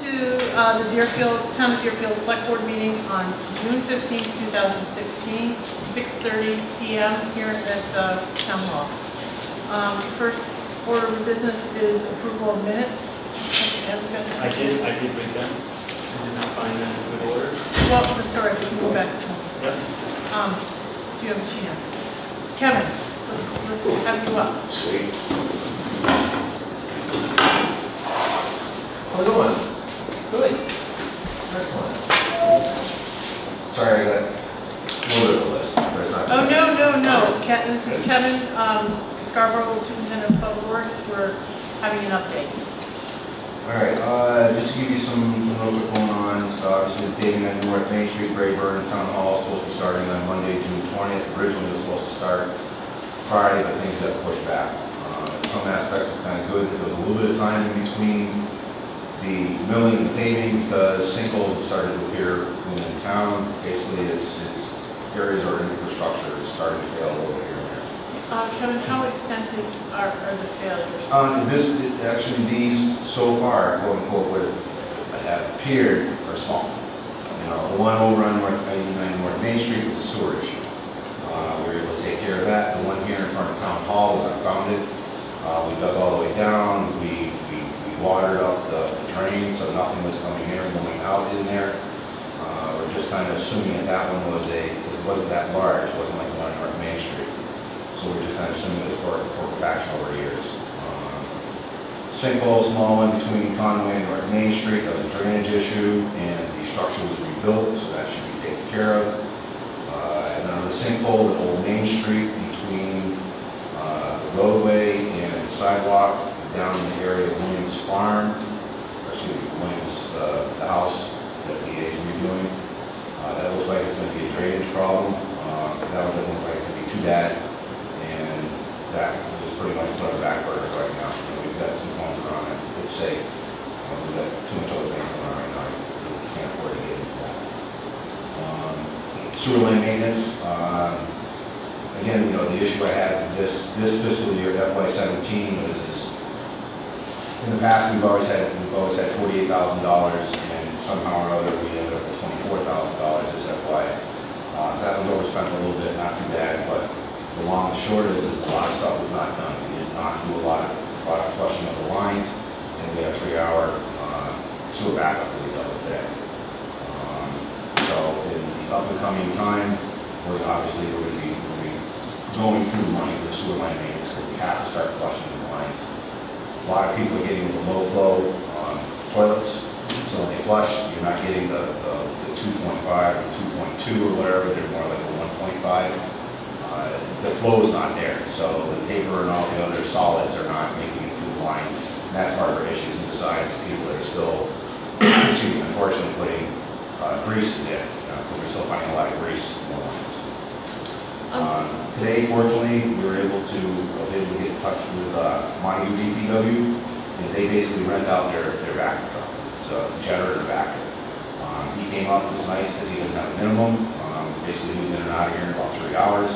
to the Town of Deerfield Selectboard meeting on June 15, 2016, 6:30 p.m. here at the Town Hall. First order of business is approval of minutes. I did read them. I did not find them in good order. Well, I'm sorry, we can go back. Yep. So you have a chance. Kevin, let's have you up. Sweet. How's it going? Good. Excellent. Sorry, I got a little bit of a list. But it's not Oh, no. This is Kevin Scarborough, Superintendent of Public Works. We're having an update. All right, just to give you some real quick going on. So obviously, the paving on North Main Street, Brayburn, Town Hall is supposed to be starting on Monday, June 20th. Originally, it was supposed to start Friday, but things got pushed back. Some aspects it's kind of good. There was a little bit of time in between the milling and the paving because sinkholes have started to appear in town. Basically, it's areas or infrastructure is starting to fail over here and there. Kevin, how extensive are the failures? Actually, these so far, quote unquote, what have appeared are small. You know, the one over on North Main Street was a sewer issue. We were able to take care of that. The one here in front of Town Hall was unfounded. We dug all the way down. We watered up the drain, so nothing was coming in or going out in there. We're just kind of assuming that one was it wasn't that large. It wasn't like the one on North Main Street. So we're just kind of assuming it was for perfection over years. Sinkhole, small one between Conway and North Main Street, that was a drainage issue, and the structure was rebuilt, so that should be taken care of. And then the sinkhole at Old Main Street between the roadway and the sidewalk down in the area of Williams Farm, or excuse me, Williams, the house that the is redoing. That looks like it's going to be a drainage problem. That one doesn't look like it's going to be too bad, and that is pretty much put on the back burner right now. We've got some homes on it. It's safe. We've got too much other things going on right now. We can't afford to get into that. Sewer line maintenance. Again, you know, the issue I had this fiscal year, FY17, is in the past we've always had $48,000, and somehow or other we ended up with $24,000 this FY. So that was overspent a little bit, not too bad, but the long and short is a lot of stuff was not done. We did not do a lot of flushing of the lines, and we had a 3-hour sewer backup that we dealt with today. So in the up and coming time, we're going to be going through money for the sewer line maintenance because we have to start flushing the lines. A lot of people are getting the low flow toilets, so when they flush, you're not getting the 2.5 or 2.2 or whatever, they're more like a 1.5. The flow is not there, so the paper and all the other solids are not making it through the line. And that's part of our issues, and besides, people are still, unfortunately, putting grease in it. We're still finding a lot of grease in the lines. Today, fortunately, we were able to get in touch with Montague DPW, and they basically rent out their vacuum truck, so jetter and vacuum. He came up, it was nice because he doesn't have a minimum. Basically, he was in and out of here in about 3 hours.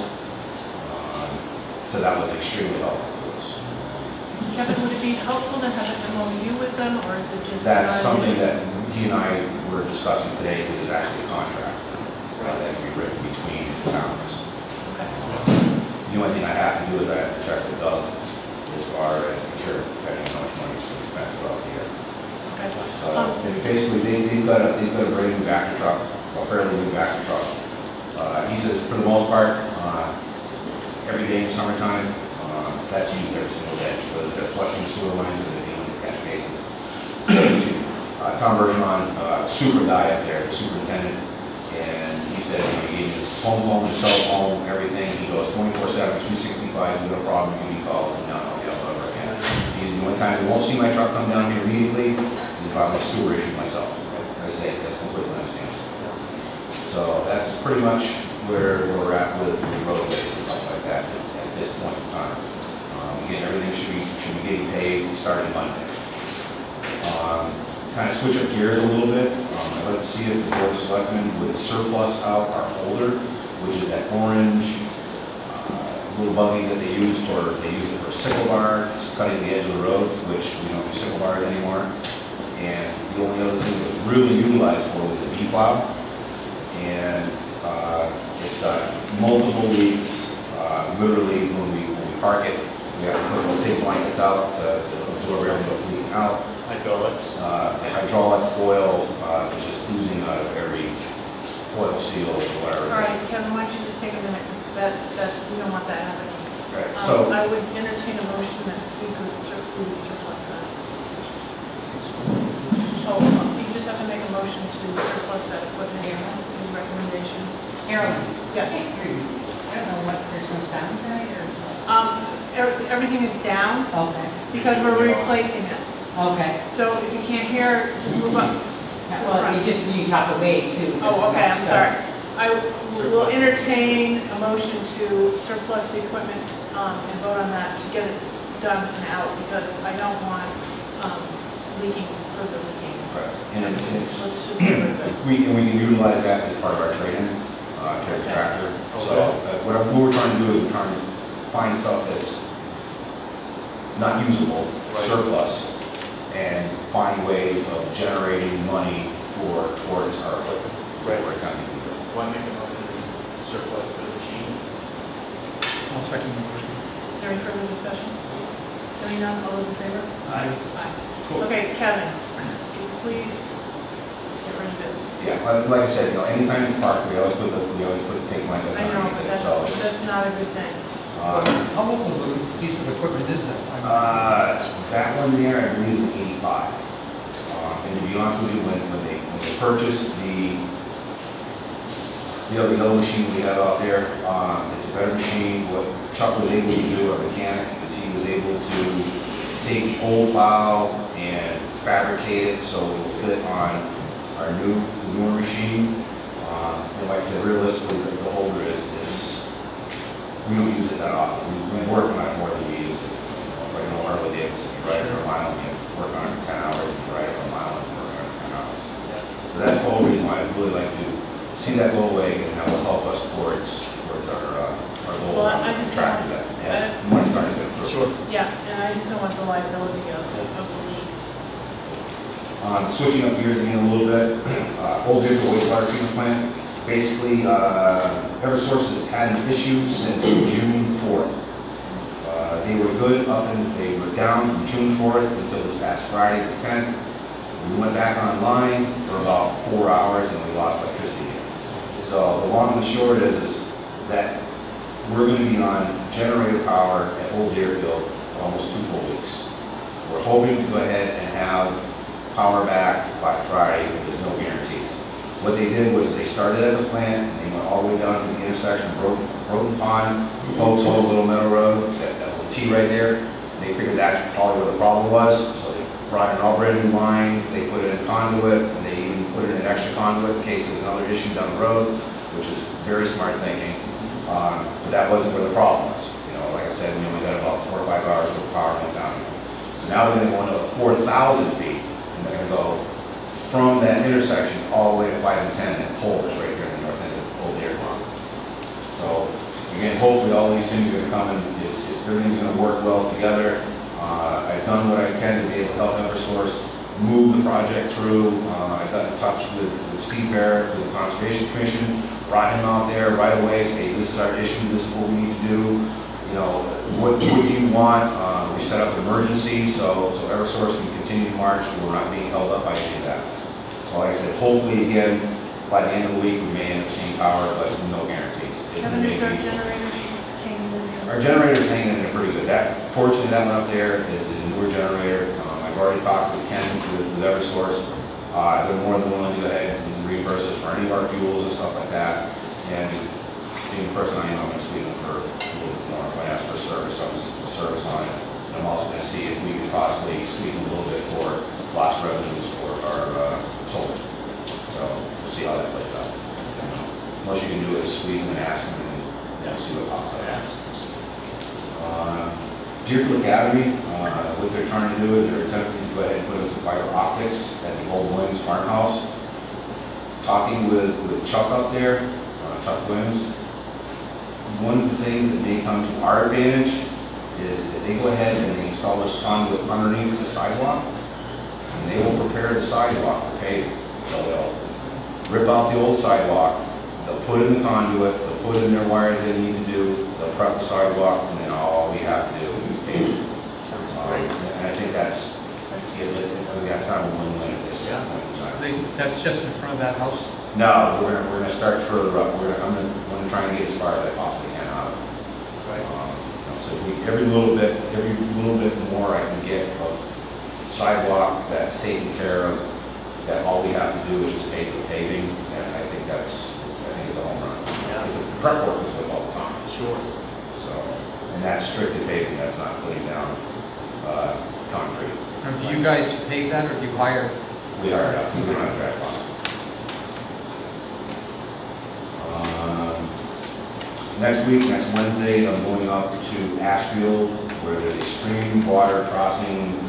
So that was extremely helpful to us. Kevin, would it be helpful to have an MOU with them, or is it just... That's something that he and I were discussing today, because it's actually a contract that can be written between towns. The only thing I have to do is I have to check with Doug as far as procurement, depending on how much money is going to be spent throughout the year. So basically, they've got a brand new vacuum truck, a fairly new vacuum truck. He says for the most part, every day in the summertime, that's used every single day because they're flushing sewer lines and they're dealing with catch basins. Tom Bergeron, super guy up there, the superintendent, and he said, you know, he gave his home, his cell phone, everything. He goes 24/7, 365, no problem. You can call, no, over again. He's the only time you won't see my truck come down here immediately is about my sewer issue myself. I say that's completely understandable. So that's pretty much where we're at with the roadways and stuff like that at this point in time. Again, everything should be getting paid starting Monday. Kind of switch up gears a little bit. I'd like to see if the Board of Selectmen would surplus out our holder, which is that orange little buggy that they use it for sickle bars, cutting the edge of the road, which we don't do sickle bars anymore. And the only other thing really utilized for was the V-plow. And it's got multiple leaks. Literally, when we park it, we have to put those big blankets out to absorb everything that's leaking out. Hydraulics. The hydraulic oil is just oozing out of every oil seal or whatever. All right, Kevin, why don't you just take a minute, because we don't want that happening. Right. So, I would entertain a motion that we could surplus that. Oh, you just have to make a motion to surplus that equipment, his recommendation. Carolyn, Yes. I don't know what, there's no sound tonight or? Everything is down Okay, because we're replacing it. okay. So if you can't hear, just move up. Well, you talk away too. Oh, okay, I'm So- sorry. I will entertain a motion to surplus the equipment and vote on that to get it done and out, because I don't want further leaking. right. And it's Let's just get rid of it. we can utilize that as part of our trade-in to the Okay. tractor. So what we're trying to do is we're trying to find stuff that's not usable, Right. surplus, and find ways of generating money towards our equipment. Right. We're kind of doing. Why make a motion to surplus the machine? I'll second the motion. Is there any further discussion? Hearing none, all those in favor? Aye. Aye. Cool. Okay, Kevin, please get rid of it. Yeah, like I said, anytime you park, we always put the take blankets I know, underneath but it. So it's, that's not a good thing. How old of a piece of equipment is that? that one there, I believe, is 85. And to be honest with you, when they purchased the yellow machine we have out there, it's a better machine. What Chuck was able to do, our mechanic, is he was able to take the old plow and fabricate it so it will fit on our newer machine. And like I said, realistically, the holder is we don't use it that often. We work on it more than we use it. Right, early days, you ride for a mile, and you work on it for 10 hours, you ride for a mile, and you work on it for 10 hours. So that's the whole reason why I'd really like to see that go away, and that will help us towards our goal. Well, I just track don't- that. Yes, money's already been through. Sure. Yeah, and I just don't want the liability of the leaks. Switching up gears again a little bit, Old Deerfield wastewater treatment plant. Basically, Eversource has had issues since June 4th. They were good they were down from June 4th until this past Friday, the 10th. We went back online for about 4 hours and we lost electricity. So the long and the short is that we're going to be on generator power at Old Deerfield for almost 2 full weeks. We're hoping to go ahead and have power back by Friday, but there's no guarantees. What they did was they started at the plant, and they went all the way down to the intersection of Broken Pond, Folks Hole, Little Meadow Road, that little T right there. And they figured that's probably where the problem was, so they brought in all brand new line, they put it in conduit, and they even put it in extra conduit in case there was another issue down the road, which is very smart thinking. But that wasn't where the problem was. Like I said, we only got about 4 or 5 hours of power went down. So now they're going to go another 4,000 feet, and they're going to go from that intersection all the way to 5 and 10, and pole is right here in the north end of Old Deerfield. So again, hopefully all these things are going to come and everything's going to work well together. I've done what I can to be able to help Eversource move the project through. I got in touch with Steve Barrett, with the Conservation Commission, brought him out there right away, say, this is our issue, this is what we need to do. What do you want? We set up an emergency so Eversource can continue to march, so we're not being held up by any of that. So like I said, hopefully again, by the end of the week, we may end up seeing power, but no guarantees. Kevin, is our generator hanging in there? Our generator's hanging in there pretty good. Fortunately, that one up there is a newer generator. I've already talked with Ken with Eversource. They're more than willing to go ahead and reimburse us for any of our fuels and stuff like that. And being personally, I'm going to squeeze them for a little bit more. I'm going to ask for service on it. And I'm also going to see if we can possibly squeeze them a little bit for lost revenues for our solar. So we'll see how that plays out. Most you can do is squeeze them and ask them and see what pops up. Deerfield Academy, what they're trying to do is they're attempting to go ahead and put in some fiber optics at the old Williams farmhouse. Talking with Chuck up there, Chuck Williams, one of the things that may come to our advantage is if they go ahead and they install this conduit underneath the sidewalk, and they will prepare the sidewalk for paving. They'll rip out the old sidewalk, they'll put in the conduit, they'll put in their wire they need to do, they'll prep the sidewalk, and then all we have to do is pave it. And I think that's not a win-win at this Yeah. point in time. That's just in front of that house? No, we're gonna start further up. I'm gonna try and get as far as I possibly can out of it. Right. So every little bit more I can get of sidewalk that's taken care of, that all we have to do is just pay for paving, and I think it's a home run. Yeah. The prep work is with all the time. Sure. So, and that's strictly paving, that's not putting down, concrete. Now, do you guys pay that, or do you hire? We are, we don't have that cost. Next week, next Wednesday, I'm going up to Ashfield, where there's a stream water crossing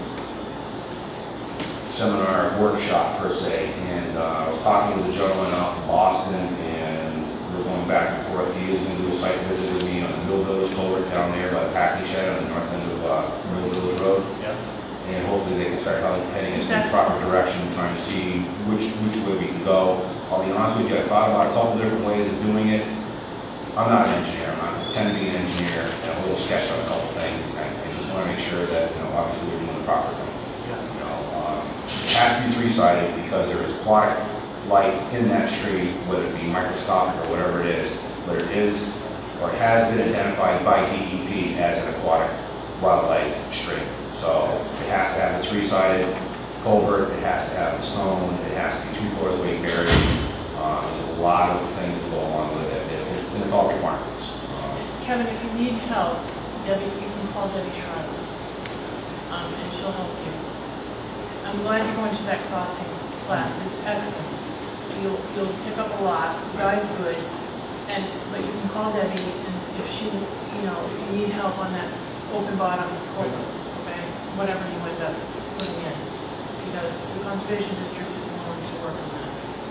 seminar workshop per se. And I was talking with a gentleman out in Boston, and we're going back and forth. He was going to do a site visit with me on the Mill Village culvert down there by the packing shed on the north end of Mill Village Road. Yeah. And hopefully they can start heading us in the proper direction, trying to see which way we can go. I'll be honest with you, I thought about a couple different ways of doing it. I'm not an engineer, I'm not pretending to be an engineer, and a little sketch on a couple things. I just want to make sure that, obviously we're doing the proper thing. It has to be three-sided because there is aquatic life in that stream, whether it be microscopic or whatever it is, but it is, or it has been identified by DEP as an aquatic wildlife stream. So it has to have a three-sided culvert, it has to have a stone, it has to be 3/4 weight buried. There's a lot of things that go along with it. And it's all requirements. Kevin, if you need help, Debbie, you can call Debbie Charlotte, and she'll help you. I'm glad you're going to that crossing class, it's excellent. You'll pick up a lot, the guy's good, but you can call Debbie, and if she, if you need help on that open bottom culvert, okay, whatever you end up putting in, because the Conservation District is willing to work on that.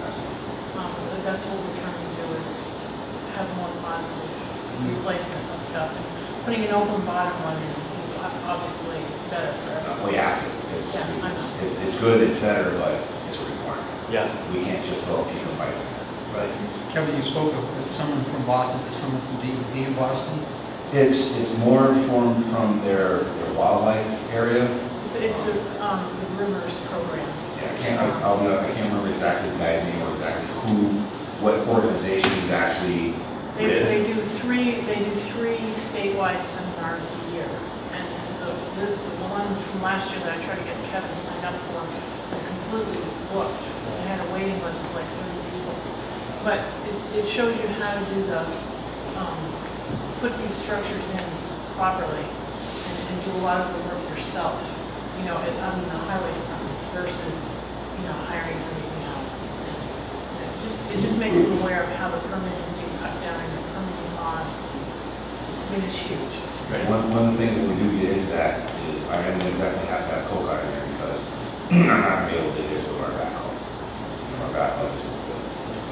But that's what we're trying to do, is have more positive replacement of stuff. And putting an open bottom one in is obviously better for everyone. We have to. Yeah, I know. It's good, it's better, but it's a requirement. Yeah. We can't just throw a piece of pipe in there. Right. Kevin, you spoke of someone from Boston to someone from DEP in Boston? It's more informed from their wildlife area. It's the Rivers program. Yeah, I can't remember exactly the guy's name or exactly what organization he's actually with. They do three statewide seminars a year. And the one from last year that I tried to get Kevin signed up for was completely booked. They had a waiting list of like 30 people. But it shows you how to do put these structures in properly and do a lot of the work yourself, on the highway department versus, hiring everything out. And it just makes them aware of how the permitting is, you cut down on your permitting costs. I mean, it's huge. Right. One of the things that we do get into that is I am going to definitely have to have co-cut in there because I'm not going to be able to do this with our backhoe. Our backhoe is good.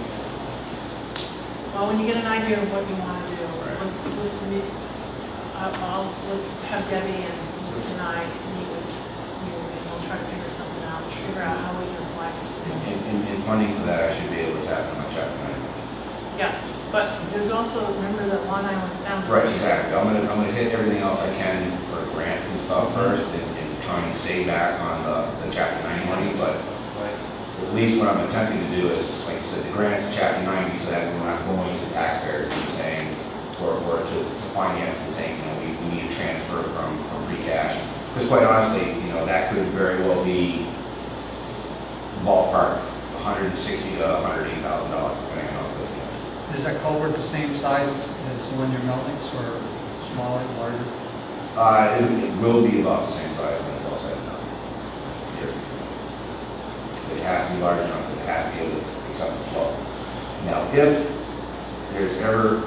Well, when you get an idea of what you want to do, Right. let's meet, let's have Debbie and I meet with you, and we'll try to figure out how we can apply for something. In funding for that, I should be able to tap on my check tonight. Yeah, but there's also, remember that Long Island Sound. Right, exactly. I'm gonna hit everything else I can for grants and stuff first and try and save back on the Chapter 90 money, but at least what I'm attempting to do is, like you said, the grants, Chapter 90, so that we're not going to taxpayers and saying, or to finance and saying, we need a transfer from free cash. Because quite honestly, that could very well be ballpark $160,000 to $180,000 depending on what Is that culvert the same size as the one you're melting, or smaller, larger? it will be about the same size when it's all said and done. It has to be large enough, it has to be able to accept the flow. Now, if there's ever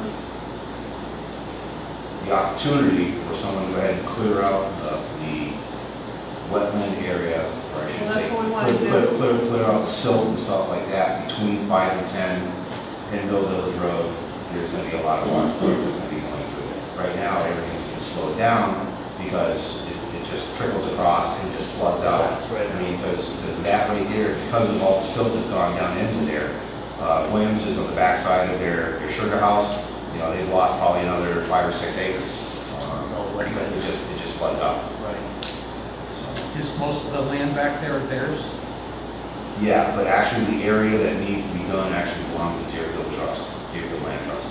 the opportunity for someone to go ahead and clear out the wetland area, or I should Well, that's say, what we want to do. clear out the silt and stuff like that between 5 and 10 in Mill Village Road, there's going to be a lot of water flow that's going to be going through it. Right now, everything's going to slow down because it just trickles across and just floods out. Right. I mean, because that right there, because of all the silt that's gone down into there, Williams is on the backside of their sugar house. You know, they've lost probably another 5 or 6 acres. Right. Because it just floods out. Right. So, Is most of the land back there theirs? yeah, but actually the area that needs to be done actually belongs to Deerfield Trust, Deerfield Land Trust.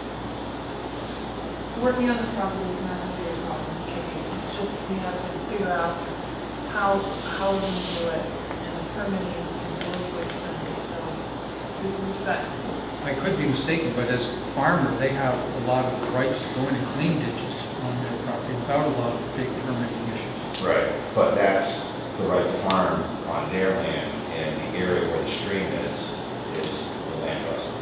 Working on the property is not going to be a problem, Katie. It's just we have to figure out how we're going to do it, and the permitting is mostly expensive, so we've got, I could be mistaken, but as a farmer, they have a lot of rights to go in and clean ditches on their property without a lot of big permitting issues. Right. But that's the right to farm on their land, and the area where the stream is the land trust.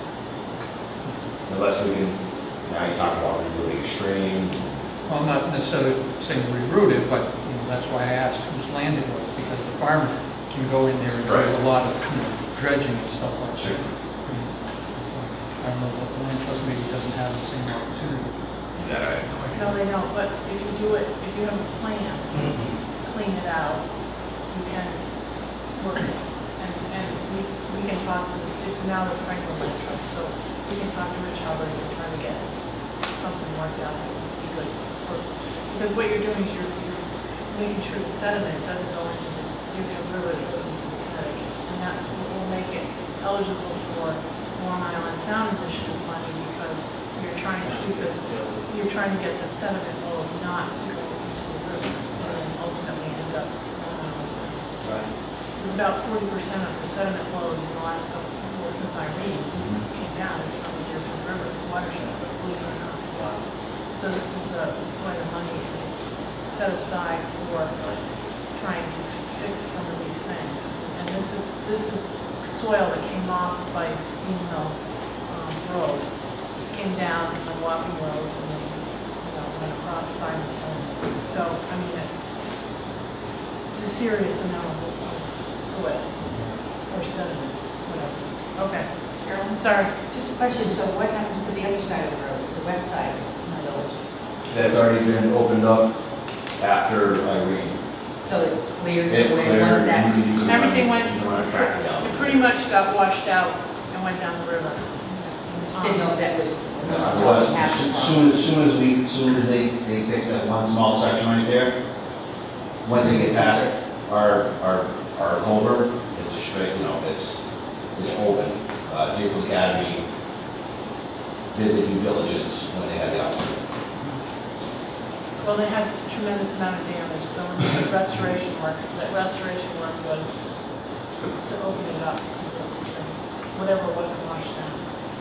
Unless we can, now you talk about removing a stream. Well, I'm not necessarily saying reroute it, but that's why I asked whose land it was, because the farmer can go in there and do Right. a lot of dredging and stuff like Sure. that. I don't know, but the land trust maybe doesn't have the same opportunity. That I have no idea. no, they don't, but if you do it, if you have a plan, clean it out, you can work it. And we can talk to, it's now the Franklin Land Trust, so we can talk to Rich Hubbard and try to get something worked out that would be good. Because what you're doing is you're making sure the sediment doesn't go into the Deerfield River, that goes into the Connecticut. And that's what will make it eligible for Long Island Sound Initiative money, because you're trying to keep the, you're trying to get the sediment load not to go into the river and then ultimately end up Long Island Sound. So it's about 40% of the sediment load in the last couple, well, since Irene came down is from the Deerfield River watershed, believe it or not. So this is that's why the money is set aside for trying to fix some of these things. And this is soil that came off by Steam Mill Road, came down a walking road and then, went across by the town. So, I mean, it's a serious amount of soil or sediment, whatever. Okay, Carolyn, sorry. Just a question, so what happens to the other side of the road, the west side of the village? That's already been opened up after Irene. So it's clear, It's so when clear. once that, You can Everything run- went- You can run a tractor down. It pretty much got washed out and went down the river. just didn't know if that was. Well, as soon as they fix that one small section right there, once they get past our culvert, it's a straight, it's open. Deerfield Academy did the due diligence when they had the opportunity. Well, they had tremendous amount of damage, so when they did restoration work, that restoration work was to open it up, whatever wasn't washed out.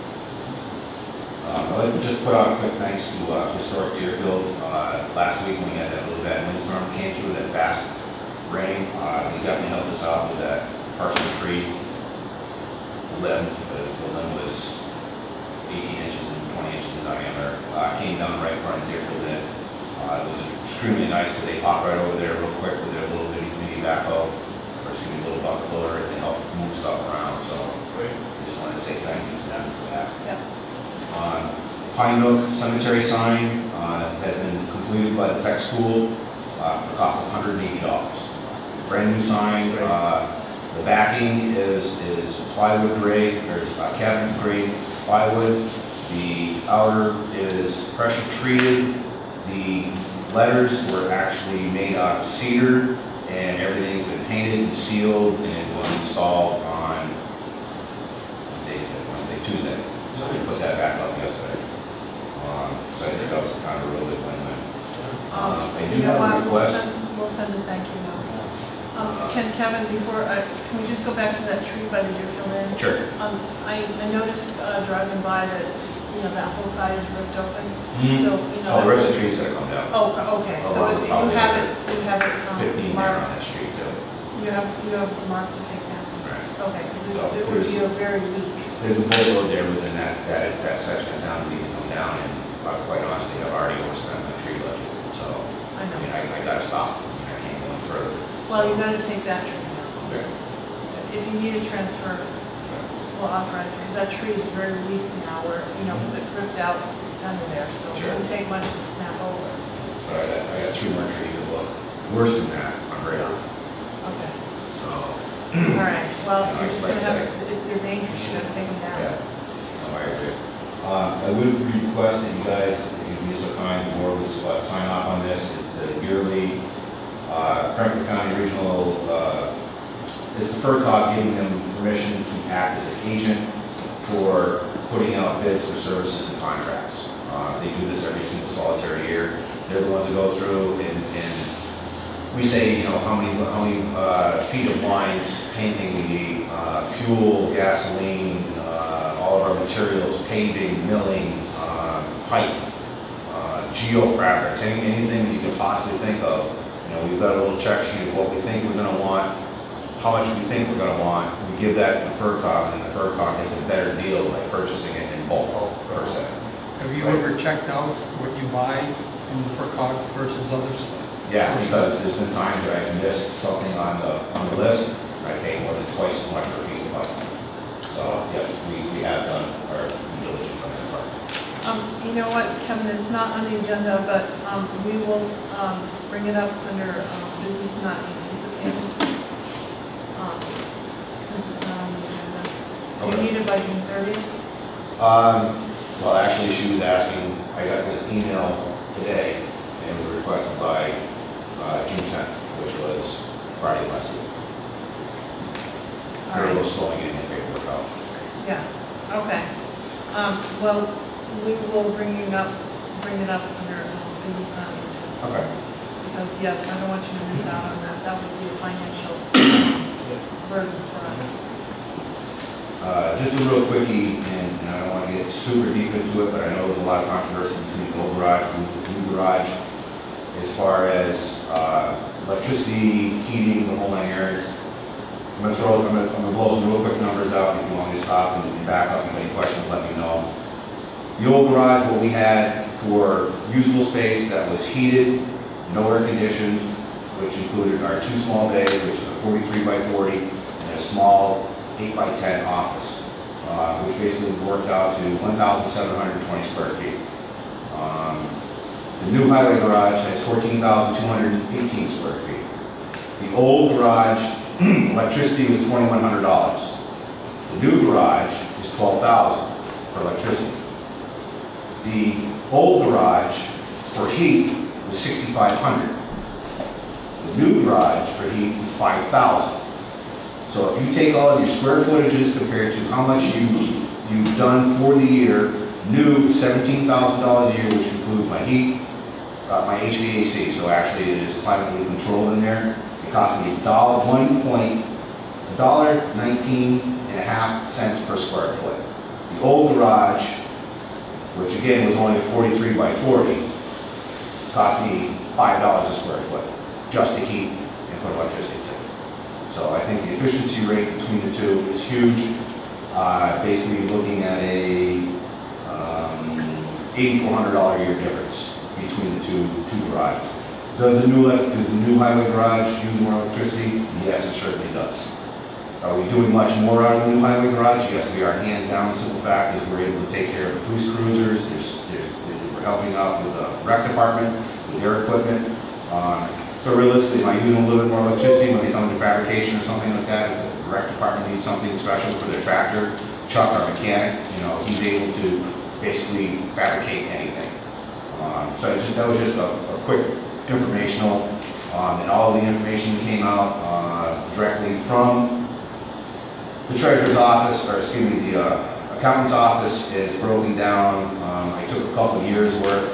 I'd like to just put out a quick thanks to Historic Deerfield. Last week when we had that little bad windstorm came through, that fast rain, he definitely helped us out with that partial tree limb. The limb was 18 inches and 20 inches in diameter. Came down right in front of Deerfield Inn. It was extremely nice because they popped right over there real quick with their little mini backhoe, or excuse me, little bucket loader, and helped move stuff around. So just wanted to say thank you to them for that. Yep. Pine Nook Cemetery sign has been completed by the tech school for the cost of $180. Brand new sign. The backing is plywood grade, there's cabinet grade plywood. The outer is pressure treated. The letters were actually made out of cedar, and everything's been painted and sealed, and it was installed on Wednesday, Tuesday. So we put that back up yesterday. So I think that was kind of a real good win-win. I do You know have a what, request. we'll send a thank you note. Can Kevin, before, can we just go back to that tree by the Deerfield Inn? Sure. I noticed driving by that, that whole side is ripped open. Mhm. So, Oh, the rest of the trees gotta come down. Oh, okay, Oh, so well, you probably have it 15 there marked, on that street too. you have marked to take down? Right. Okay, because So it would be a very weak, There's a boulevard there within that section of town that need to come down, and quite honestly, I've already overspent my tree budget. So, I know. I gotta stop. I can't go any further. Well, you gotta take that tree down. Okay. If you need a transfer, we'll authorize it, because that tree is very weak now, where, because it ripped out the center there, so it Sure. won't take much to snap over. But I got 2 more trees to look. worse than that on radar. Okay, So, all right, well, Yeah, you're just like gonna I have, if they're dangerous, you're gonna take them yeah, down. no, I agree. I would request that you guys, if you be so kind, the board would sign off on this. It's the yearly, Franklin County Regional, it's the FERCog giving them permission to act as an agent for putting out bids for services and contracts. They do this every single solitary year. They're the ones who go through and we say, you know, how many feet of lines, painting we need, fuel, gasoline, all of our materials, paving, milling, pipe, geofabrics, anything that you could possibly think of. You know, we've got a little check sheet of what we think we're going to want, how much we think we're going to want. We give that to the FERCog, and the FERCog gets a better deal by purchasing it in bulk, per se. Have you ever checked out what you buy from the FERCog versus others? Yeah, because there's been times that I've missed something on the list, and I pay more than twice as much for a piece of pipe. So, yes, we have done our due diligence on that part. You know what, Kevin, it's not on the agenda, but we will bring it up under business not anticipated, since it's not on the agenda. Do you Okay. need it by June 30th? Well, actually, she was asking, I got this email today, and it was requested by June 10th, which was Friday last week. All They're a right. little slow in getting the paperwork out. Yeah, okay. Well, we will bring it up under business not anticipated. Okay. Because yes, I don't want you to miss out on that. That would be a financial burden for us. Just a real quickie, and I don't want to get super deep into it, but I know there's a lot of controversy between the old garage and the new garage as far as electricity, heating, the whole nine yards. I'm gonna blow some real quick numbers out. If you want me to stop and back up, if you have any questions, let me know. The old garage, what we had for usable space that was heated, no air conditioned, which included our two small bays, which is a 43 by 40, and a small 8 by 10 office, which basically worked out to 1,720 square feet. The new highway garage has 14,218 square feet. The old garage, electricity was $2,100. The new garage is $12,000 for electricity. The old garage for heat was $6,500. The new garage for heat is $5,000. So if you take all of your square footages compared to how much you've done for the year, new $17,000 a year, which includes my heat, my HVAC, so actually it is climatically controlled in there. It cost me $1.19.5 per square foot. The old garage, which again was only a 43 by 40, cost me $5 a square foot just to heat and put electricity to. So I think the efficiency rate between the two is huge. Basically looking at a $8,400 a year difference between the two garages. Does the new highway garage use more electricity? Yes, it certainly does. Are we doing much more out of the new highway garage? Yes, we are. Hands down, the simple fact is we're able to take care of the police cruisers. We're helping out with the rec department, with their equipment. So realistically, am I using a little bit more electricity when they come to fabrication or something like that? If the rec department needs something special for their tractor, Chuck, our mechanic, you know, he's able to basically fabricate anything. So that was just a quick informational, and all the information came out directly from the treasurer's office, or excuse me, the accountant's office is broken down. I took a couple of years worth.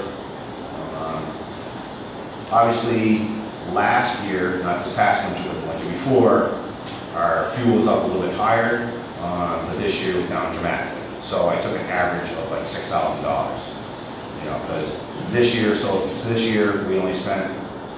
Obviously, last year, not this past winter, but the winter before, our fuel was up a little bit higher, but this year it was down dramatically. So I took an average of like $6,000, you know, because this year we only spent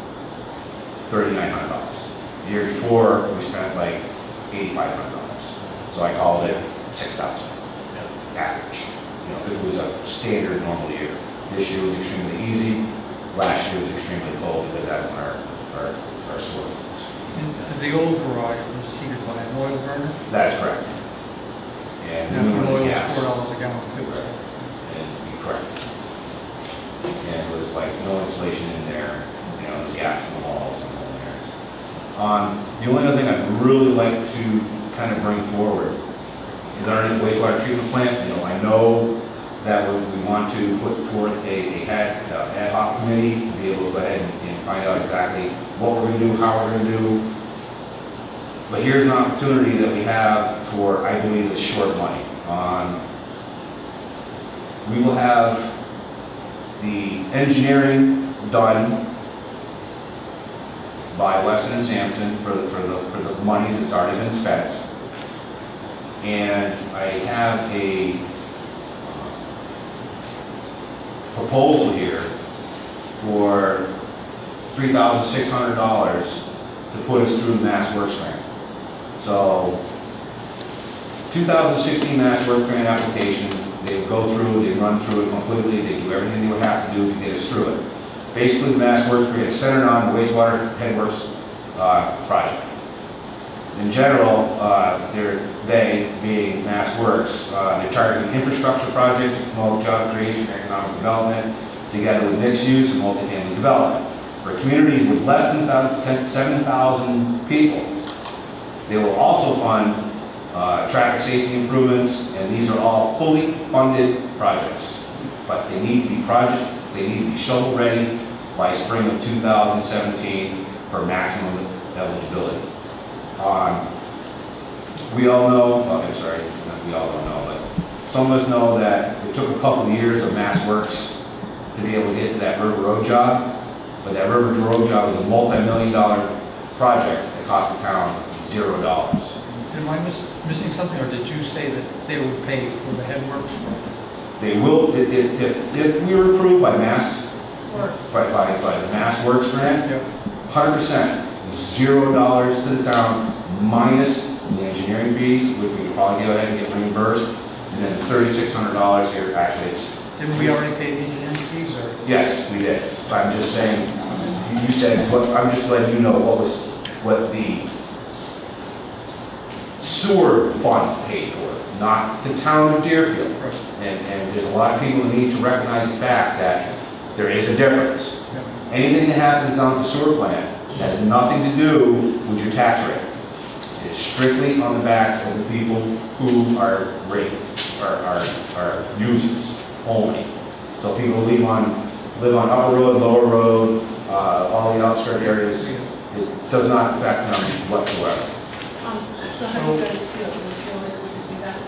$3,900. The year before, we spent like $8,500. So I called it 6,000 average. You know, it was a standard normal year. This year was extremely easy. Last year was extremely cold because that's when our soil was. And the old garage was heated by an oil burner. That's correct. And Now, we for were oil in is gas. $4 a gallon too. so. And correct. And it was like no insulation in there, you know, the gaps in the walls and all The only other thing I'd really like to kind of bring forward is our wastewater treatment plant. You know, I know that we want to put forth a ad hoc committee to be able to go ahead and find out exactly what we're going to do, how we're going to do. But here's an opportunity that we have for, I believe, it's short money. We will have the engineering done by Weston and Sampson for the monies that's already been spent. And I have a proposal here for $3,600 to put us through the Mass Works grant. So 2016 Mass Works grant application, they would go through, they run through it completely, they do everything they would have to do to get us through it. Basically, the Mass Works grant is centered on the wastewater headworks project. In general, they, being Mass Works, they're targeting infrastructure projects to promote job creation, economic development, together with mixed use and multifamily development. For communities with less than 7,000 people, they will also fund traffic safety improvements, and these are all fully funded projects. But they need to be shovel ready by spring of 2017 for maximum eligibility. We all know, I'm sorry, not we all don't know, but some of us know that it took a couple of years of Mass Works to be able to get to that River Road job. But that River Road job was a multi-million-dollar project that cost the town $0. Am I missing something, or did you say that they would pay for the headworks? They will, if we were approved by Mass, by the Mass Works grant, 100%, $0 to the town, minus the engineering fees, which we could probably go ahead and get reimbursed, and then $3,600 here, actually it's... Didn't we already pay the engineering fees, or? Yes, we did. But I'm just saying, you said, I'm just letting you know what the sewer fund paid for, not the town of Deerfield. And there's a lot of people who need to recognize the fact that there is a difference. Anything that happens down at the sewer plant has nothing to do with your tax rate. It's strictly on the backs of the people who are users only. So people live on Upper Road, Lower Road, all the outskirt areas. It does not affect them whatsoever. So how do you guys feel? Do you feel like we could do that?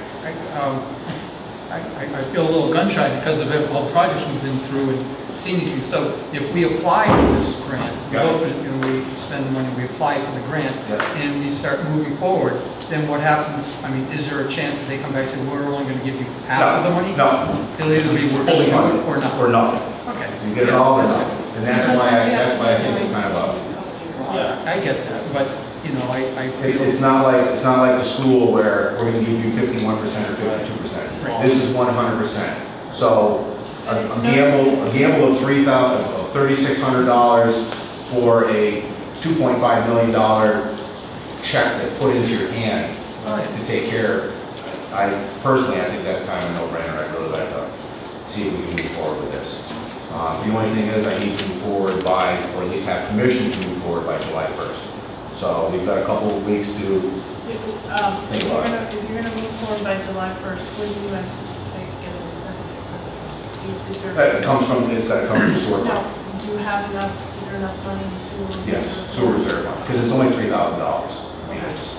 I feel a little gun shy because of all the projects we've been through and seen these things. So if we apply for this grant, we go through, we spend the money, we apply for the grant, and we start moving forward, then what happens? I mean, is there a chance that they come back and say, we're only going to give you half of the money? No. It'll either be we're fully funded or not. Or not. Okay. You get it all or nothing. And that's why I think it's kind of a... I get that, but you know, I feel It's not like the school where we're going to give you 51% or 52%. Right. This is 100%. So a gamble of $3,600 for a $2.5 million check that's put into your hand to take care. I think that's kind of a no-brainer. I'd really like to see if we can move forward with this. The only thing is I need to move forward by, or at least have permission to move forward by July 1st. So we've got a couple of weeks to If you're going to move forward by July 1st, when do you anticipate getting the $3,600? It comes from, it's got to come from the sewer fund. No, do you have enough, is there enough money in the sewer? Yes, sewer reserve fund, because it's only $3,000. I mean, it's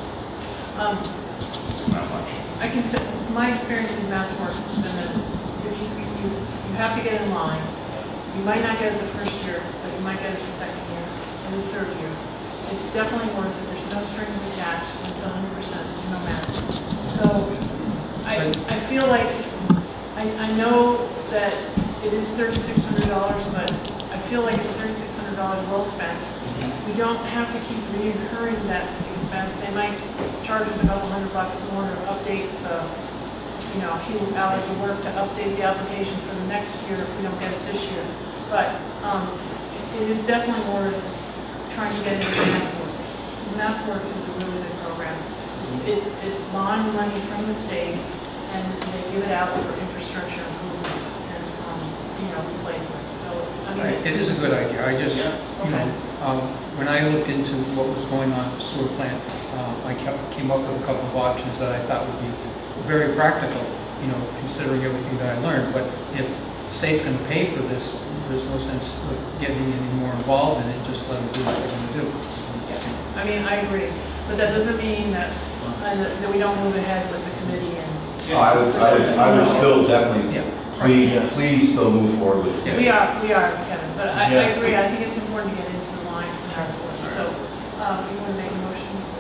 not much. I can tell, my experience in Mass Works has been that if you have to get in line. You might not get it the first year, but you might get it the second year and the third year. It's definitely worth it. There's no strings attached. It's 100% no matter. So I feel like I know that it is $3,600, but I feel like it's $3,600 well spent. We don't have to keep reoccurring that expense. They might charge us a couple $100 more to update the, a few hours of work to update the application for the next year if we don't get it this year. But it is definitely worth trying to get into Mass Works. Mass Works is a really good program. It's bond money from the state, and they give it out for infrastructure improvements and replacement. So mean, It is a good idea, I just, you know, when I looked into what was going on with the sewer plant, I came up with a couple of options that I thought would be very practical, you know, considering everything that I learned, but if the state's gonna pay for this, there's no sense of getting any more involved in it, just let them do what they're gonna do. I mean, I agree, but that doesn't mean that, that we don't move ahead with the committee and. Oh, I would still definitely, Yeah. please still move forward with it. We are, Kevin, but I Yeah. agree, I think it's important to get into the line from our source, so, you want to make a motion?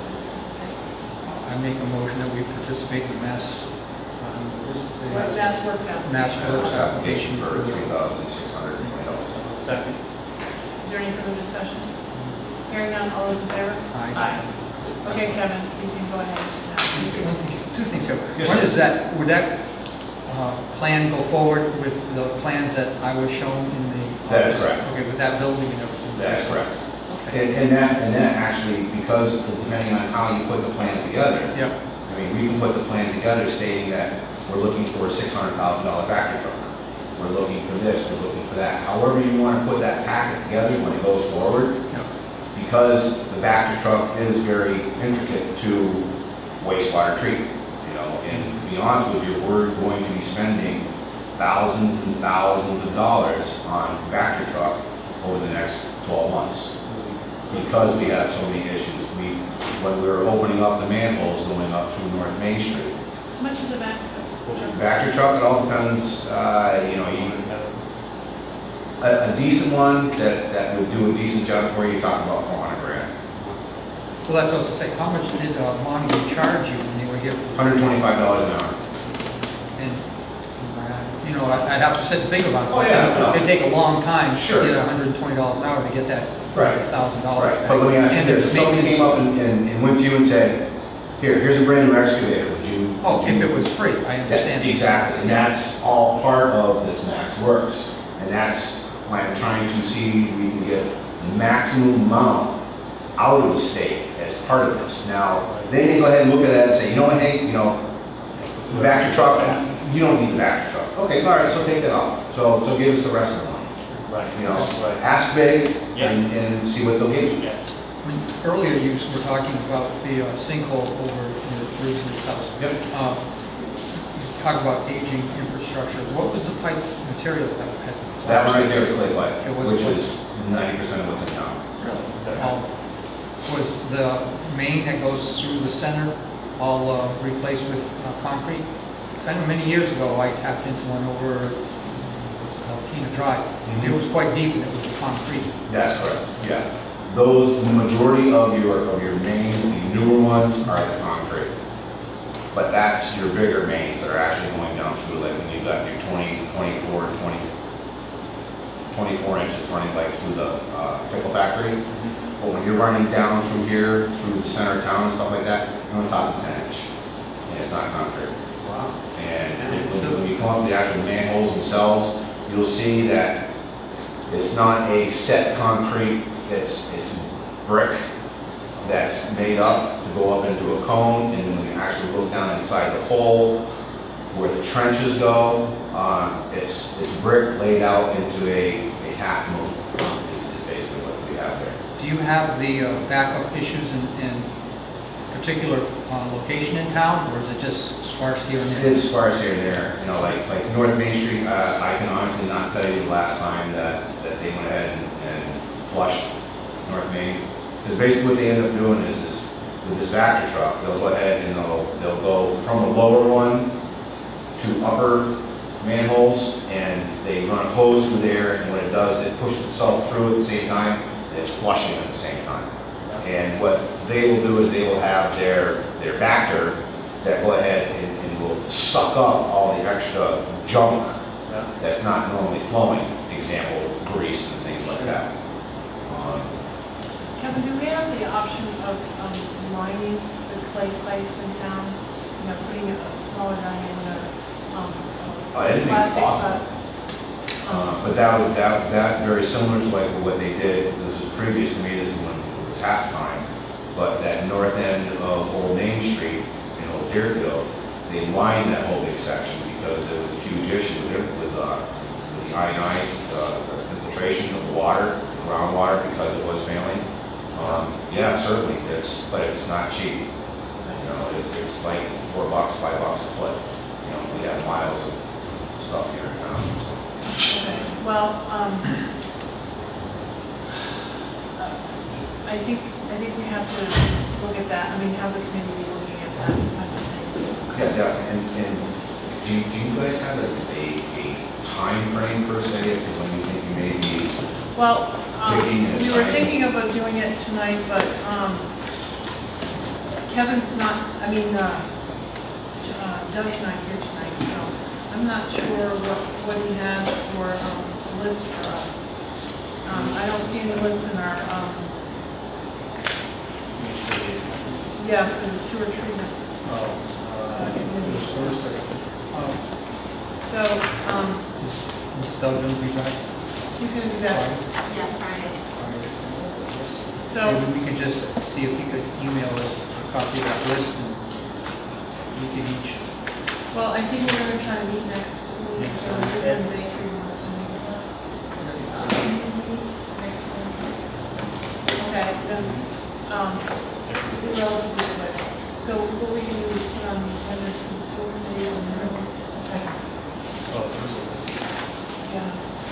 I make a motion that we participate in Mass Mass Works out. Mass Works Application application for for $3,620. Second. Is there any further discussion? Hearing none, all those in favor? Aye. Okay, Kevin, you can go ahead now. Two things here. Yes, One sir. is that, would that plan go forward with the plans that I was shown in the? That is correct. Okay, with that building and everything? That is correct. Okay. And that actually, because depending on how you put the plan together, Yep, I mean, we can put the plan together stating that we're looking for a $600,000 factory truck. We're looking for this, we're looking for that. However you want to put that packet together when it goes forward, yep. because the factory truck is very intricate to wastewater treatment, you know, and to be honest with you, we're going to be spending thousands and thousands of dollars on factory truck over the next 12 months because we have so many issues. When we were opening up the manholes going up through North Main Street, How much is it back? factory truck, it all depends, you know, a decent one that would do a decent job for you, you're talking about 400 grand. Well, that's also say, how much did Monty charge you when they were here? $125 an hour. And, you know, I'd have to sit and think about it. Oh, yeah, no. It'd take a long time Sure. to get $120 an hour to get that Right. $1,000. Right, but let me ask you And this, it's if somebody came up maintenance. and went to you and said, here's a brand new excavator, would you? Oh, if it was free, I understand. Exactly, and that's all part of this Max Works, and that's why I'm trying to see if we can get the maximum amount out of the state as part of this. Now, they may go ahead and look at that and say, you know what, hey, you know, the factory truck, you don't need the factory truck. Okay, all right, so take that off, so give us the rest of the money. Right. You know, Right. ask big Yeah. and see what they'll give you. Yeah. Earlier, you were talking about the sinkhole over near Bruce's house. Yep. You talked about aging infrastructure. What was the pipe material that had? That one right there is clay pipe, It was- which is 90% of what's in town. Was the main that goes through the center all replaced with concrete? I know many years ago, I tapped into one over Tina Drive. It was quite deep and it was concrete. That's correct, yeah. Those, the majority of your mains, the newer ones are the concrete. But that's your bigger mains that are actually going down through, like when you've got your 24 inches running like through the pickle factory. But when you're running down through here, through the center of town and stuff like that, you're on top of 10 inch. And it's not concrete. Wow. And when you come up to the actual manholes themselves, you'll see that it's not a set concrete, it's brick that's made up to go up into a cone, and when you actually look down inside the hole where the trenches go, it's brick laid out into a half moon, is basically what we have there. Do you have the backup issues in particular location in town, or is it just sparse here and there? It's sparse here and there, you know, like North Main Street, I can honestly not tell you the last time that they went ahead and flushed North Main. Because basically what they end up doing is with this factory truck, they'll go ahead and they'll go from the lower one to upper manholes, and they run a hose through there, and what it does, it pushes itself through at the same time, and it's flushing at the same time. And what they will do is they will have their Vector that go ahead and will suck up all the extra junk that's not normally flowing, example, grease and things like that. Kevin, do we have the option of lining the clay pipes in town? You know, putting a smaller diameter, Anything's plastic possible. But that very similar to like what they did, this was previous to me, this is when it was halftime, but that north end of Old Main Street in Old Deerfield, they lined that whole big section because there was a huge issue with the I-9, the infiltration of the water, groundwater, because it was failing. Yeah, certainly, but it's not cheap. You know, it's like $4, $5 a foot. You know, we have miles of stuff here in town, so. Okay, well, I think we have to look at that. I mean, have the committee be looking at that kind of thing. Yeah, and do you guys have a time frame per se, because when you think you may be, Well, we were Taking thinking about doing it tonight, but Kevin's not, I mean, Doug's not here tonight, so I'm not sure what he has for a list for us. I don't see any lists in our, yeah, for the sewer treatment. So, Is Doug going to be back? he's gonna do that. Yeah, Friday. So, Maybe we could just see if you could email us a copy of that list and we could each. well, I think we're gonna try to meet next week, so then Bakery wants to meet with us. Next Wednesday. Okay, then, relatively quick. So what we can do is put on the agenda to the sewer committee and then, yeah.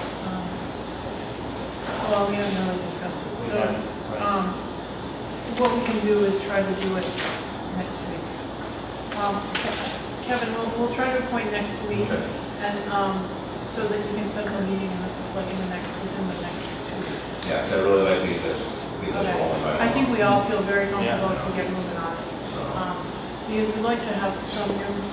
Well, we haven't really discussed it, so, what we can do is try to do it next week. Kevin, we'll try to appoint next week, Okay. and, so that you can set up a meeting in the, like in the next, within the next 2 weeks. yeah, I really like these, Okay. rolling right I think along. we all feel very comfortable Yeah. if we get moving on it. So, Because we'd like to have some,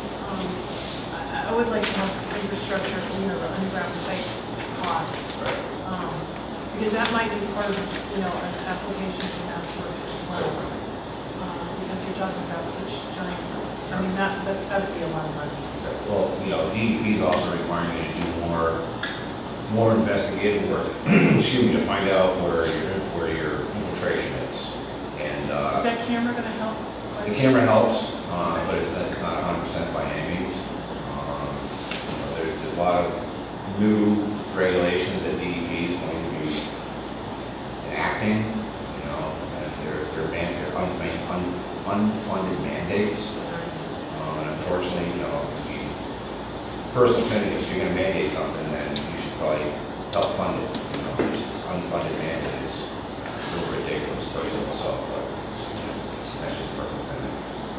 I would like to have infrastructure, you know, the underground type costs. right. Because that might be part of, you know, an application to Mass Works as well. Because you're talking about such giant, I mean, that's gotta be a lot of money. Well, you know, DEP's also requiring you to do more investigative work, excuse me, to find out where your infiltration is. And, Is that camera gonna help? the camera helps, but it's not 100% by any means. You know, there's a lot of new regulations that DEP is going to be enacting, you know, and they're unfunded mandates. And unfortunately, you know, personal opinion, if you're gonna mandate something, then you should probably help fund it. You know, this unfunded mandate is a little ridiculous, especially myself, but that's just personal opinion.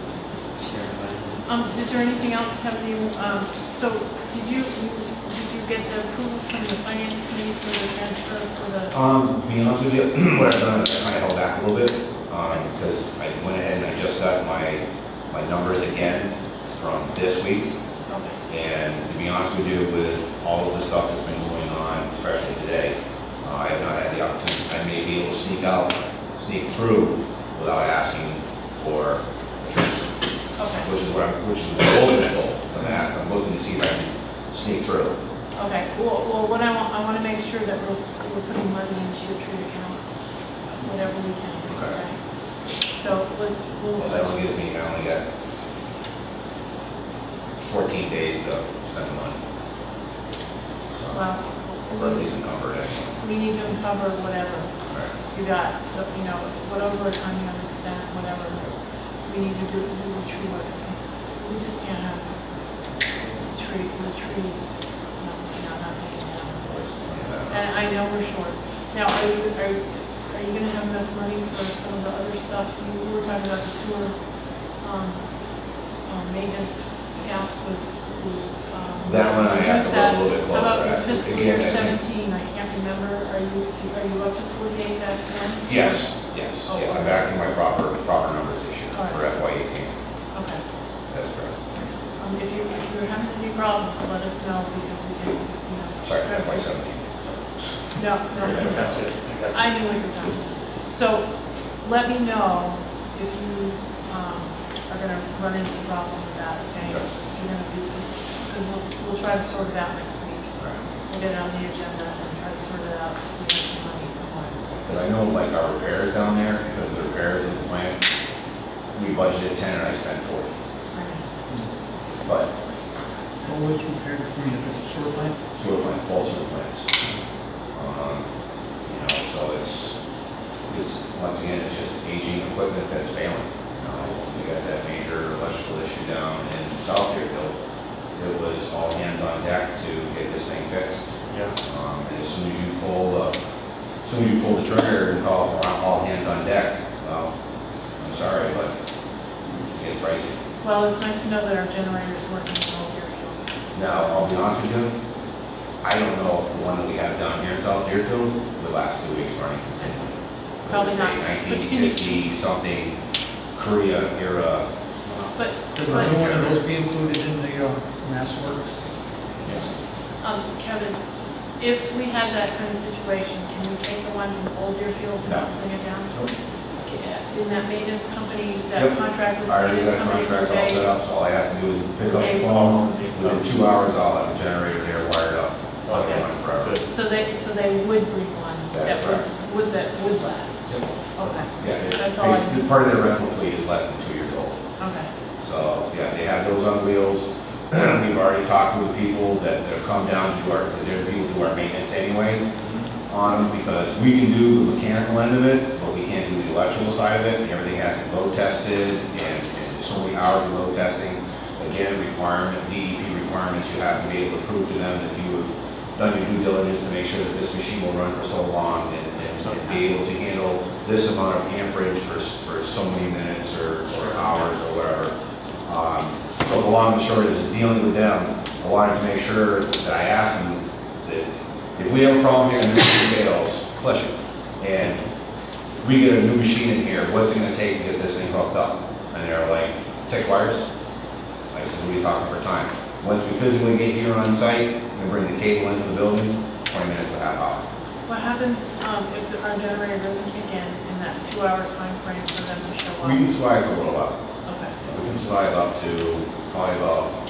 Is there anything else, Kevin, so did you get the approval from the finance committee for the transfer for the? To be honest with you, what I've done is I kind of held back a little bit, because I went ahead and I just got my numbers again from this week. Okay. And to be honest with you, with all of the stuff that's been going on, especially today, I have not had the opportunity. I may be able to sneak through without asking for a transfer, Okay. which is the ultimate goal. I'm looking to see if I can sneak through. Okay, well, what I want to make sure that we're putting money into your tree account, whatever we can. Okay. So Well, that only gives me, I only got 14 days to spend the money. So, well, or at least encumber it. we need to cover whatever Right. you got, so, you know, whatever time you haven't spent, whatever, we need to do the tree work, because we just can't have the trees, not taken down. Yeah. And I know we're short. Now, are you gonna have enough money for some of the other stuff? You were talking about the sewer, maintenance account was. That one I have to reduced that. look a little bit closer How about at. your fiscal Again, year I think- 17? I can't remember. Are you up to 48 back then? Yes, Oh, yeah, I'm back to my proper numbers this year All right. for FY18. Okay. That's correct. If you're having any problems, let us know because we can, you know. Sorry, try to fix it. FY17. No. That's it. I knew what you were talking about. So let me know if you are gonna run into a problem with that, okay? Okay. If you're gonna do, because we'll try to sort it out next week. Right. We'll get it on the agenda and try to sort it out so we have some money somewhere. Because I know like our repairs down there, because of the repairs in the plant, we budgeted 10 and I spent 40. But What was repaired between the sewer plant? sewer plants, all sewer plants. once again, it's just aging equipment that's failing. You know, we got that major electrical issue down in South Deerfield. It was all hands on deck to get this thing fixed. Yeah. And as soon as you pull the trigger and call for all hands on deck, well, I'm sorry, but it's pricey. Well, it's nice to know that our generator is working in all Deerfield. Now, I'll be honest with you, I don't know if the one that we have down here in South Deerfield, the last 2 weeks running continually. Probably not. But can you- 1950 something Korea era. But, Could one of those be included in the mass works? Kevin, if we had that kind of situation, can we take the one from Old Deerfield and No. bring it down? In that maintenance company, Yep. that contract with the I already maintenance got a company contract all set today? up, so all I have to do is pick up Okay. the phone. Within 2 hours, I'll have the generator there wired up. I'll Okay. get one forever. Good. So they would bring one That's that correct. would last? Yep. Okay, Yeah, That's all I it's part of their rental fleet is less than 2 years old. okay. So, yeah, they have those on wheels. We've already talked with people that have come down to our, they're people who do our maintenance anyway on them, because we can do the mechanical end of it, but we can't do the electrical side of it. And everything has to be load tested and so many hours of load testing. Again, DEP requirements, you have to be able to prove to them that you have done your due diligence to make sure that this machine will run for so long and be able to handle this amount of amperage for so many minutes or hours or whatever. So the long and short is dealing with them. I wanted to make sure that I asked them that if we have a problem here and this fails, bless you, and we get a new machine in here, what's it going to take to get this thing hooked up? And they're like, take wires. I said, what are you talking for time? Once we physically get here on site, we bring the cable into the building, 20 minutes to half hour. What happens if our generator doesn't kick in that 2-hour time frame for them to show up? We can slide for a little while. Okay, We can slide up to probably about,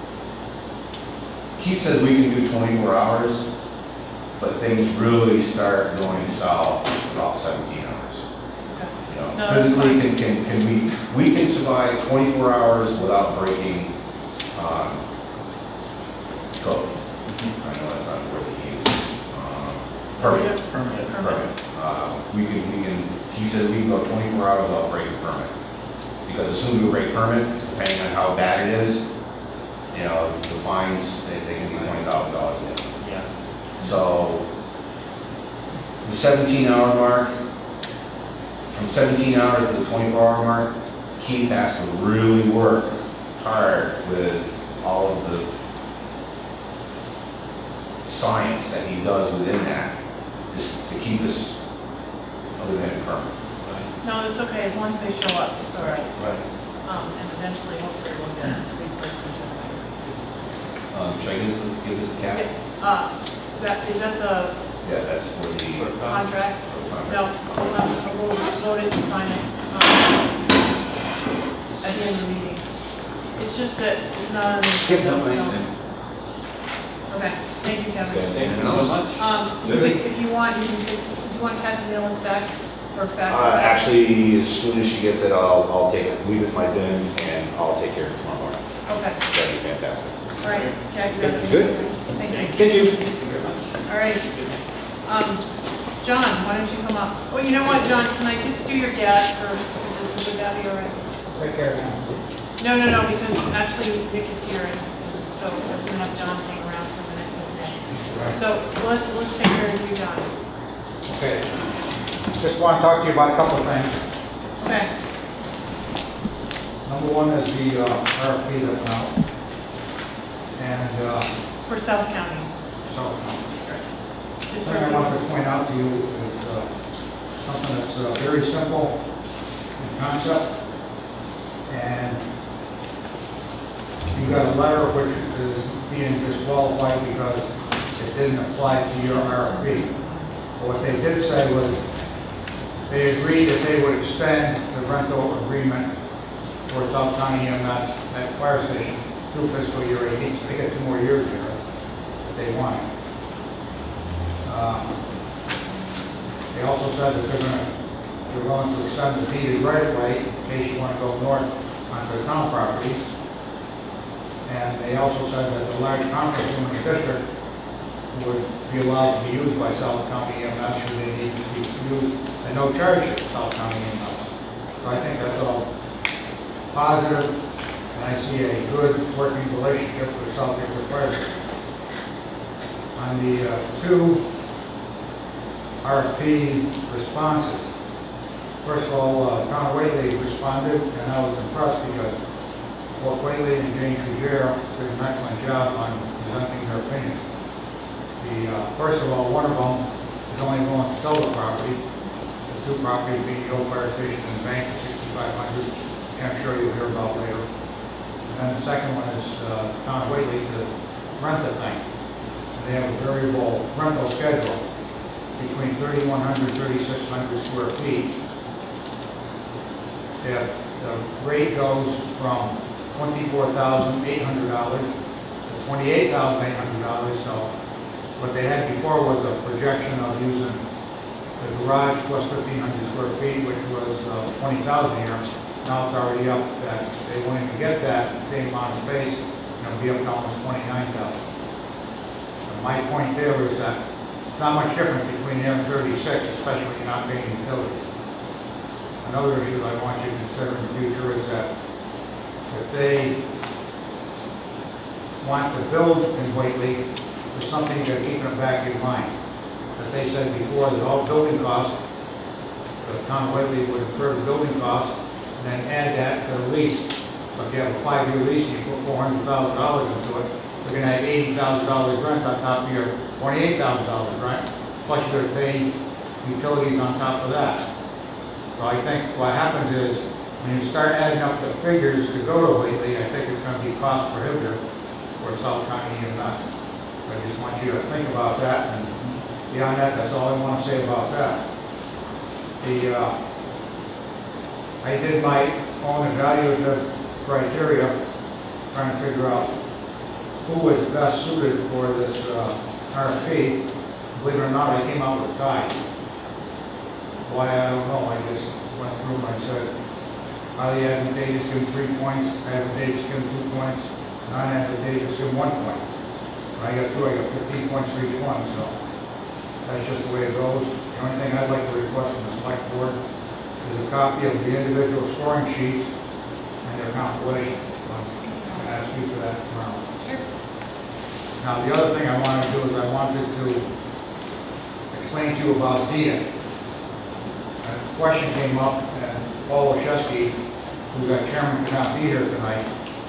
he says we can do 24 hours, but things really start going south about 17 hours. okay. You know, No, that's physically, fine. can we can survive 24 hours without breaking code. I know that's not the word he uses. Permit. Permit. We can, he says we can go 24 hours without breaking permit. Because as soon as we break permit, depending on how bad it is, you know, the fines, they can be $20,000 a day. Yeah. So, the 17-hour mark, from 17 hours to the 24-hour mark, Keith has to really work hard with all of the science that he does within that, just to keep us within permit. No, it's okay, as long as they show up, it's all right. Right. And eventually, hopefully, we'll get a replacement generator. Should I give this a cap? Is that the Yeah, that's for the contract? contract. No, we'll vote it and sign it at the end of the meeting. It's just that it's not on the agenda, so. Okay, thank you, Kevin. Okay. Thank you very much. If you want, you can, do you want Kathy Nealon's back or fax? it back? Actually, as soon as she gets it, I'll take it, leave it in my bin, and I'll take care of it tomorrow morning. Okay, That'd be fantastic. all right, Jack, you got it? Good. Thank you. Thank you. Thank you very much. All right. John, why don't you come up? Oh, you know what, John, can I just do your gas first? Would that be all right? Take care now. No, because actually Nick is here, and so we're gonna have John hang around for a minute with Nick. So let's take care of you, John. Okay. Just want to talk to you about a couple of things. Okay. Number one is the RFP that went out. And For South County. so, Just something I want to point out to you is something that's very simple in concept. And you got a letter which is being disqualified because it didn't apply to your RFP. But what they did say was they agreed that they would extend the rental agreement for South County EMS at fire station through fiscal year 18. So they get 2 more years here if they want it. They also said that they're going to extend the deeded right of way in case you want to go north onto the town property. And they also said that the large conference room in the district would be allowed to be used by South County EMS should they need to be used and no charge to South County in-house. So I think that's all positive, and I see a good working relationship with South Deerfield Fire District. On the two RFP responses, first of all, Town of Whately responded, and I was impressed because both Whately and Jane Trujillo did an excellent job on presenting their opinions. First of all, one of them is only going to sell the property. The two properties being the old fire station and the bank for $6,500, which I'm sure you'll hear about later. And then the second one is Town of Whately to rent the thing. And they have a variable rental schedule between 3,100 and 3,600 square feet. If the rate goes from $24,800 to $28,800, so what they had before was a projection of using the garage plus 1,500 square feet, which was 20,000 a year. Now it's already up that they won't even get that same amount of space, and it'll be up to almost 29,000. My point there is that it's not much difference between there and 36, especially when you're not paying utilities. Another issue I want you to consider in the future is that if they want to build in Whately, there's something you got to keep in the back of your mind. That they said before that all building costs, the Town of Whately would incur the building costs and then add that to the lease. So if you have a 5-year lease and you put $400,000 into it, you're going to have $80,000 rent on top of your $28,000 rent, plus you're going to pay utilities on top of that. So I think what happens is when you start adding up the figures to go to Whately, I think it's going to be cost prohibitive for South County and us. I just want you to think about that, and beyond that, that's all I want to say about that. I did my own evaluative criteria, trying to figure out who was best suited for this RFP. Believe it or not, I came out with a tie. Why, I don't know, I just went through and I said, highly advantageous, give them 3 points, advantageous, give them 2 points, non-advantageous, give them 1 point. When I got through, I got 15 points for each one, so that's just the way it goes. The only thing I'd like to request from the select board is a copy of the individual scoring sheets and their compilation. So I'm going to ask you for that tomorrow. Now, the other thing I wanted to do is I wanted to explain to you about DEA. A question came up, and Paul Wachowski, who's our chairman, cannot be here tonight.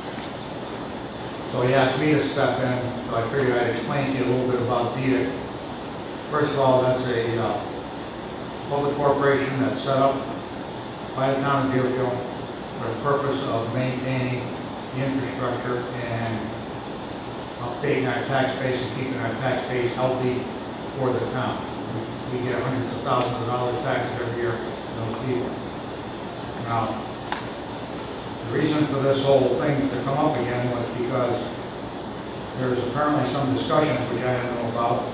So he asked me to step in, so I figured I'd explain to you a little bit about DEA. First of all, that's a public corporation that's set up by the town of Deerfield for the purpose of maintaining the infrastructure and updating our tax base and keeping our tax base healthy for the town. We get hundreds of thousands of dollars taxes every year from those people. Now, the reason for this whole thing to come up again was because there's apparently some discussions, which I didn't know about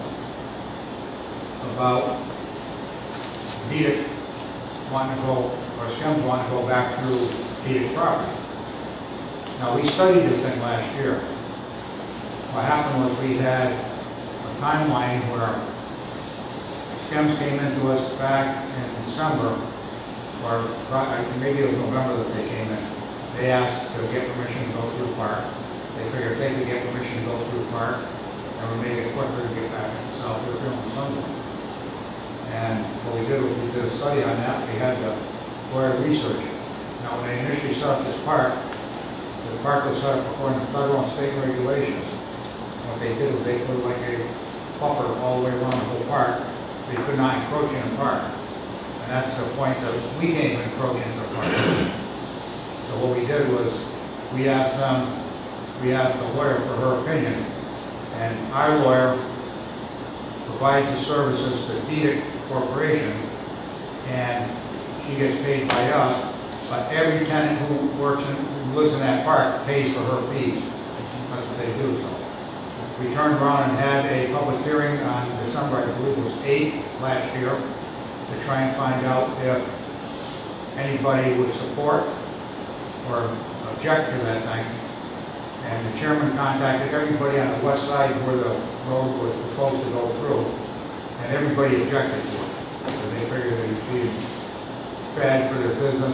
DEDIC wanting to go, or SCEMS wanting to go back through DEDIC property. Now, we studied this thing last year. What happened was we had a timeline where SCEMS came into us back in December, or maybe it was November that they came in. They asked to get permission to go through the park. They figured if they could get permission to go through the park, and we made it quicker to get back into South Deerfield on Sunday. And what we did was we did a study on that. We had to go ahead and research it. Now, when they initially set up this park, the park was set up according to federal and state regulations. What they did was they put like a buffer all the way around the whole park. They could not encroach in the park. And that's the point that we can't even encroach into the park. So what we did was we asked the lawyer for her opinion. And our lawyer provides the services to DEDIC Corporation, and she gets paid by us, but every tenant who lives in that park pays for her fees. That's what they do. So we turned around and had a public hearing on December, I believe it was 8th last year, to try and find out if anybody would support or object to that thing. And the chairman contacted everybody on the west side where the road was supposed to go through, and everybody objected to it. So they figured they be bad for their business.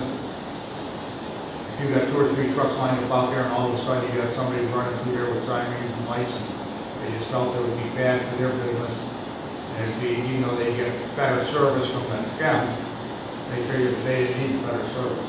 If you've got 2 or 3 trucks lined up out there and all of a sudden you got somebody running through there with sirens and lights, and they just felt it would be bad for their business. And it'd be, even though they get better service from the county, they figured they need better service.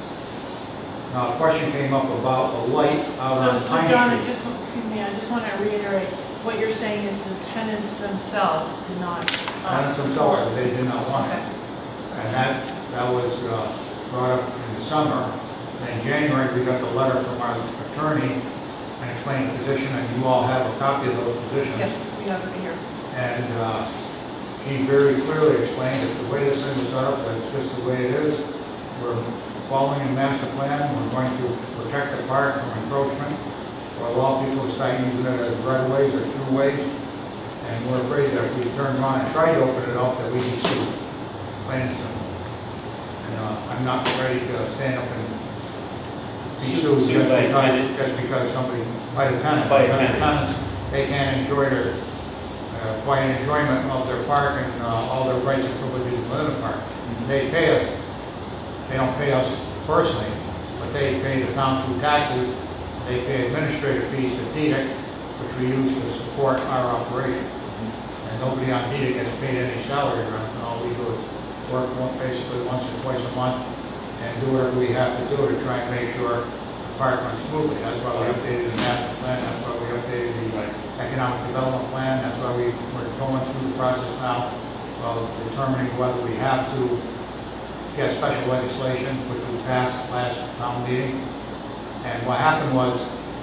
Now, a question came up about a light out on So Pine John, Street. I just want to reiterate, what you're saying is the tenants themselves did not. Tenants themselves, they did not want it. And that was brought up in the summer. And in January, we got the letter from our attorney and explained the position, and you all have a copy of those positions. Yes, we have it here. And he very clearly explained that the way this thing was set up, that's just the way it is. We're following the master plan. We're going to protect the park from encroachment. We'll allow people to start using it as right-of-ways or throughways. And we're afraid that if we turn around and try to open it up, that we can sue. Plain and simple. And I'm not ready to stand up and be sued just because somebody, by the tenant. By a Because the tenant. tenants, they can't enjoy their quiet enjoyment of their park and all their rights and privileges within the park. They pay us, they don't pay us personally, but they pay the town through taxes. They pay administrative fees to DEDIC, which we use to support our operation. And nobody on DEDIC gets paid any salary rent, and all we do is work basically once or twice a month and do whatever we have to do to try and make sure the park runs smoothly. That's why we updated the master plan, that's why we updated the economic development plan, that's why we're going through the process now of determining whether we have to get special legislation, which we passed last town meeting. And what happened was,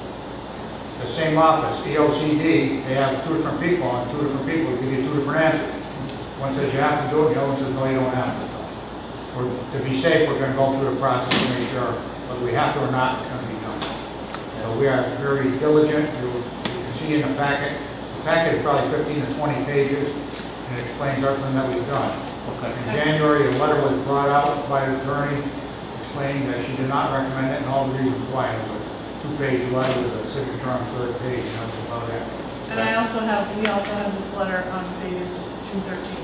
the same office, EOCD, they have 2 different people, and 2 different people give you 2 different answers. One says you have to do it, the other one says no, you don't have to. To be safe, we're going to go through the process to make sure whether we have to or not, it's going to be done. So we are very diligent. You can see in the packet. The packet is probably 15 to 20 pages, and it explains everything that we've done. Okay. In January, a letter was brought out by the attorney explaining that she did not recommend it and all the reasons why. It was a 2-page letter with a signature on the 3rd page, and that was about it. And we also have this letter dated June 13th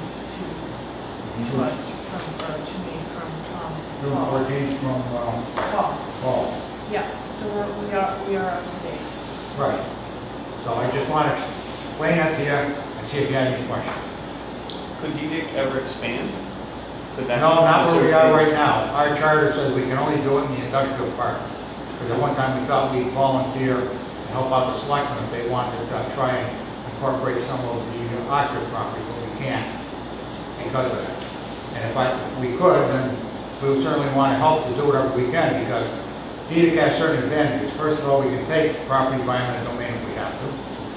to us, to me, from June Paul. 14th from Paul. Paul. Yeah, so we are up to date. Right. So I just want to explain that to you and see if you have any questions. Could DEDIC ever expand? Could that? No, not where we are right now. Our charter says we can only do it in the industrial park. Because at one time we thought we'd volunteer and help out the selectmen if they wanted to try and incorporate some of the Oxford property, but we can't because of that. And if we could, then we would certainly want to help to do whatever we can, because DEDIC has certain advantages. First of all, we can take property by eminent domain if we have to.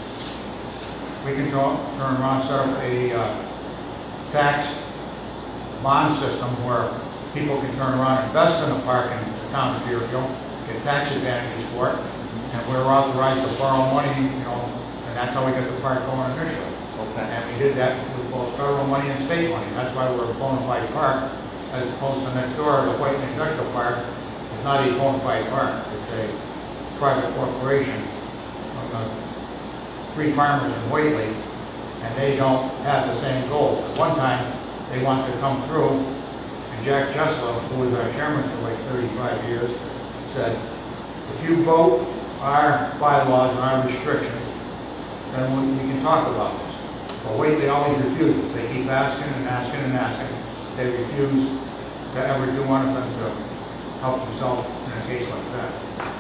We can turn around and set up a tax bond system where people can turn around and invest in the park in the town of Deerfield, get tax advantages for it, and we're authorized to borrow money, and that's how we get the park going initially. Okay. And we did that with both federal money and state money. That's why we're a bona fide park, as opposed to next door, the White Industrial Park. It's not a bona fide park. It's a private corporation of the 3 farmers in Whately, and they don't have the same goals. At one time, they wanted to come through, and Jack Jeslow, who was our chairman for like 35 years, said, if you vote our bylaws and our restrictions, then we can talk about this. But Whately always refuses. They keep asking and asking and asking. They refuse to ever do anything to help themselves in a case like that.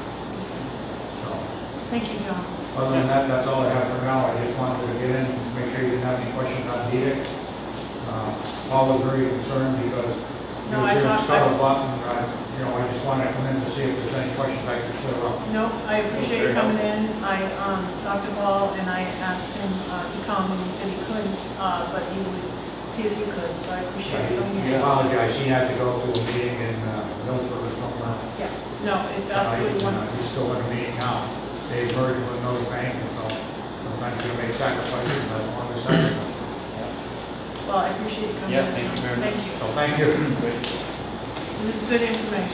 So, Thank you, John. other than that, that's all I have for now. I just wanted to get in, make sure you didn't have any questions on DEDIC. Paul was very concerned because he No, was I here thought- scuttlebutt, and I just wanted to come in to see if there's any questions I could clear up. No, I appreciate you coming in. I talked to Paul and I asked him to come and he said he couldn't, but he would see if he could, so I appreciate you coming He in. apologized. He had to go to a meeting in Millsburg or somewhere. Yeah, no, it's absolutely wonderful. He's still in a meeting now. They merged with another bank, and so sometimes you make sacrifices, but one of the sacrifices. Well, I appreciate you coming in. Yeah, thank you very much. Thank you. So thank you. This is good information.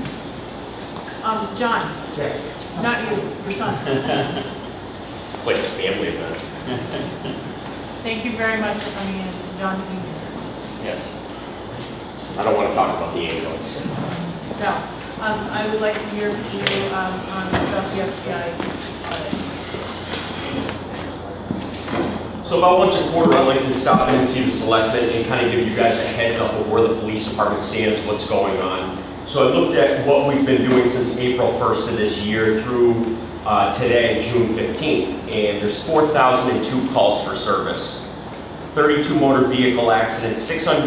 John, Yes. not you, your son. It's like a family event. Thank you very much for coming in, John Senior. Yes. I don't want to talk about the ambulance. Now, I would like to hear from you on about the FBI audit. So about once a quarter, I'd like to stop in and see the selectmen and kind of give you guys a heads up of where the police department stands, what's going on. So I looked at what we've been doing since April 1st of this year through today, June 15th, and there's 4,002 calls for service, 32 motor vehicle accidents,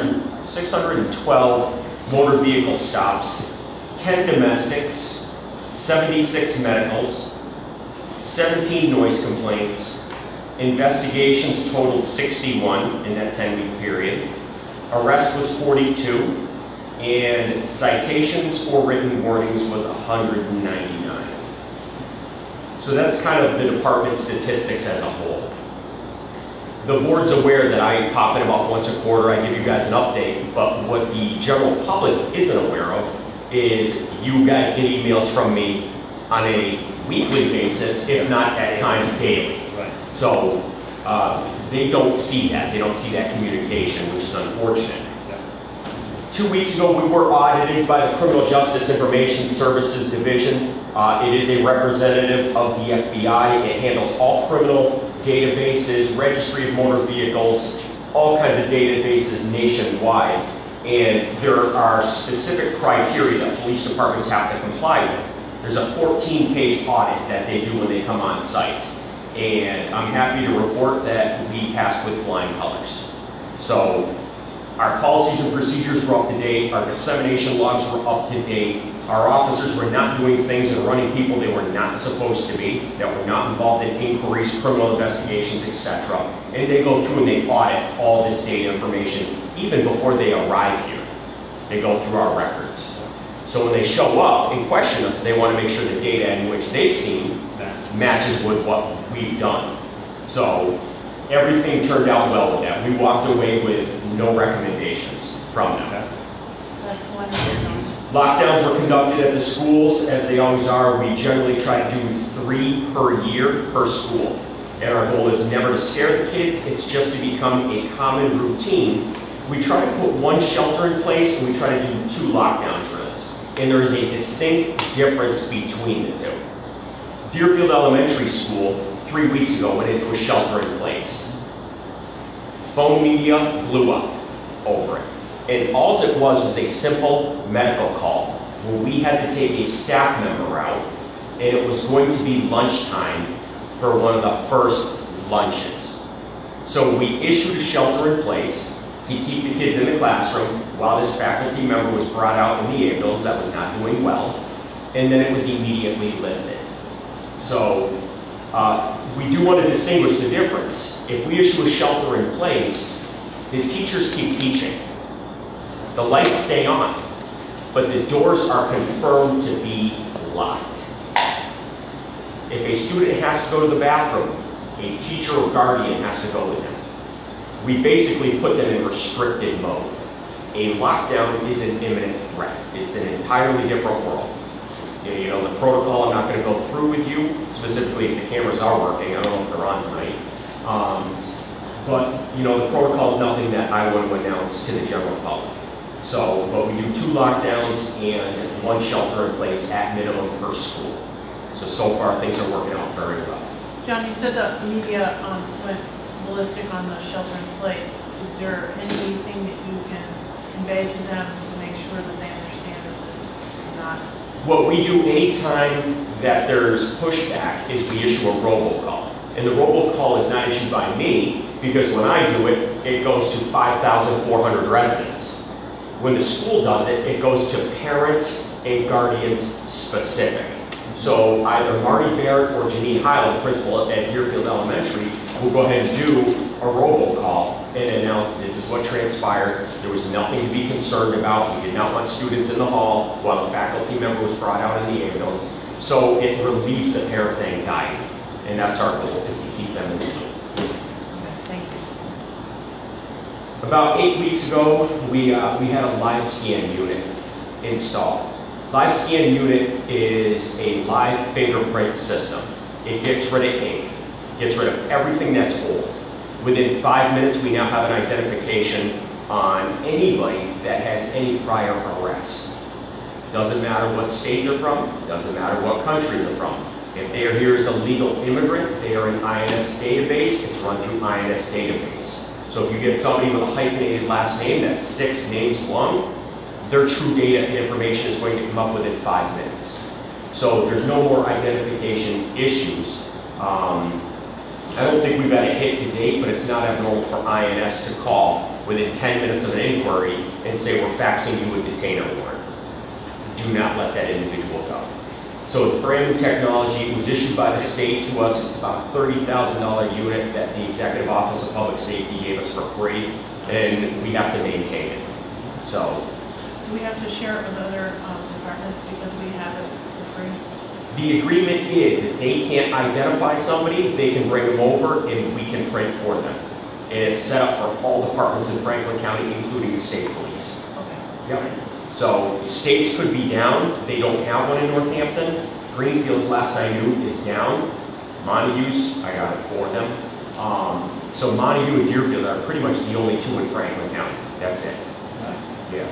612 motor vehicle stops, 10 domestics, 76 medicals, 17 noise complaints, investigations totaled 61 in that 10-week period, arrest was 42, and citations or written warnings was 199. So that's kind of the department statistics as a whole. The board's aware that I pop in about once a quarter, I give you guys an update, but what the general public isn't aware of is you guys get emails from me on a weekly basis, if not at times daily. Right. So they don't see that. They don't see that communication, which is unfortunate. 2 weeks ago, we were audited by the Criminal Justice Information Services Division. It is a representative of the FBI. It handles all criminal databases, registry of motor vehicles, all kinds of databases nationwide. And there are specific criteria that police departments have to comply with. There's a 14-page audit that they do when they come on site. And I'm happy to report that we passed with flying colors. So our policies and procedures were up to date, our dissemination logs were up to date, our officers were not doing things and running people they were not supposed to be, that were not involved in inquiries, criminal investigations, etc. And they go through and they audit all this data information even before they arrive here. They go through our records. So when they show up and question us, they want to make sure the data in which they've seen matches with what we've done. So everything turned out well with that. We walked away with no recommendations from them. That's wonderful. Lockdowns were conducted at the schools, as they always are. We generally try to do 3 per year per school. And our goal is never to scare the kids, it's just to become a common routine. We try to put 1 shelter in place and we try to do 2 lockdown drills. And there is a distinct difference between the 2. Deerfield Elementary School 3 weeks ago went into a shelter in place. Phone media blew up over it. And all it was a simple medical call where we had to take a staff member out, and it was going to be lunchtime for one of the first lunches. So we issued a shelter in place to keep the kids in the classroom while this faculty member was brought out in the ambulance that was not doing well, and then it was immediately lifted. So we do want to distinguish the difference. If we issue a shelter in place, the teachers keep teaching. The lights stay on, but the doors are confirmed to be locked. If a student has to go to the bathroom, a teacher or guardian has to go with them. We basically put them in restricted mode. A lockdown is an imminent threat. It's an entirely different world. You know, the protocol I'm not going to go through with you, specifically if the cameras are working. I don't know if they're on tonight. But, you know, the protocol is nothing that I want to announce to the general public. So, but we do 2 lockdowns and 1 shelter in place at minimum per school. So far things are working out very well. John, you said the media went ballistic on the shelter in place. Is there anything that you can convey to them to make sure that they understand that this is not? What we do anytime that there's pushback is we issue a robocall. And the robocall is not issued by me because when I do it, it goes to 5,400 residents. When the school does it, it goes to parents and guardians specific. So either Marty Barrett or Janine Heil, the principal at Deerfield Elementary, will go ahead and do a robocall and announce this is what transpired. There was nothing to be concerned about. We did not want students in the hall while the faculty member was brought out in the ambulance. So it relieves the parents' anxiety. And that's our goal, is to keep them in the loop. Okay, thank you. About 8 weeks ago, we had a live scan unit installed. Live scan unit is a live fingerprint system. It gets rid of ink, gets rid of everything that's old. Within 5 minutes, we now have an identification on anybody that has any prior arrest. Doesn't matter what state they're from, doesn't matter what country they're from. If they are here as a legal immigrant, they are in INS database, it's run through INS database. So if you get somebody with a hyphenated last name that's 6 names long, their true data information is going to come up within 5 minutes. So there's no more identification issues. I don't think we've had a hit to date, but it's not abnormal for INS to call within 10 minutes of an inquiry and say, we're faxing you a detainer warrant. Do not let that individual go. So it's brand new technology. It was issued by the state to us. It's about a $30,000 unit that the Executive Office of Public Safety gave us for free, and we have to maintain it. So Do we have to share it with other departments because we have it for free? the agreement is if they can't identify somebody, they can bring them over and we can print for them. And it's set up for all departments in Franklin County, including the state police. Okay. Yep. So states could be down. They don't have one in Northampton. Greenfield's, last I knew, is down. Montague's, I got it for them. So Montague and Deerfield are pretty much the only two in Franklin County. That's it. Yeah.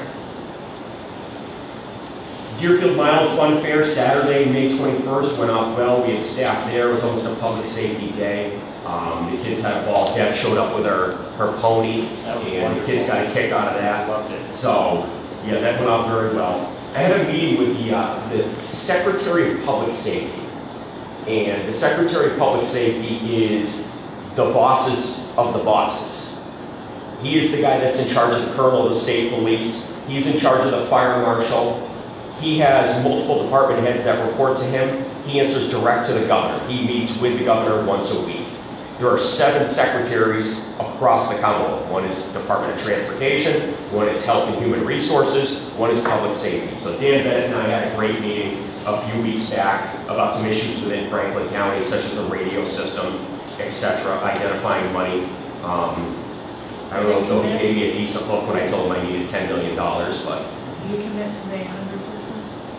Deerfield Mile Fun Fair, Saturday, May 21st, went off well. We had staff there. It was almost a public safety day. The kids had a ball. Deb showed up with her pony, and the kids got a kick out of that. Loved it. So, yeah, that went off very well. I had a meeting with the Secretary of Public Safety. And the Secretary of Public Safety is the bosses of the bosses. He is the guy that's in charge of the colonel of the state police. He's in charge of the fire marshal. He has multiple department heads that report to him. He answers direct to the governor. He meets with the governor once a week. There are 7 secretaries across the Commonwealth. One is Department of Transportation, one is Health and Human Resources, one is Public Safety. So Dan Bennett and I had a great meeting a few weeks back about some issues within Franklin County, such as the radio system, etc., identifying money. I don't know if they'll gave me a decent look when I told them I needed $10 million, but Do you commit to the 800 system?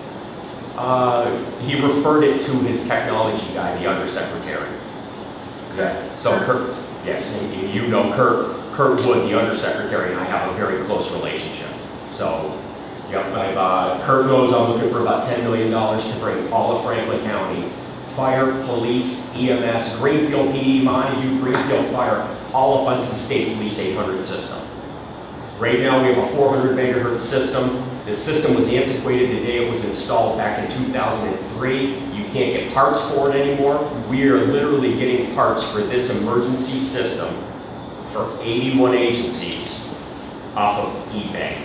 he referred it to his technology guy, the undersecretary. Yeah. So Kurt, yes, and you know Kurt Wood, the undersecretary, and I have a very close relationship. So, yep, Kurt knows I'm looking for about $10 million to bring all of Franklin County, fire, police, EMS, Greenfield PD, Montague, Greenfield Fire, all up onto the state police 800 system. Right now, we have a 400 megahertz system. The system was antiquated the day it was installed back in 2003. You can't get parts for it anymore. We are literally getting parts for this emergency system for 81 agencies off of eBay.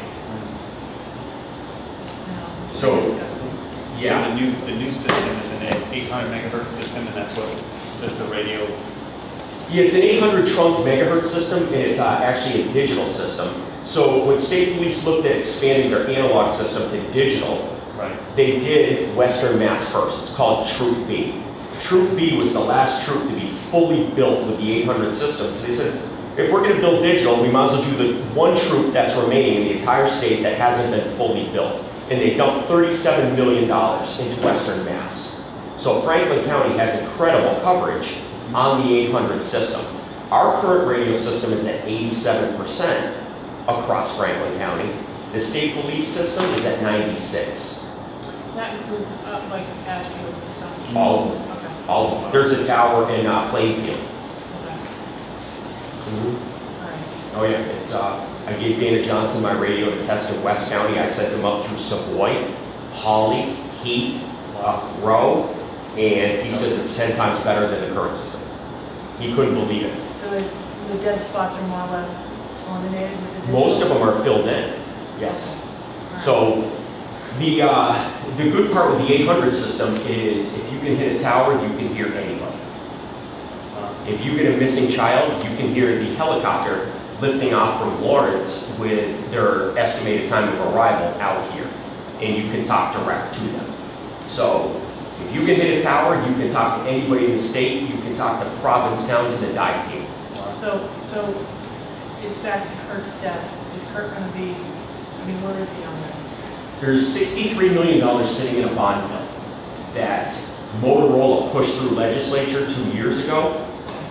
So, yeah. The new system is an 800 megahertz system, and that's the radio. Yeah, it's an 800 trunk megahertz system, and it's actually a digital system. So when state police looked at expanding their analog system to digital, Right. they did Western Mass first. It's called Troop B. Troop B was the last troop to be fully built with the 800 system. So they said, if we're going to build digital, we might as well do the one troop that's remaining in the entire state that hasn't been fully built. And they dumped $37 million into Western Mass. So Franklin County has incredible coverage on the 800 system. Our current radio system is at 87% across Franklin County. The state police system is at 96. That includes like Ashfield and stuff? All of them. Okay. All of them. There's a tower in Plainfield. Okay. All right. Oh yeah, it's, I gave Dana Johnson my radio to test in West County. I sent them up through Savoy, Hawley, Heath, Rowe, and he says it's 10 times better than the current system. He couldn't believe it. So the dead spots are more or less eliminated with the digital? Most of them are filled in, yes. So the good part with the 800 system is if you can hit a tower, you can hear anybody. If you get a missing child, you can hear the helicopter lifting off from Lawrence with their estimated time of arrival out here, and you can talk direct to them. So if you can hit a tower, you can talk to anybody in the state, you can talk to Providence down to the dive team. So it's back to Kurt's desk. Is Kurt going to be, I mean, where is he on this? There's $63 million sitting in a bond bill that Motorola pushed through legislature 2 years ago.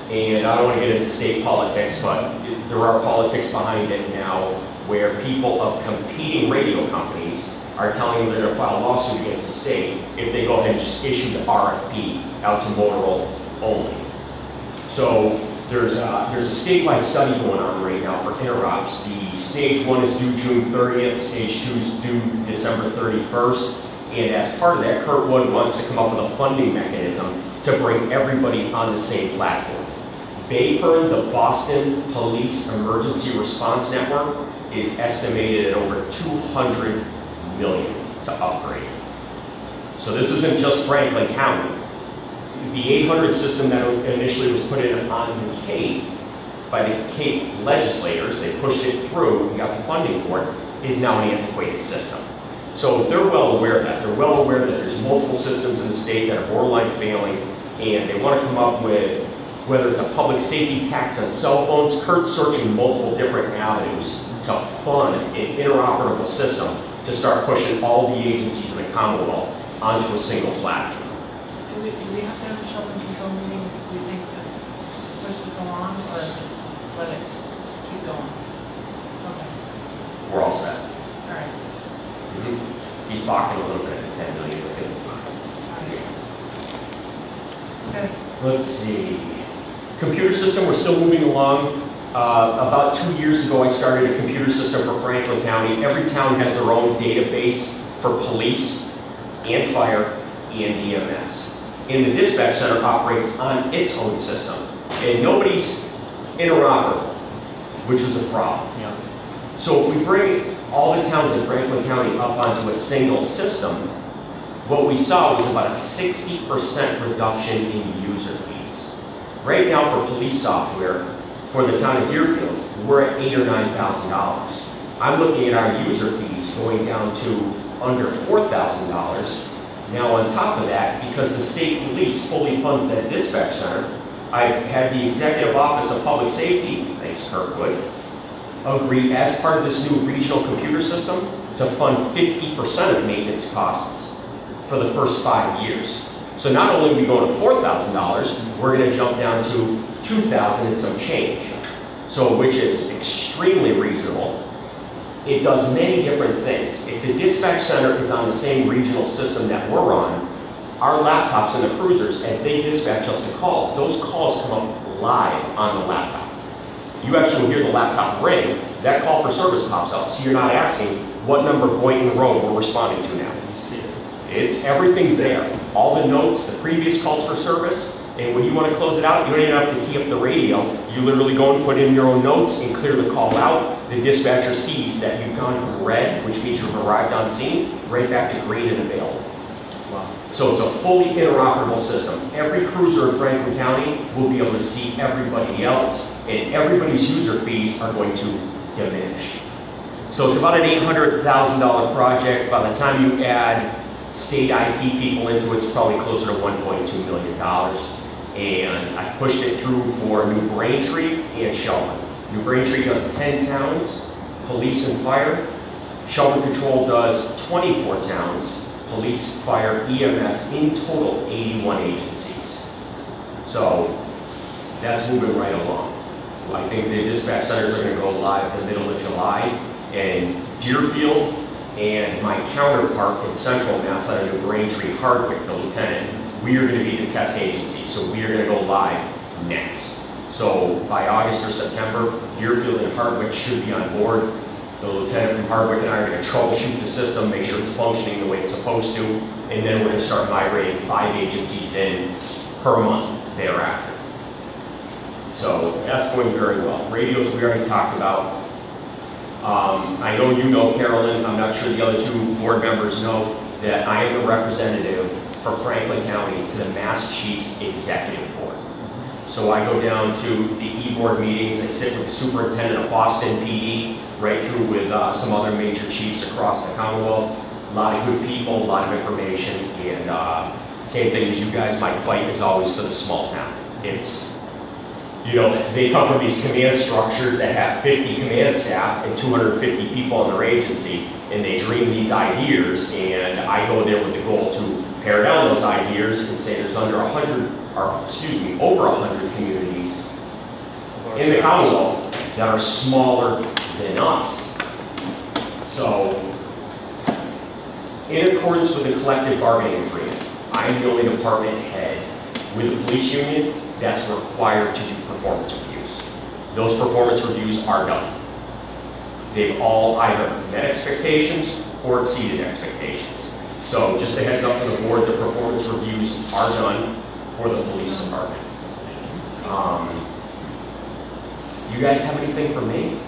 And I don't want to get into state politics, but there are politics behind it now where people of competing radio companies are telling them they're going to file a lawsuit against the state if they go ahead and just issue the RFP out to Motorola only. So there's a statewide study going on right now for interops. The stage 1 is due June 30th, stage 2 is due December 31st. And as part of that, Kurt Wood wants to come up with a funding mechanism to bring everybody on the same platform. Baypern, the Boston Police Emergency Response Network, is estimated at over $200 million to upgrade. So this isn't just Franklin County. The 800 system that initially was put in on the Cape by the Cape legislators, they pushed it through and got the funding for it, is now an antiquated system. So they're well aware of that. They're well aware that there's multiple systems in the state that are borderline failing, and they want to come up with, whether it's a public safety tax on cell phones, Kurt's searching multiple different avenues to fund an interoperable system to start pushing all the agencies in the Commonwealth onto a single platform. Do we have to have a shelter control meeting, do you think, to push this along, or just let it keep going? Okay, We're all set. all right. He's talking a little bit at 10 million. Okay. Let's see. Computer system, we're still moving along. About 2 years ago, I started a computer system for Franklin County. Every town has their own database for police and fire and EMS. And the dispatch center operates on its own system. And nobody's interoperable, which is a problem. Yeah. So if we bring all the towns in Franklin County up onto a single system, what we saw was about a 60% reduction in user fees. Right now for police software, for the town of Deerfield, we're at $8,000 or $9,000. I'm looking at our user fees going down to under $4,000. Now on top of that, because the state police fully funds that dispatch center, I've had the Executive Office of Public Safety, thanks Kirkwood, agree as part of this new regional computer system to fund 50% of maintenance costs for the first 5 years. So not only are we going to $4,000, we're going to jump down to $2,000 and some change. So which is extremely reasonable. It does many different things. If the dispatch center is on the same regional system that we're on, our laptops and the cruisers, as they dispatch us the calls, those calls come up live on the laptop. You actually hear the laptop ring, that call for service pops up. So you're not asking what number of Boynton Road we're responding to now. You see it. It's, everything's there. All the notes, the previous calls for service, and when you want to close it out, you don't even have to key up the radio. You literally go and put in your own notes and clear the call out. The dispatcher sees that you've gone from red, which means you've arrived on scene, right back to green and available. Wow. So it's a fully interoperable system. Every cruiser in Franklin County will be able to see everybody else, and everybody's user fees are going to diminish. So it's about an $800,000 project. By the time you add state IT people into it, it's probably closer to $1.2 million. And I pushed it through for New Braintree and Shelburne. New Braintree does 10 towns, police and fire. Shelburne Control does 24 towns, police, fire, EMS, in total 81 agencies. So that's moving right along. I think the dispatch centers are going to go live in the middle of July, and Deerfield and my counterpart in Central Mass out of New Braintree, Hardwick, the lieutenant, we are going to be the test agency, so we are going to go live next. So by August or September, Deerfield and Hardwick should be on board. The lieutenant from Hardwick and I are going to troubleshoot the system, make sure it's functioning the way it's supposed to, and then we're going to start migrating 5 agencies in per month thereafter. So that's going very well. Radios we already talked about. I know you know, Carolyn, I'm not sure the other 2 board members know, that I am the representative for Franklin County to the Mass Chiefs Executive Board. So I go down to the E-Board meetings, I sit with the superintendent of Boston PD, right through with some other major chiefs across the Commonwealth. A lot of good people, a lot of information, and same thing as you guys, my fight is always for the small town. It's, you know, they come from these command structures that have 50 command staff and 250 people in their agency, and they dream these ideas, and I go there with the goal to pare down those odd years and say there's under 100, or excuse me, over 100 communities in the Commonwealth that are smaller than us. So, in accordance with the collective bargaining agreement, I'm the only department head with the police union that's required to do performance reviews. Those performance reviews are done. They've all either met expectations or exceeded expectations. So just a heads up for the board, the performance reviews are done for the police department. You guys have anything for me?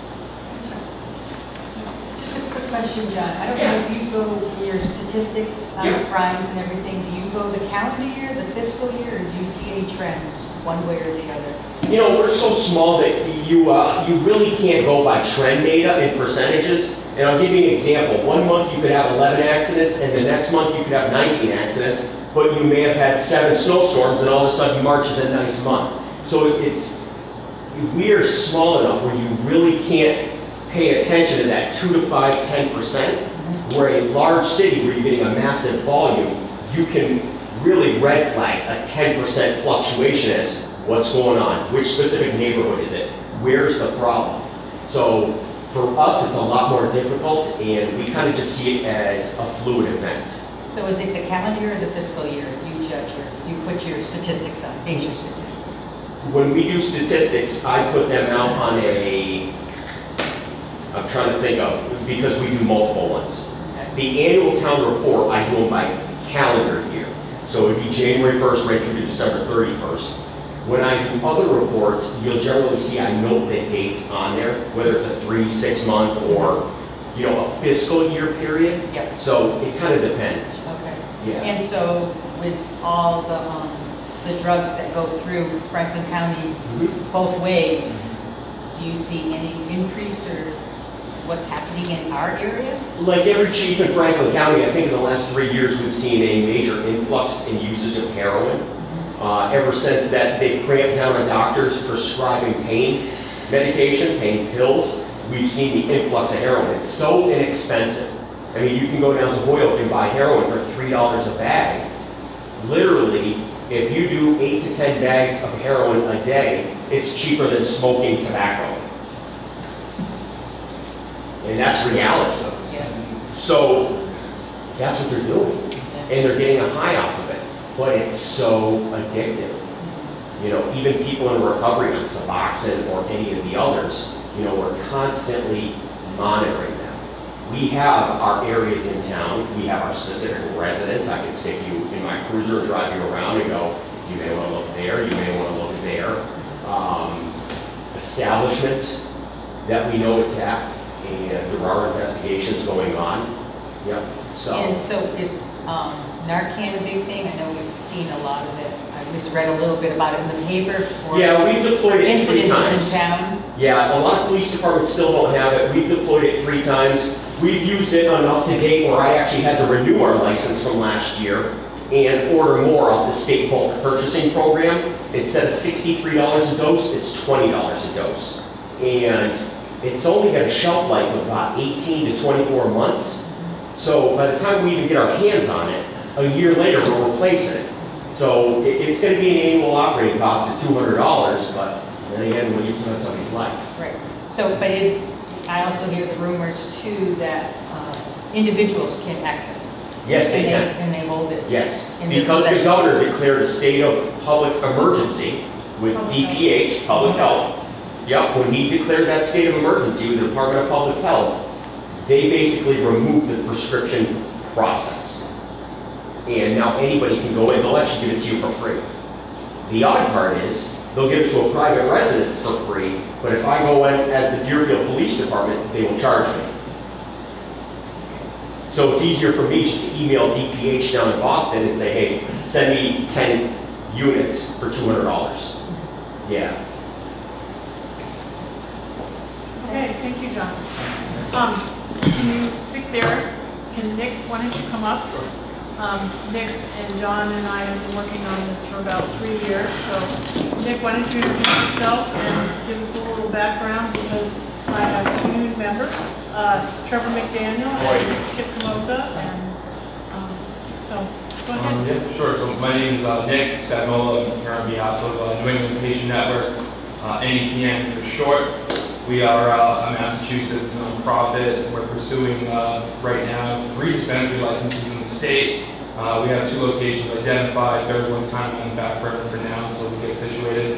Just a quick question, John. I don't know if you go for your statistics on Yeah. crimes and everything. Do you go the calendar year, the fiscal year, or do you see any trends one way or the other? You know, we're so small that you really can't go by trend data and percentages. And I'll give you an example. One month you could have 11 accidents, and the next month you could have 19 accidents, but you may have had 7 snowstorms, and all of a sudden March is a nice month. So we are small enough where you really can't pay attention to that 2 to 5, 10%. Where a large city where you're getting a massive volume, you can really red flag a 10% fluctuation as what's going on, which specific neighborhood is it, where's the problem. So for us, it's a lot more difficult, and we kind of just see it as a fluid event. So is it the calendar year or the fiscal year you judge you put your statistics on, base your statistics? When we do statistics, I put them out on I'm trying to think of, because we do multiple ones. The annual town report, I do them by calendar year. So it would be January 1st right through to December 31st. When I do other reports, you'll generally see I note the dates on there, whether it's a 3, 6 month or, you know, a fiscal year period. Yep. So it kind of depends. Okay. Yeah. And so with all the drugs that go through Franklin County both ways, do you see any increase or what's happening in our area? Like every chief in Franklin County, I think in the last 3 years, we've seen a major influx in usage of heroin. Ever since that they've cramped down on doctors prescribing pain medication, pain pills, we've seen the influx of heroin. It's so inexpensive. I mean, you can go down to Hoyoke and buy heroin for $3 a bag. Literally, if you do 8 to 10 bags of heroin a day, it's cheaper than smoking tobacco. And that's reality. Yeah. So that's what they're doing. And they're getting a high off of it. But it's so addictive. You know, even people in recovery on Suboxone or any of the others, you know, we're constantly monitoring them. We have our areas in town. We have our specific residents. I can stick you in my cruiser and drive you around and go, you may want to look there, you may want to look there. Establishments that we know it's at, and there are investigations going on. Yep. So. And so is Narcan a big thing? I know we've seen a lot of it. I just read a little bit about it in the paper for Yeah, we've deployed it 3 incidences times. in town. Yeah, a lot of police departments still don't have it. We've deployed it 3 times. We've used it enough to date where I actually had to renew our license from last year and order more off the state bulk purchasing program. Instead of $63 a dose, it's $20 a dose. And it's only got a shelf life of about 18 to 24 months. So by the time we even get our hands on it, a year later we're replacing it. So it's going to be an annual operating cost of $200, but then again, when you put on somebody's life. Right. So, but I also hear the rumors too that individuals can access it. Yes, they can. And they hold it. Yes, in their because the possession. governor declared a state of public emergency with DPH, Public Health. Yep, when he declared that state of emergency with the Department of Public Health, they basically removed the prescription process. And now anybody can go in, they'll actually give it to you for free. The odd part is, they'll give it to a private resident for free, but if I go in as the Deerfield Police Department, they will charge me. So it's easier for me just to email DPH down in Boston and say, hey, send me 10 units for $200. Yeah. Okay, thank you, John. Can you stick there? Can Nick, why don't you come up? Nick and John and I have been working on this for about 3 years. So Nick, why don't you introduce yourself and give us a little background, because I have 2 new members, Trevor McDaniel and Kip Camosa, and so Go ahead. Yeah, sure. So my name is Nick Stadmola. I'm here on behalf of New England Patient Network, NEPN for short. We are a Massachusetts nonprofit. We're pursuing right now 3 dispensary licenses in the state. We have 2 locations identified. Third one's kind of on the back burner for now until we get situated.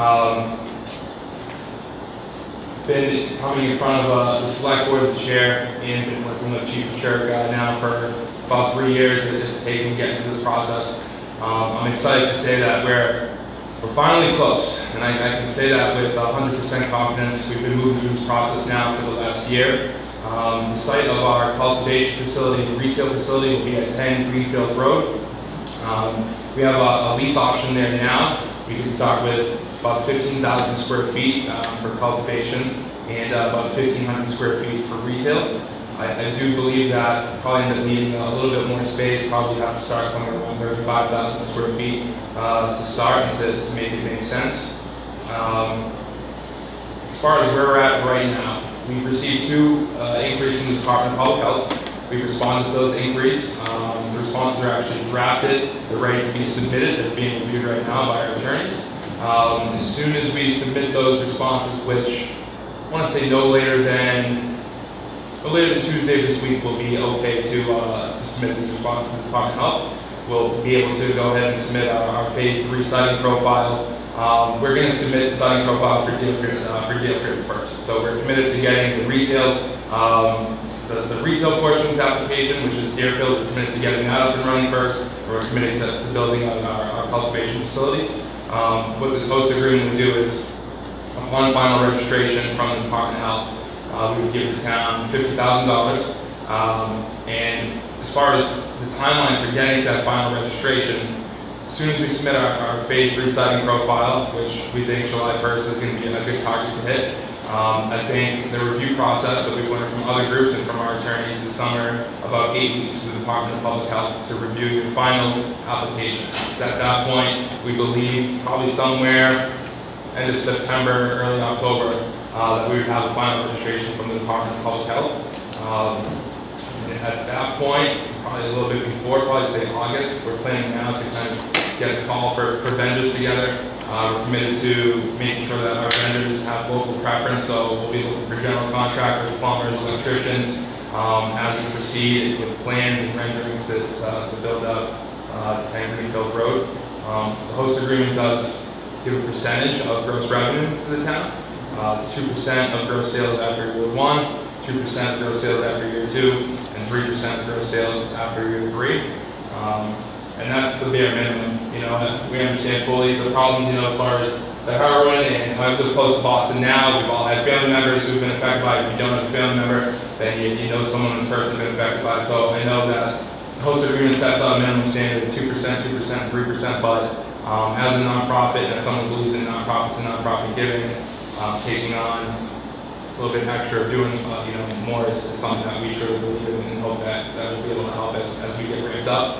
Been coming in front of the select board, the chair, and been working with Chief Chirk now for about 3 years. It's taken getting to this process. I'm excited to say that we're finally close, and I can say that with 100% confidence. We've been moving through this process now for the last year. The site of our cultivation facility and retail facility will be at 10 Greenfield Road. We have a lease option there now. We can start with about 15,000 square feet for cultivation and about 1,500 square feet for retail. I do believe that probably end up needing a little bit more space. Probably have to start somewhere around 35,000 square feet to start and to make it make sense. As far as where we're at right now, we've received 2 inquiries from the Department of Public Health. We've responded to those inquiries. The responses are actually drafted. They're ready to be submitted. They're being reviewed right now by our attorneys. As soon as we submit those responses, which I want to say no later than Tuesday this week, will be okay to submit these responses to the Department of Health. We'll be able to go ahead and submit our phase 3 siting profile. We're going to submit the siting profile for Deerfield first. So we're committed to getting the retail, the retail portion of this application, which is Deerfield. We're committed to getting that up and running first. And we're committed to building out our cultivation facility. What this host agreement would do is, upon final registration from the Department of Health, we would give the town $50,000. And as far as the timeline for getting to that final registration, as soon as we submit our phase 3 siting profile, which we think July 1st is going to be a good target to hit, I think the review process that we've learned from other groups and from our attorneys is somewhere about 8 weeks to the Department of Public Health to review your final application. At that point, we believe probably somewhere end of September, early October, that we would have a final registration from the Department of Public Health. At that point, probably a little bit before, probably say August, we're planning now to kind of get a call for vendors together. We're committed to making sure that our vendors have local preference, so we'll be looking for general contractors, plumbers, electricians, as we proceed with plans and renderings to build up 10 Greenfield Road. The host agreement does give a percentage of gross revenue to the town. It's 2% of gross sales after year 1, 2% of gross sales after year 2, and 3% of gross sales after year 3. And that's the bare minimum. You know, we understand fully the problems, you know, as far as the heroin, and I live close to Boston now. We've all had family members who've been affected by it. If you don't have a family member, then you know someone who's personally been affected by it. So I know that the host agreement sets out a minimum standard of 2%, 2%, 3%, but as a nonprofit, and as someone who believes in nonprofit to nonprofit giving, taking on a little bit extra of doing you know, more is something that we truly believe in and hope that will be able to help us as we get ramped up.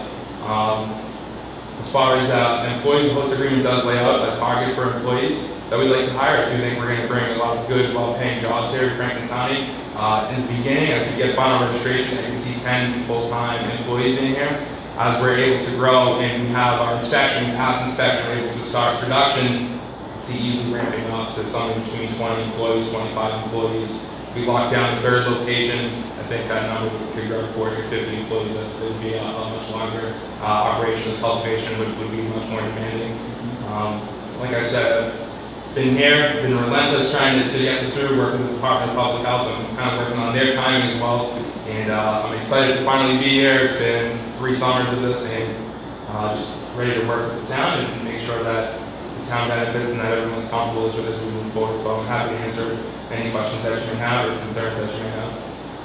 As far as employees, the host agreement does lay out a target for employees that we'd like to hire. I do think we're going to bring a lot of good, well-paying jobs here in Franklin County. In the beginning, as we get final registration, you can see 10 full-time employees in here. As we're able to grow and we have our inspection, pass inspection, we're able to start production, see easily ramping up to something between 20 employees, 25 employees. We lock down the 3rd location. I think that number could grow to 40 or 50 employees. It would be a much longer operation. The cultivation would be much more demanding. Like I said, I've been here, been relentless trying to get this through, working with the Department of Public Health. I'm kind of working on their timing as well. And I'm excited to finally be here. It's been 3 summers of this, and just ready to work with the town and make sure that the town benefits and that everyone's comfortable as we move forward. So I'm happy to answer any questions that you may have or concerns that you may have.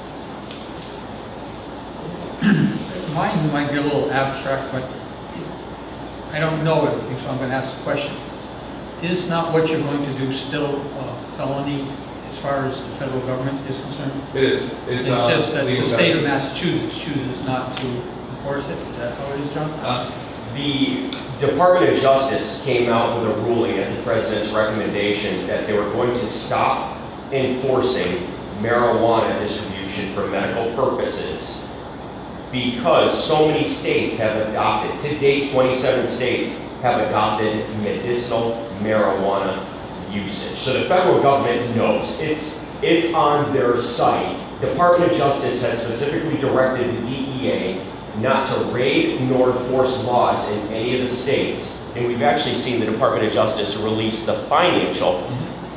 Mine might be a little abstract, but I don't know everything, so I'm going to ask a question. Is not what you're going to do still a felony as far as the federal government is concerned? It is. It's just that the state of Massachusetts chooses not to enforce it. Is that how it is, John? The Department of Justice came out with a ruling at the President's recommendation that they were going to stop enforcing marijuana distribution for medical purposes because so many states have adopted, to date, 27 states have adopted medicinal marijuana usage. So the federal government knows. It's on their site. Department of Justice has specifically directed the DEA not to raid nor enforce laws in any of the states. And we've actually seen the Department of Justice release the financial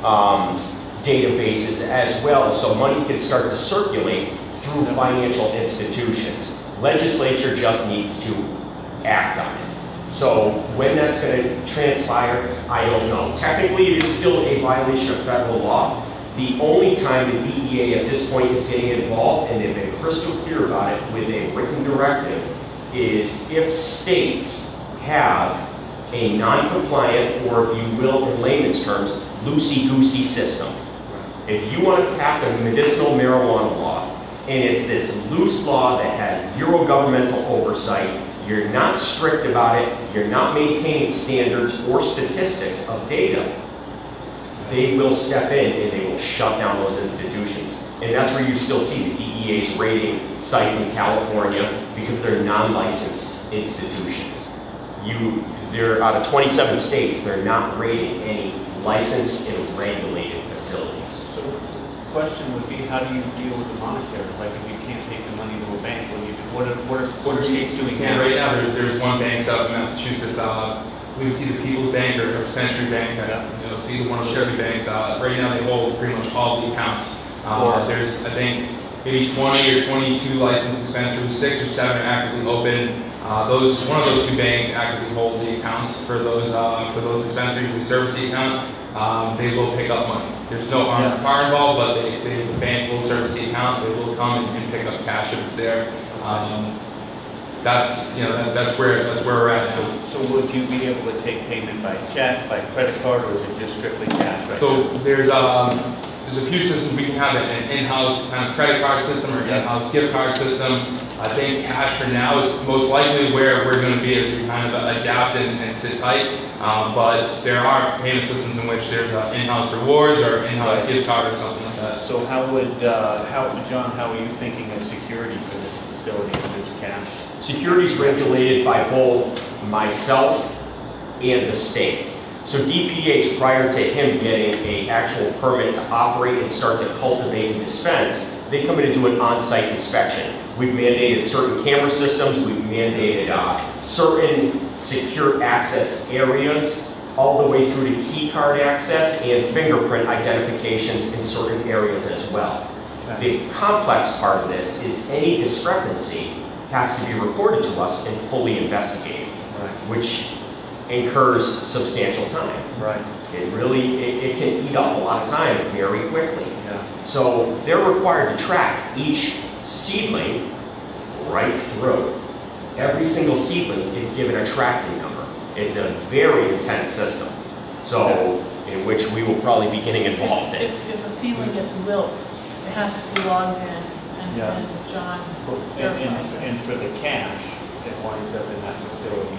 databases as well, so money can start to circulate through financial institutions. Legislature just needs to act on it. So when that's going to transpire, I don't know. Technically, it is still a violation of federal law. The only time the DEA at this point is getting involved, and they've been crystal clear about it with a written directive, is if states have a non-compliant, or if you will, in layman's terms, loosey-goosey system. If you want to pass a medicinal marijuana law, and it's this loose law that has zero governmental oversight, you're not strict about it, you're not maintaining standards or statistics of data, they will step in and they will shut down those institutions. And that's where you still see the DEA's raiding sites in California because they're non-licensed institutions. They're out of 27 states, they're not raiding any licensed and regulated facilities. So the question would be, how do you deal with the monetary? Like if you can't take the money to a bank, what are states doing now? Right now, there's one bank south of Massachusetts. We would see the People's Bank or Century Bank. It's either one of those two banks. Right now, they hold pretty much all the accounts. There's, I think, maybe 20 or 22 licensed dispensaries, 6 or 7 are actively open. One of those two banks actively hold the accounts for those dispensaries. They service the account. They will pick up money. There's no car involved, but the bank will service the account. They will come and pick up cash if it's there. That's where we're at. So would you be able to take payment by check, by credit card, or is it just strictly cash? Right So now? there's a few systems. We can have an in-house kind of credit card system or in-house gift card system. I think cash for now is most likely where we're going to be as we kind of adapt and sit tight. But there are payment systems in which there's in-house rewards or in-house gift card or something like that. So John, how are you thinking of security for this facility if there's cash? Security is regulated by both myself and the state. So DPH, prior to him getting an actual permit to operate and start to cultivate and dispense, they come in and do an on-site inspection. We've mandated certain camera systems, we've mandated certain secure access areas, all the way through to key card access and fingerprint identifications in certain areas as well. Okay. The complex part of this is any discrepancy has to be reported to us and fully investigated, which incurs substantial time. Right. It can eat up a lot of time very quickly. Yeah. So they're required to track each seedling right through. Every single seedling is given a tracking number. It's a very intense system. So, in which we will probably be getting involved in. If a seedling gets wilt, it has to be logged in, Yeah. and John verifies it. And for the cash that winds up in that facility,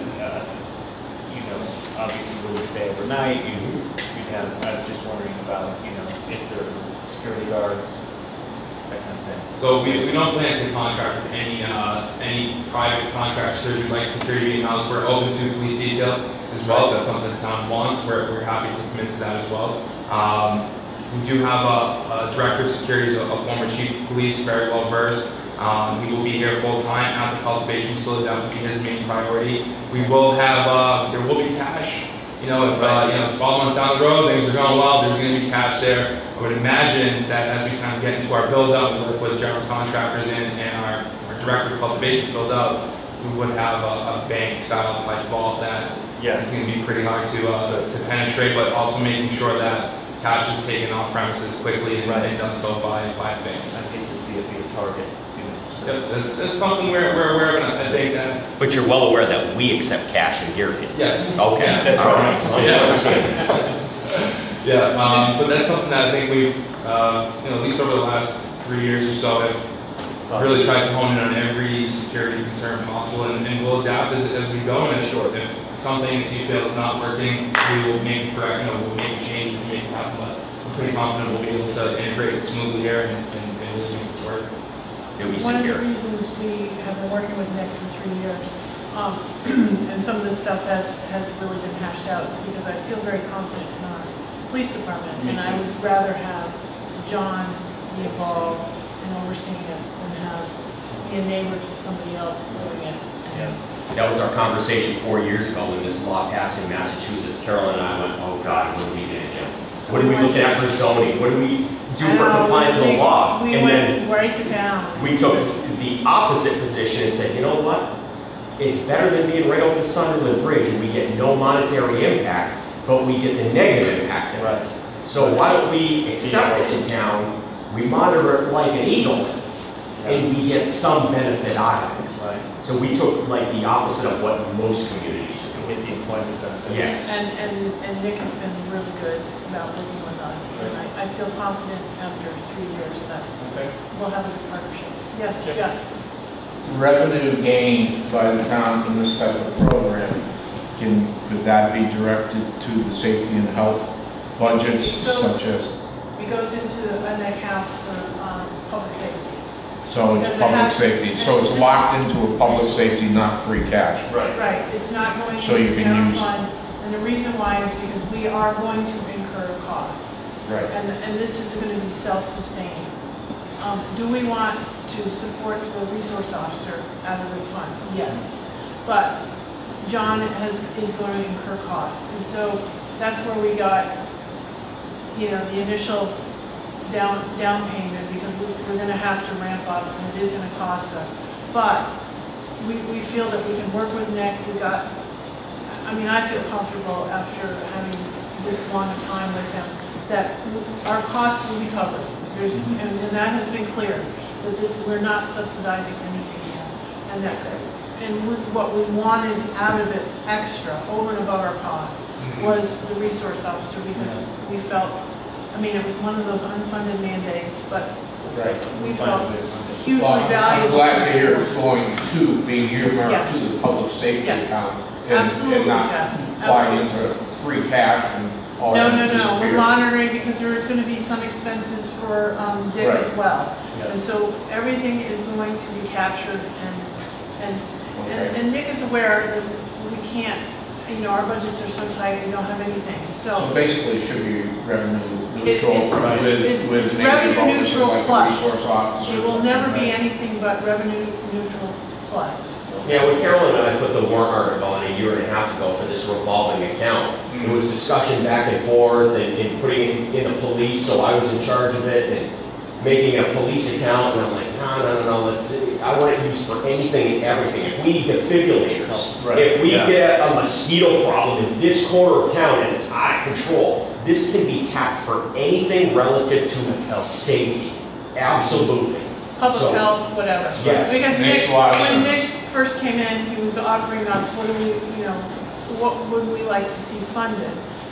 obviously will stay overnight. You'd have. I was just wondering about, is there security guards, that kind of thing. So we don't plan to contract with any private contractors who like security in-house. We're open to police detail as well. That's something the town wants. We're happy to commit to that as well. We do have a director of security, a former chief of police, very well versed. He will be here full time at the cultivation facility. That will be his main priority. We will have, there will be cash. If 12 months down the road, things are going well, there's going to be cash there. I would imagine that as we kind of get into our build-up, we work with general contractors and our director of cultivation build-up, we would have a bank-style type vault that it's going to be pretty hard to penetrate, but also making sure that cash is taken off premises quickly and done so by a bank. I'd hate to see it be a target. Yep, that's something we're aware of, and I think that. But you're well aware that we accept cash in Deerfield? Yes. Okay. That's All right. But that's something that I think we've, at least over the last 3 years or so, have really tried to hone in on every security concern possible, and we'll adapt as we go. And if something you feel is not working, we will make it correct. We'll make a change and make it happen. But I'm pretty confident we'll be able to integrate it smoothly here and really make this work. that we One of the secure. reasons we have been working with Nick for 3 years, and some of this stuff has really been hashed out, is because I feel very confident in our police department, and I would rather have John be involved in overseeing it than have be a neighbor to somebody else doing it. Yeah. That was our conversation 4 years ago when this law passed in Massachusetts. Carolyn and I went, oh God, what are we gonna do? What do we look at for zoning? What do we do for compliance with the law? We And then went right to town. we took the opposite position and said, you know what? It's better than being right over the Sunderland Bridge and we get no monetary impact, but we get the negative impact of it. So why don't we accept it in town, we monitor it like an eagle, and we get some benefit out of it. Right. So we took like the opposite of what most communities are doing. With the employment benefits. Yes. And Nick has been really good about working with us, and I feel confident after 3 years that Okay. we'll have a good partnership. Yes, Sure. yeah. Revenue gained by the town from this type of program, could that be directed to the safety and health budgets It goes- such as, It goes into an account for public safety. so it's Because it public has- safety, so it's locked into a public safety, not free cash? Right, it's not going So to you the can general use- fund, and the reason why is because we are going to incur costs. Right. And this is going to be self-sustaining. Do we want to support the resource officer out of this fund? Yes. But John is going to incur costs. And so that's where we got, the initial down payment, because we're going to have to ramp up and it is going to cost us. But we feel that we can work with Nick. I feel comfortable after having this long a time with him that our costs will be covered. And that has been clear, that we're not subsidizing anything yet. What we wanted out of it extra, over and above our cost, was the resource officer, because we felt, it was one of those unfunded mandates, but Right. we felt hugely Well, I'm valuable. glad to hear it's going to being earmarked Yes. to the public safety Yes. account. Absolutely, And not Jeff. flying Absolutely. into free cash and all No, that. we're monitoring, because there is going to be some expenses for Dick Right. as well. Yeah. And so everything is going to be captured, Okay. and Nick is aware that we can't, our budgets are so tight, we don't have anything, So so. basically, it should be revenue It's- neutral it's with revenue negative bonuses neutral like the plus. resource officers. It will never be Right. anything but revenue neutral plus. Yeah, when Carolyn and I put the warrant article on a year and a half ago for this revolving account, there was discussion back and forth and putting it in the police, so I was in charge of it, and making a police account, and I'm like, no, I want it used for anything and everything. If we need defibrillators, Right, if we yeah. get a mosquito problem in this corner of town and it's out of control, this can be tapped for anything relative to safety. Absolutely. Public So- health, whatever. Yes, Because makes Nick, a lot of when sense. Nick first came in, he was offering us, what would we like to see funded?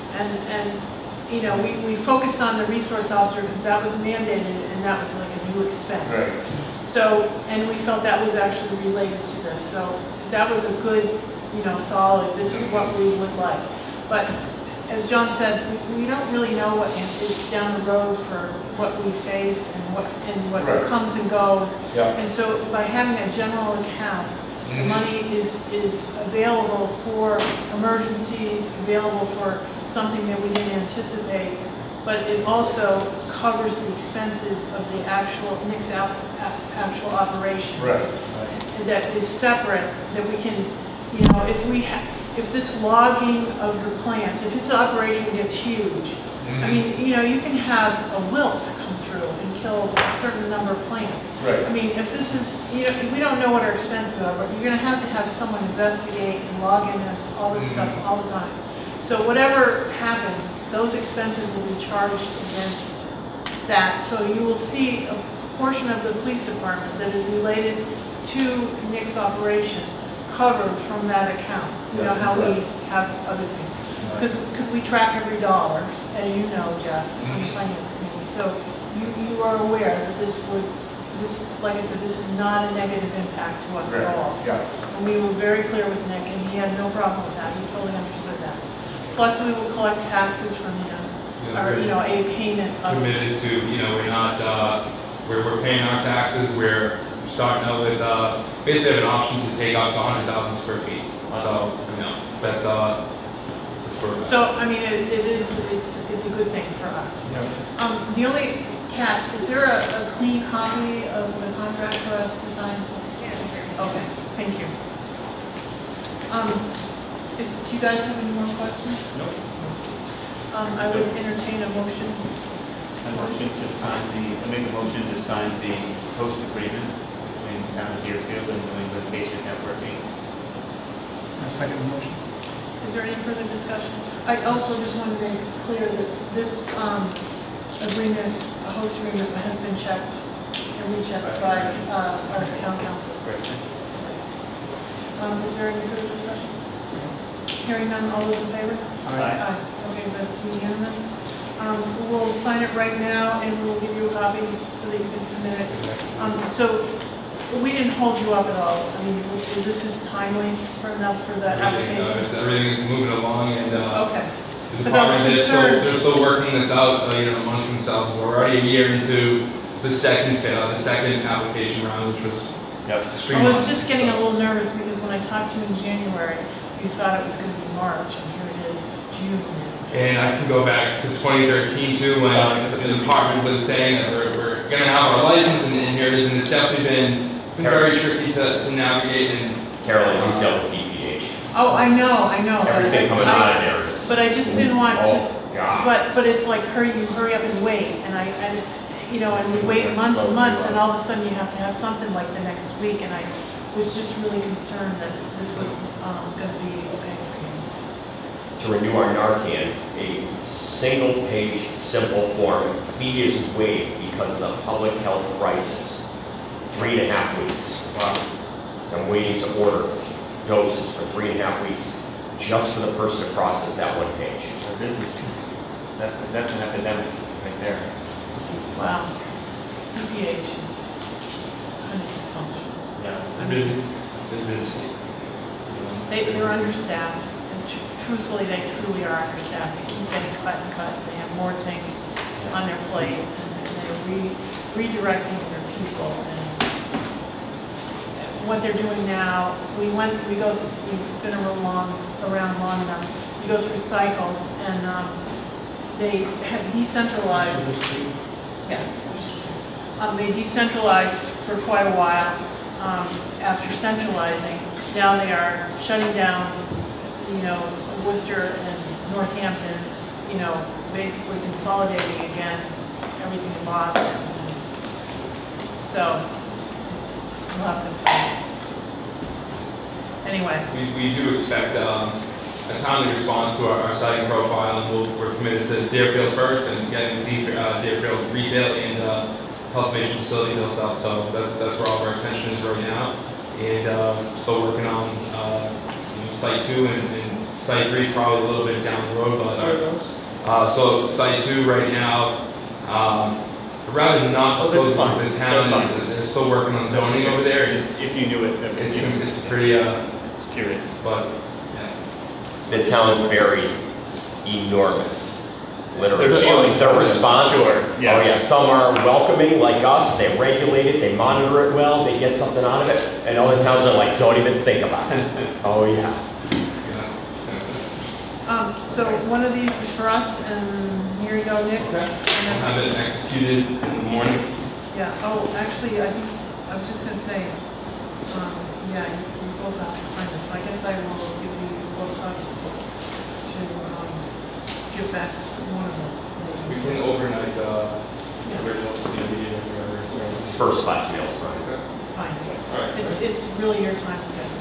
We focused on the resource officer because that was mandated and that was like a new expense. Right. So, and we felt that was actually related to this. So that was a good, solid, this is what we would like. But as John said, we don't really know what is down the road for what we face and what Right. comes and goes. Yeah. And so by having a general account, the money is available for emergencies, available for something that we didn't anticipate, but it also covers the expenses of the Nick's actual operation. Right. That is separate, that we can, if this logging of your plants, if his operation gets huge, you can have a wilt come through and kill a certain number of plants. Right. If this is, we don't know what our expenses are, but you're going to have someone investigate and log in this, all this stuff all the time. So whatever happens, those expenses will be charged against that. So you will see a portion of the police department that is related to Nick's operation covered from that account. You know how we have other things. Because we track every dollar, as you know, Jeff, on the finance committee. So you are aware that like I said, this is not a negative impact to us at all. Yeah. And we were very clear with Nick, and he had no problem with that. He totally understood that. Plus, we will collect taxes from him, or, a payment of. Committed to, we're not, we're paying our taxes, we're starting out with, basically have an option to take up to 100,000 square feet. So, you know, that's where we're at. So, I mean, it's a good thing for us. The only catch, is there a clean copy of the contract for us to sign? Okay, thank you. Do you guys have any more questions? No. I would entertain a motion. I make a motion to sign the host agreement between the town of Deerfield and New England Patient Networking. I second the motion. Is there any further discussion? I also just want to make it clear that this agreement, a host agreement, has been checked and rechecked by our town council. Great. Is there any further discussion? Hearing none, all those in favor? Aye. Okay, that's unanimous. We'll sign it right now and we'll give you a copy so that you can submit it. So we didn't hold you up at all. I mean, is this timely for enough for that application? Everything is moving along, and Okay. the But I was department is concerned- they're still working this out, you know, amongst themselves. We're already a year into the second application round, which was Yep. I extremely. was just getting a little nervous because when I talked to you in January, you thought it was going to be March, and here it is, June. And I can go back to 2013 too, when the department was saying that we're going to have our license, and here it is, and it's definitely been very tricky to navigate. And Carolyn, we've dealt with DPH. Oh, I know. but Everything coming out of there is. But I just didn't want to, Oh, God. but it's like hurry up and wait, and you know, and we wait months and months, and all of a sudden you have to have something like the next week, and I was just really concerned that this was going to be okay for you. To renew our Narcan, a single-page, simple form, fee is waived because of the public health crisis. 3.5 weeks. Wow. I'm waiting to order doses for 3.5 weeks just for the person to process that one page. They're busy. That's an epidemic right there. Wow. DPH is kind of dysfunctional. Yeah. they're busy. They're busy. They're understaffed, and truthfully, they truly are understaffed. They keep getting cut and cut. They have more things on their plate, and they're redirecting their people. And what they're doing now, we've been around long enough. We go through cycles, and they have decentralized. Yeah. They decentralized for quite a while after centralizing. Now they are shutting down, you know, Worcester and Northampton, you know, basically consolidating again everything in Boston. So we'll have to fight. Anyway. We do expect a timely response to our siting profile, and we're committed to Deerfield first and getting Deerfield retail and cultivation facility built up. So that's where all of our attention is right now, and still working on site 2 and site 3 probably a little bit down the road. But so site 2 right now, rather than not disclose it to the town, they're still working on zoning over there. If you knew it, It's pretty curious. but. The town is very enormous. Literally, They're feeling their response. sure, yeah. Oh yeah, some are welcoming like us, they regulate it, they monitor it well, they get something out of it, and other towns are like, don't even think about it. Oh yeah. So one of these is for us, and here you go, Nick. Okay. And I'll then- have it executed in the morning. Yeah, oh, actually, I think, I was just gonna say, yeah, you both have to sign this, so I guess I will give you both copies to, give back to one of We them. can overnight originals to the immediate wherever. It's first class meals, right? It's fine. All right. It's really your time schedule.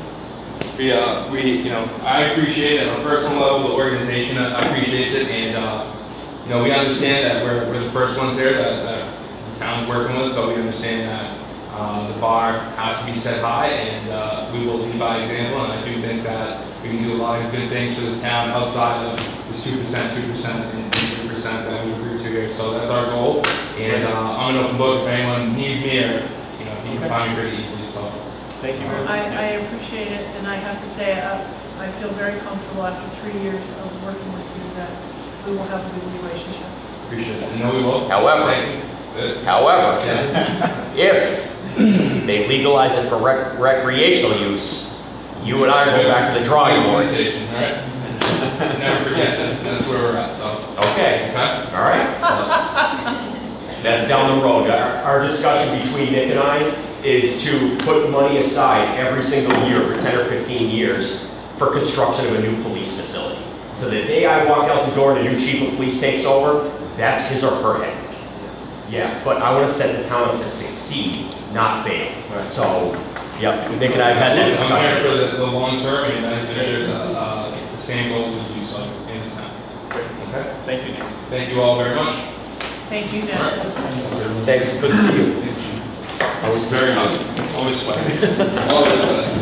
I appreciate it on a personal level, the organization appreciates it, and, we understand that we're the first ones here that the town's working with, so we understand that the bar has to be set high, and we will lead by example, and I do think that we can do a lot of good things for this town outside of this 2%, and 3% that we agree to here, so that's our goal, and I'm an open book if anyone needs me, or, you can find me pretty easily, so. Thank you very much. I appreciate it, and I have to say, I feel very comfortable after 3 years of working with you that we will have a good relationship. Appreciate it. I know we will. However, Thank you. However, Yes. if they legalize it for recreational use, you and I go back to the drawing board. Conversation, all right? Never forget, that's where we're at, so. Okay, Okay? all right. That's down the road. Our discussion between Nick and I is to put money aside every single year for 10 or 15 years for construction of a new police facility. So the day I walk out the door and a new chief of police takes over, that's his or her head. Yeah, but I want to set the town up to succeed, not fail. So, yep, Nick and I have had that I'm discussion. here for the long term, and I share the same goals as you, so in this town. Okay, thank you, Nick. Thank you all very much. Thank you, All Nick. right. Thanks, good to see you. Always very much. Always sweating. Always sweating.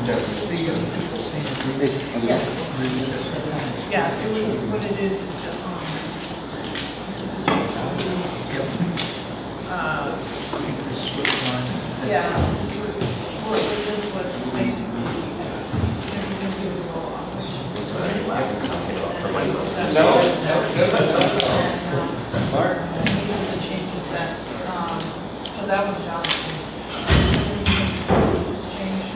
Yes. Yeah, what it is, this is yeah, this was basically, this is going to be a roll off. Smart. These are the changes that, so that was John's. This is changed.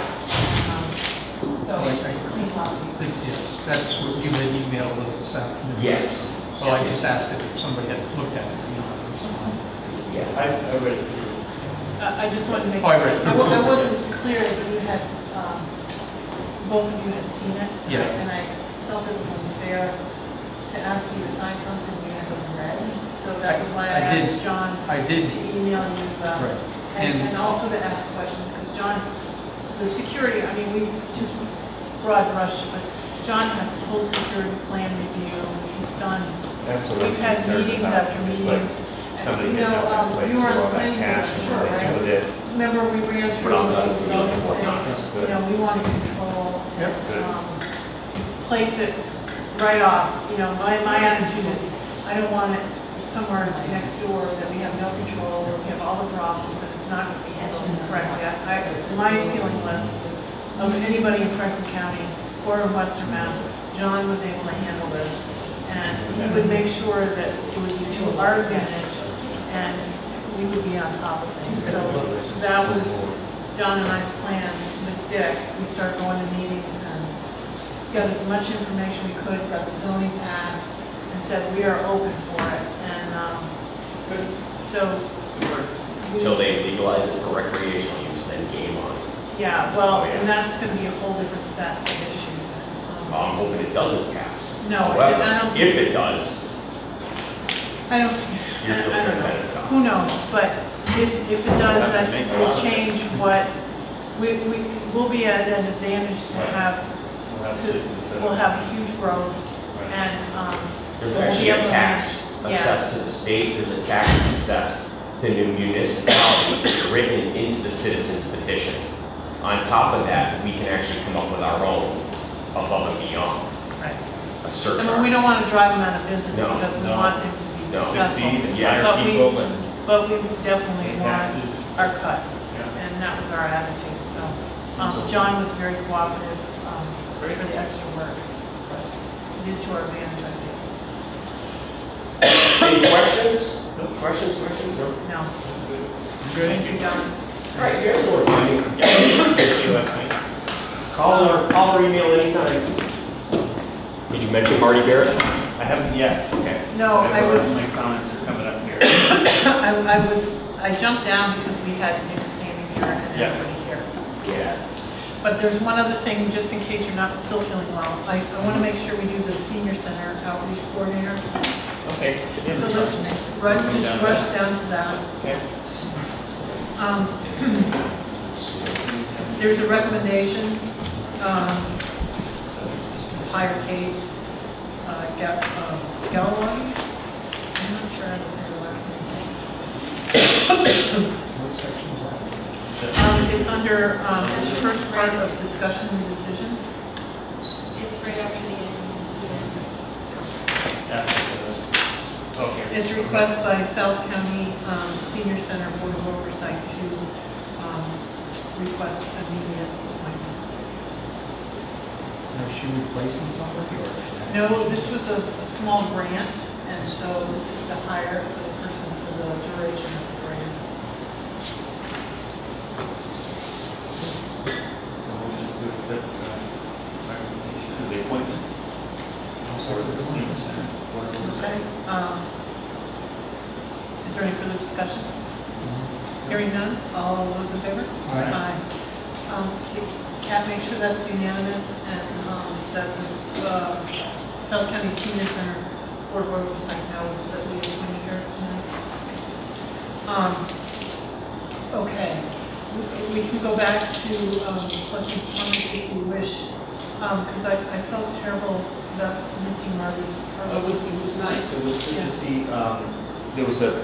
So, clean copy. This, yes, that's what you had emailed us this afternoon. Yes. So I just asked if somebody had looked at it, you know, respond. Yeah, I read it through. I just wanted to make Oh, I sure, read it through. I wasn't clear that you had, both of you had seen it. Yeah. And I felt it was unfair to ask you to sign something you haven't read. So that was why I I did. asked John I did, to email you about it. right. And also to ask questions, because John, the security, I mean, we just broad brush, but John has whole security plan review, he's done, That's what I'm we've had concerned meetings about. after It's like meetings. somebody You didn't know, know what you were on the all that planning board, cash sure, and right? with it. Remember, we ran Put through on all the those zoning four things, dots. you know, we want to control, Yep. place it right off, you know, my attitude is, I don't want it somewhere next door that we have no control, or we have all the problems, and it's not going to be handled correctly. My feeling was, of anybody in Franklin County or in Western Mass, John was able to handle this, and he would make sure that it would be to our advantage, and we would be on top of things. So that was John and I's plan with Dick. We started going to meetings and got as much information we could, got the zoning passed, and said we are open for it. And so Until they legalize it for recreational use, then game on. yeah, well, and that's going to be a whole different set of issues. I'm hoping it doesn't pass. No, However, I don't if think it does, I don't, you're I don't know. better off. Who knows? But if it does, that will change what, we'll be at an advantage to have, we'll have a huge growth and, There's we'll actually be a able to- tax yeah. assessed to the state, there's a tax assessed to the municipality written into the citizens petition. On top of that, we can actually come up with our own above and beyond right. a I mean, surcharge. we don't want to drive them out of business No, because we no. want them to be No. successful. Succeed and Yes. hire people and But we definitely pay want taxes. our cut, Yeah. and that was our attitude. So John was very cooperative for the extra work. But it is to our advantage, I Any questions? No questions? No. think. No. Good. Thank you, John. All right, you guys know where to find me. See you next week. Call or email anytime. Did you mention Marty Barrett? I haven't yet. Okay. No, I was, My comments are coming up here. I jumped down because we had Nick standing here and Yes. everybody here. Yeah. But there's one other thing, just in case you're not still feeling well. I want to make sure we do the senior center outreach coordinator. Okay. So let's just rush down to that. Okay. There's a recommendation, hire Kate Galloway. I'm not sure I can say the last name. It's under, it's the first part of discussion and decisions. It's right after the end. Okay. It's a request by South County Senior Center Board of Oversight to request immediate appointment. Is she replacing somebody or? No, this was a small grant, and so this is to hire the person for the duration of the grant. second. Is there any further discussion? Hearing none, all those in favor? Aye. Kat, make sure that's unanimous and that this South County Senior Center Board of Oversight knows that we appointed her tonight. Okay, we can go back to selecting comments if you wish, because I felt terrible about missing Marty's. It was nice. It was good Yeah. to see. There was a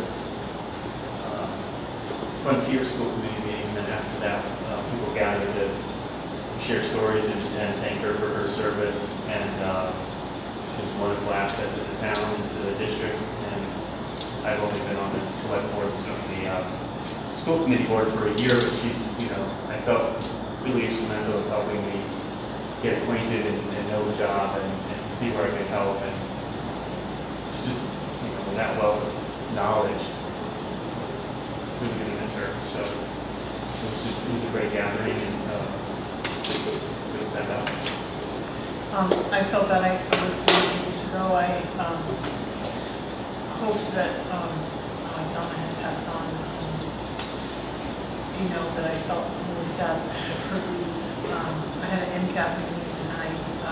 Frontier School Committee meeting, and then after that, people gathered to share stories and thank her for her service. And she's a wonderful asset to the town and to the district. And I've only been on the select board of the school committee board for a year, but she's, I felt really instrumental in helping me get acquainted and know the job and see where I can help. And just, with that wealth of knowledge, really going to miss her. So it was a great gathering and good send out. I felt that I was years ago. I hoped that Donna had passed on. That I felt really sad that I had her leave. I had an MCAP meeting and I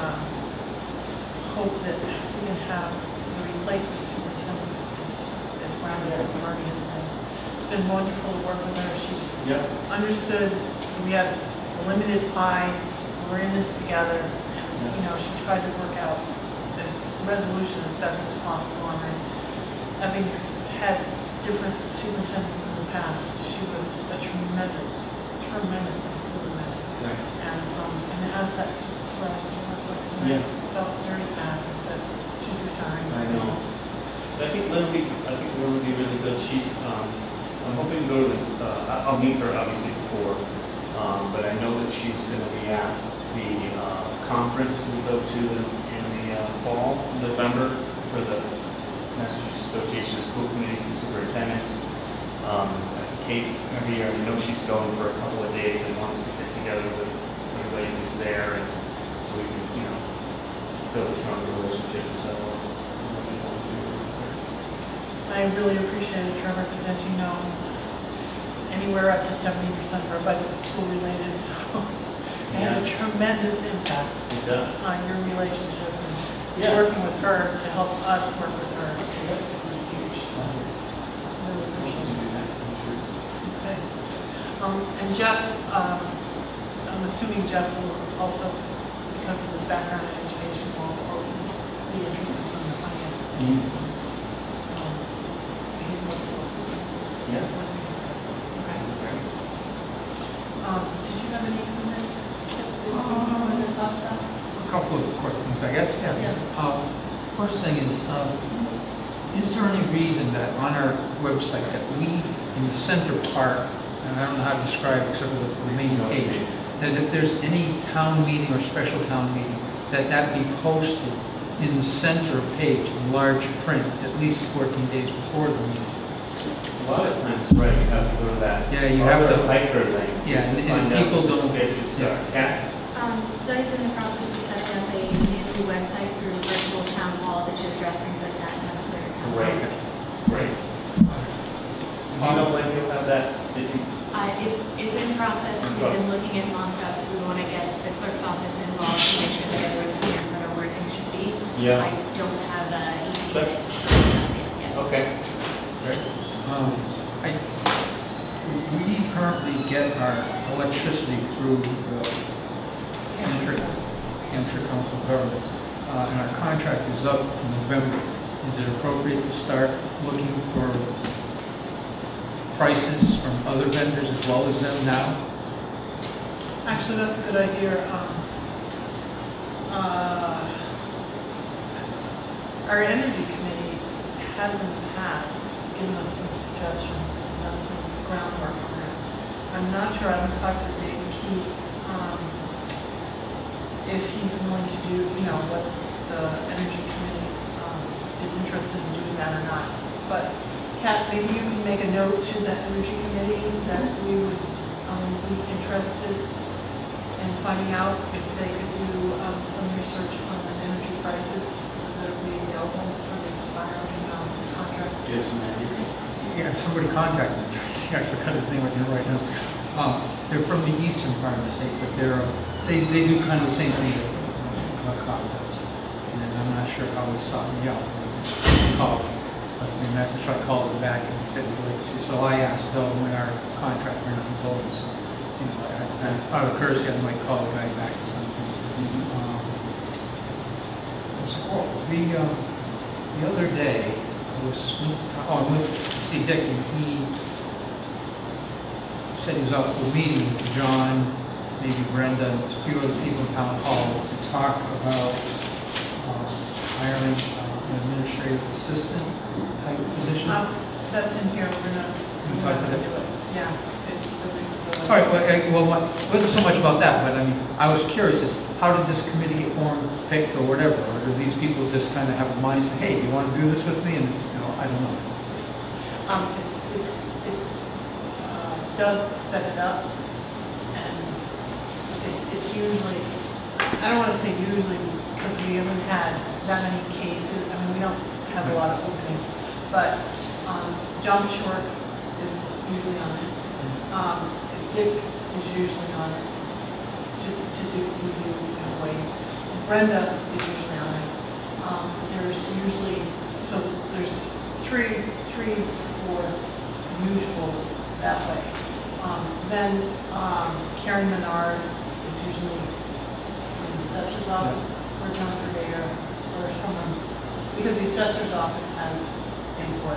hope that we can have the replacement superintendent as rounded as Marty has been. It's been wonderful to work with her. She understood we had a limited pie. We're in this together. And, she tried to work out this resolution as best as possible. And having had different superintendents in the past, she was a tremendous improvement. Right. And an asset for us to work with. And I felt very sad that she's retiring. I know. But I think Lynn will be really good. She's, I'm hoping to go to the, I'll meet her obviously before, but I know that she's going to be at the conference we go to in the fall, November, for the Massachusetts Association of School Committees and Superintendents. Kate, every year, I know she's going for a couple of days and wants to get together with everybody who's there, and so we can, build a stronger relationship. So I really appreciate it, Trevor, because as you know, anywhere up to 70% of our budget is school related, so it has a tremendous impact on your relationship. And working with her to help us work with her is huge. So really appreciate it. Okay. And Jeff, I'm assuming Jeff will also, because of his background in education, will be interested in the finance. Yeah. Okay. Did you have any comments that you wanted to talk about? A couple of quick things, I guess. Yeah. First thing is there any reason that on our website that we, in the center part, and I don't know how to describe it except for the main page, that if there's any town meeting or special town meeting, that be posted in the center page in large print at least 14 days before the meeting? A lot of times, right, you have to go to that. Yeah, you have to. Hyperlink. Yeah, and if people don't. Doug's in the process of setting up a new website through virtual town hall that should address things like that and have a clear town hall. Great. Do you know when you'll have that busy? It's in process. We've been looking at mock-ups. We want to get the clerk's office involved to make sure that everyone can hear where things should be. Yeah. I don't have Sure. yet. Okay. Great. We currently get our electricity through the Hampshire Council of Governments, and our contract is up in November. Is it appropriate to start looking for prices from other vendors as well as them now? Actually, that's a good idea. Our energy committee has in the past given us some suggestions and done some groundwork on that. I'm not sure, I haven't talked to Dave Keith, if he's willing to do, what the energy committee is interested in doing that or not. But Kat, maybe you can make a note to the energy committee that we would be interested in finding out if they could do some research on the energy prices that would be available for the expiring had somebody contact me, I forgot his name here right now. They're from the eastern part of the state, but they do kind of the same thing that COG does. And I'm not sure how we saw me out. Called, left me a message, I called him back and he said, so I asked Bill when our contract ran out, he told us, you know, out of courtesy, I might call the guy back or something. The other day, I went to see Dick, and he said he was off to a meeting with John, maybe Brenda, and a few other people in town hall to talk about hiring an administrative assistant type position. That's in here, we're not talk going to about do it. Yeah. All right, well, it wasn't so much about that, but I mean, I was curious, is how did this committee get formed, picked, or whatever? Or do these people just kind of have a mind and say, hey, you want to do this with me? And, you know, I don't know. Doug set it up, and it's usually, I don't want to say usually, because we haven't had that many cases, I mean, we don't have a lot of openings, but John Short is usually on it. Dick is usually on it to do review in ways. Brenda is usually on it. There's usually, so there's three to four usuals that way. Then Karen Menard is usually from the assessor's office, or John Purveyor, or someone, because the assessor's office has input,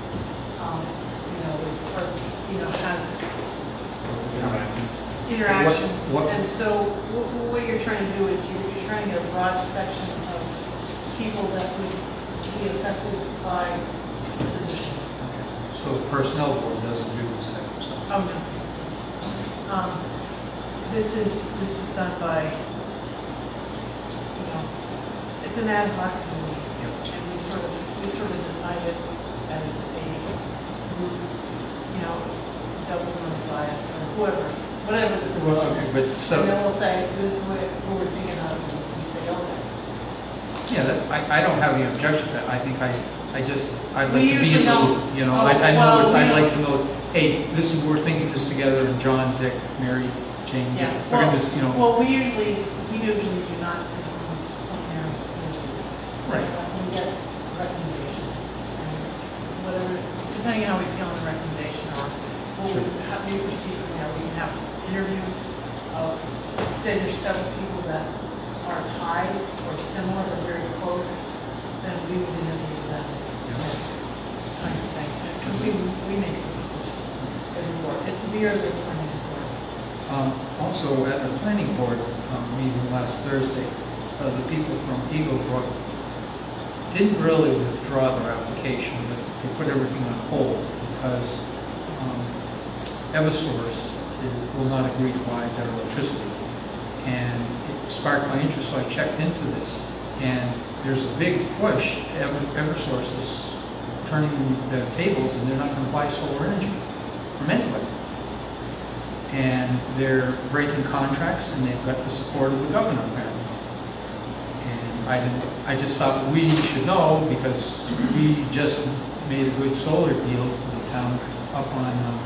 has interaction. And so what you're trying to do is you're trying to get a broad section of people that would be affected by the position. So the personnel board doesn't do this type of stuff? Oh, no. This is done by, it's an ad hoc committee, and we sort of decided as a group, double bias or whatever the Well, okay, but so. and then we'll say, this is what we're thinking of, and we say, okay. Yeah, I don't have any objection to that. I think I'd like to We be usually in the loop, don't. I'd like to know, hey, this is, we're thinking this together, and John, Dick, Mary, Jane, Yeah, we're gonna just, well, we usually do not sit on there. Right. We get recommendation, and whatever, depending on how we feel on the recommendation, or how we proceed from there. We can have interviews of, say there's several people that are tied or similar or very close, then we would interview them. Kind of thing, because we make the decision as a board. We are the planning board. Also, at the planning board meeting last Thursday, the people from Eagle Brook didn't really withdraw their application, but they put everything on hold because Eversource will not agree to buy their electricity. And it sparked my interest, so I checked into this. And there's a big push. Eversource is turning the tables, and they're not going to buy solar energy from anybody. And they're breaking contracts, and they've got the support of the governor, apparently. And I just thought we should know, because we just made a good solar deal for the town up on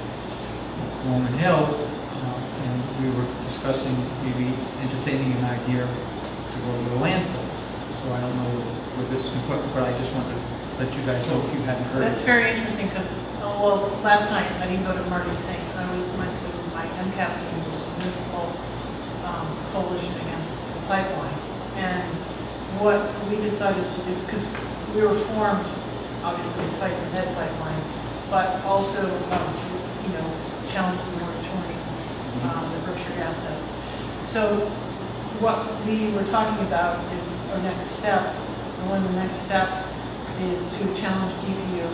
Woman Hill, and we were discussing maybe entertaining an idea to go to the landfill. So I don't know where this can put, but I just wanted to let you guys know if you hadn't heard. That's very interesting because, last night I didn't go to Marty's thing. I went to my MCAP meeting, which is the municipal coalition against the pipelines. And what we decided to do, because we were formed, obviously, to fight the lead pipeline, but also challenge the moratorium, the Berkshire assets. So what we were talking about is our next steps. And one of the next steps is to challenge DPU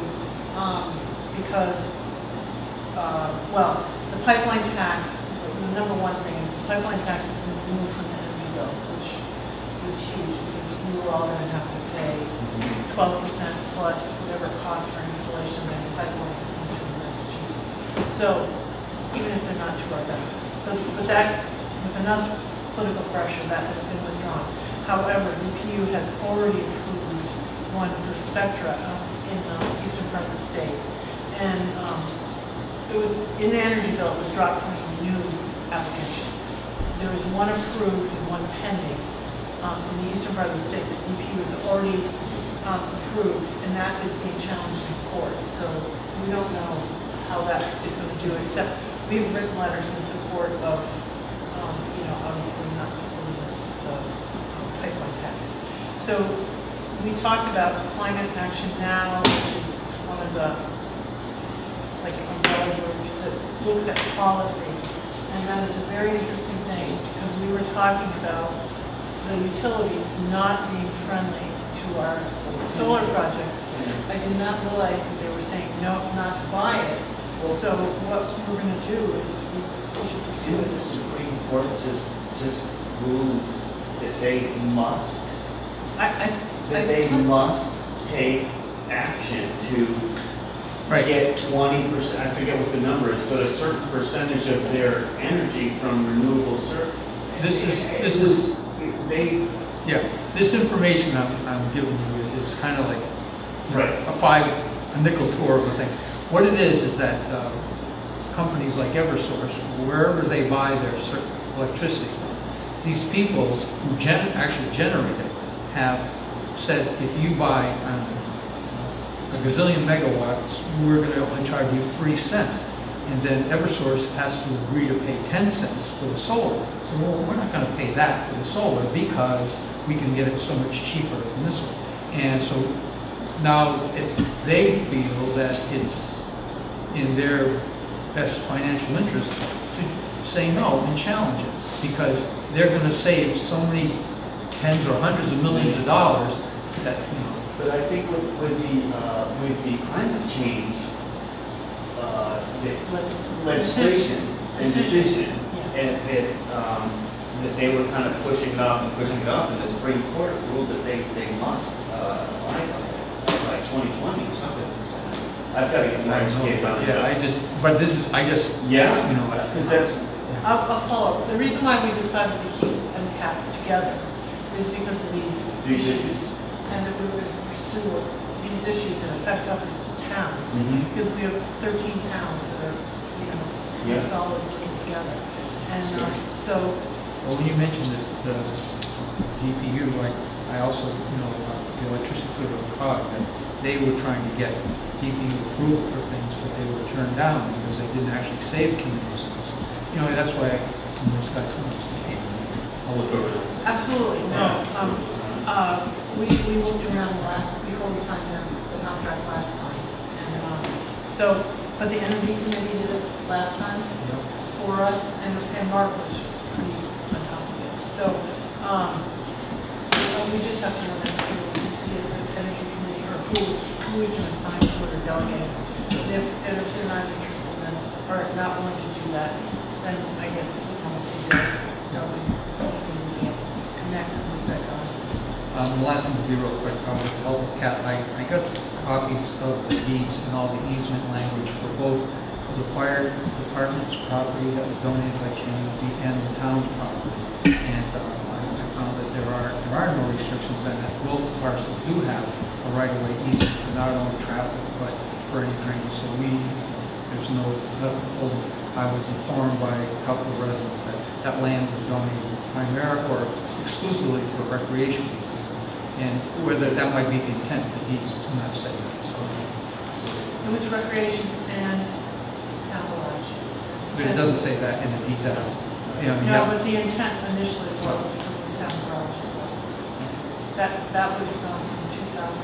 because, the pipeline tax, the number one thing is the pipeline tax has been removed from the energy bill, which was huge because we were all going to have to pay 12% plus whatever cost for installation of any pipelines in Massachusetts. So even if they're not to our benefit. So, but that, with enough political pressure, that has been withdrawn. However, DPU has already approved one for Spectra in the eastern part of the state. And it was, in the energy bill, it was dropped from a new application. There was one approved and one pending in the eastern part of the state. The DP was already approved, and that is being challenged in court. So we don't know how that is going to do, except we've written letters in support of, obviously not supporting the pipeline tech. So we talked about climate action now, which is one of the umbrella groups that looks at policy, and that is a very interesting thing because we were talking about the utilities not being friendly to our solar projects. I did not realize that they were saying no, not to buy it. So what we're going to do is we should pursue Didn't the it. Supreme Court just rule that they must must take action to Right. get 20%, I forget what the number is, but a certain percentage of their energy from renewable sources. This is, yeah, this information I'm giving you is kind of like a nickel tour of a thing. What it is that companies like Eversource, wherever they buy their electricity, these people who actually generate it have said, if you buy a gazillion megawatts, we're going to only charge you 3 cents. And then Eversource has to agree to pay 10 cents for the solar. So we're not going to pay that for the solar because we can get it so much cheaper than this one. And so now if they feel that it's in their best financial interest to say no and challenge it, because they're going to save so many tens or hundreds of millions of dollars that, But I think with the climate change the legislation and decision, that they were kind of pushing it up, and the Supreme Court ruled that they must abide by 2020 or something. I've got to get more educated on that. Because that's. I'll follow up. The reason why we decided to keep MCAP together is because of these issues, and that we were going to pursue these issues that affect us as a town. Because we have 13 towns that are, solid working together. And so. Well, when you mentioned the GPU, I also, the electricity code of COG, that they were trying to get GPU approval for things, but they were turned down because they didn't actually save communities. That's why this got so much debate. I'll look over it. Absolutely, no. We looked around before we signed the contract last time. And but the Energy Committee did it last time for us, and Mark was pretty on top of it. So we just have to run that through and see if the Energy Committee or who we can assign to it or delegate. If they're not interested in or not willing to do that, then I guess we kind of see that we can connect with that guy. The last thing to be real quick, with help of Cat, I got copies of the deeds and all the easement language for both the fire department's property that was donated by Cheney and the town property. And I found that there are no restrictions and that both parcels do have a right-of-way easement for not only traffic but for any drainage. So there's nothing holding. I was informed by a couple of residents that that land was donated primarily or exclusively for recreation. And whether that might be the intent of the deeds, do not say that. So, it was recreation and town garage. but it doesn't say that in the deeds at all. No, but the intent initially was for the town garage as well. That was in 2003.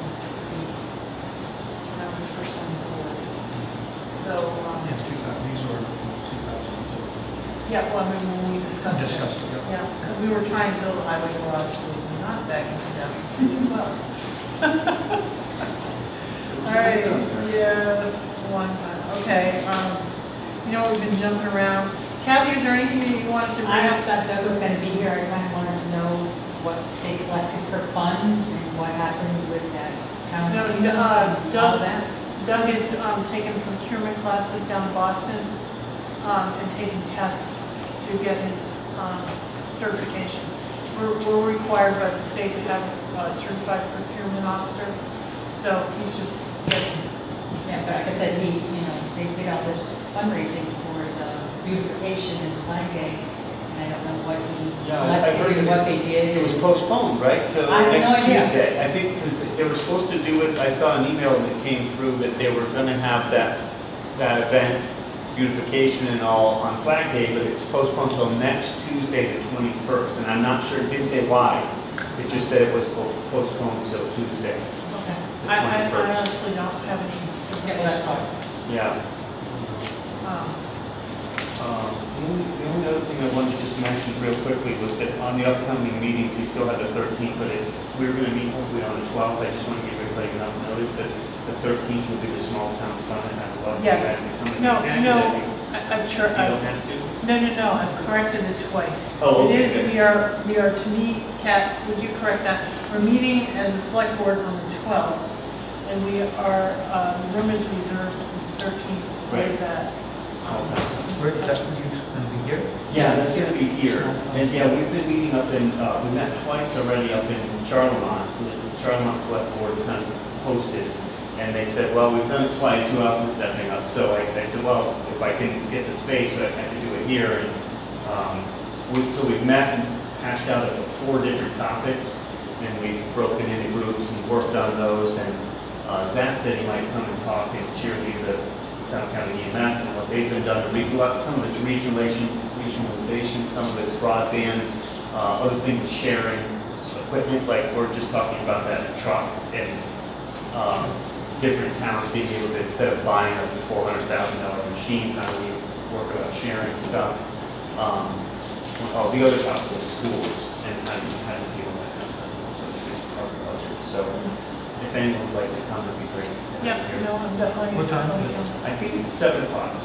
That was first on the board. So. Yeah, 2000, these were 2000. Yeah, well, I mean, when we discussed it. Yeah. And we were trying to build a highway garage, believe it or not, back in 2012. All right, yes, one time. Okay, we've been jumping around. Kathy, is there anything that you wanted to bring I up? thought Doug was going to be here. I kind of wanted to know what they collected for funds and what happened with that town. No, all that. Doug is taking procurement classes down in Boston and taking tests to get his certification. We're required by the state to have a certified procurement officer, so he's just getting Yeah, but like I said, they did all this fundraising for the beautification and flag day, and I don't know what Yeah, I heard what they did. It was postponed, right, to I have no next idea. Tuesday. I think because they were supposed to do it, I saw an email that came through that they were gonna have that event, beautification and all on Flag Day, but it's postponed till next Tuesday, the 21st, and I'm not sure, it didn't say why. It just said it was postponed till Tuesday, Okay. the I 21st. honestly don't have any. Yeah, well, that's fine. Yeah. Um, The only other thing I wanted to just mention real quickly was that on the upcoming meetings, he still had the 13th, but we were going to meet hopefully on the 12th. I just want to give everybody enough notice that the 13th will be the small town summit. I would love for you Yes. guys to come and No, attend. no, If you I've sure, don't have to. no, I've corrected it twice. Oh, It okay, is, good. we are to meet, Kat, would you correct that? We're meeting as a select board on the 12th, and we are, the room is reserved for the 13th for Right. that. Okay. Where's that, you gonna be here? Yeah, that's going to be here. And yeah, we've been meeting up in, we met twice already up in Charlemont. The Charlemont Select Board kind of hosted. And they said, well, we've done it twice, who else is stepping up? So I said, well, if I can get the space, I can do it here. And so we've met and hashed out 4 different topics. And we've broken into groups and worked on those. And Zach said he might come and talk and cheerlead the Town County EMS and what they've been done. Some of it's regionalization, some of it's broadband, other things sharing equipment, like we're just talking about that truck and different towns being able to, instead of buying a $400,000 machine, how do we work about sharing stuff. The other topic was schools and how to deal with that kind of stuff. So it's part of the budget. So if anyone would like to come, that'd be great. Yeah, no, I'm definitely. What time? I think it's 7 o'clock.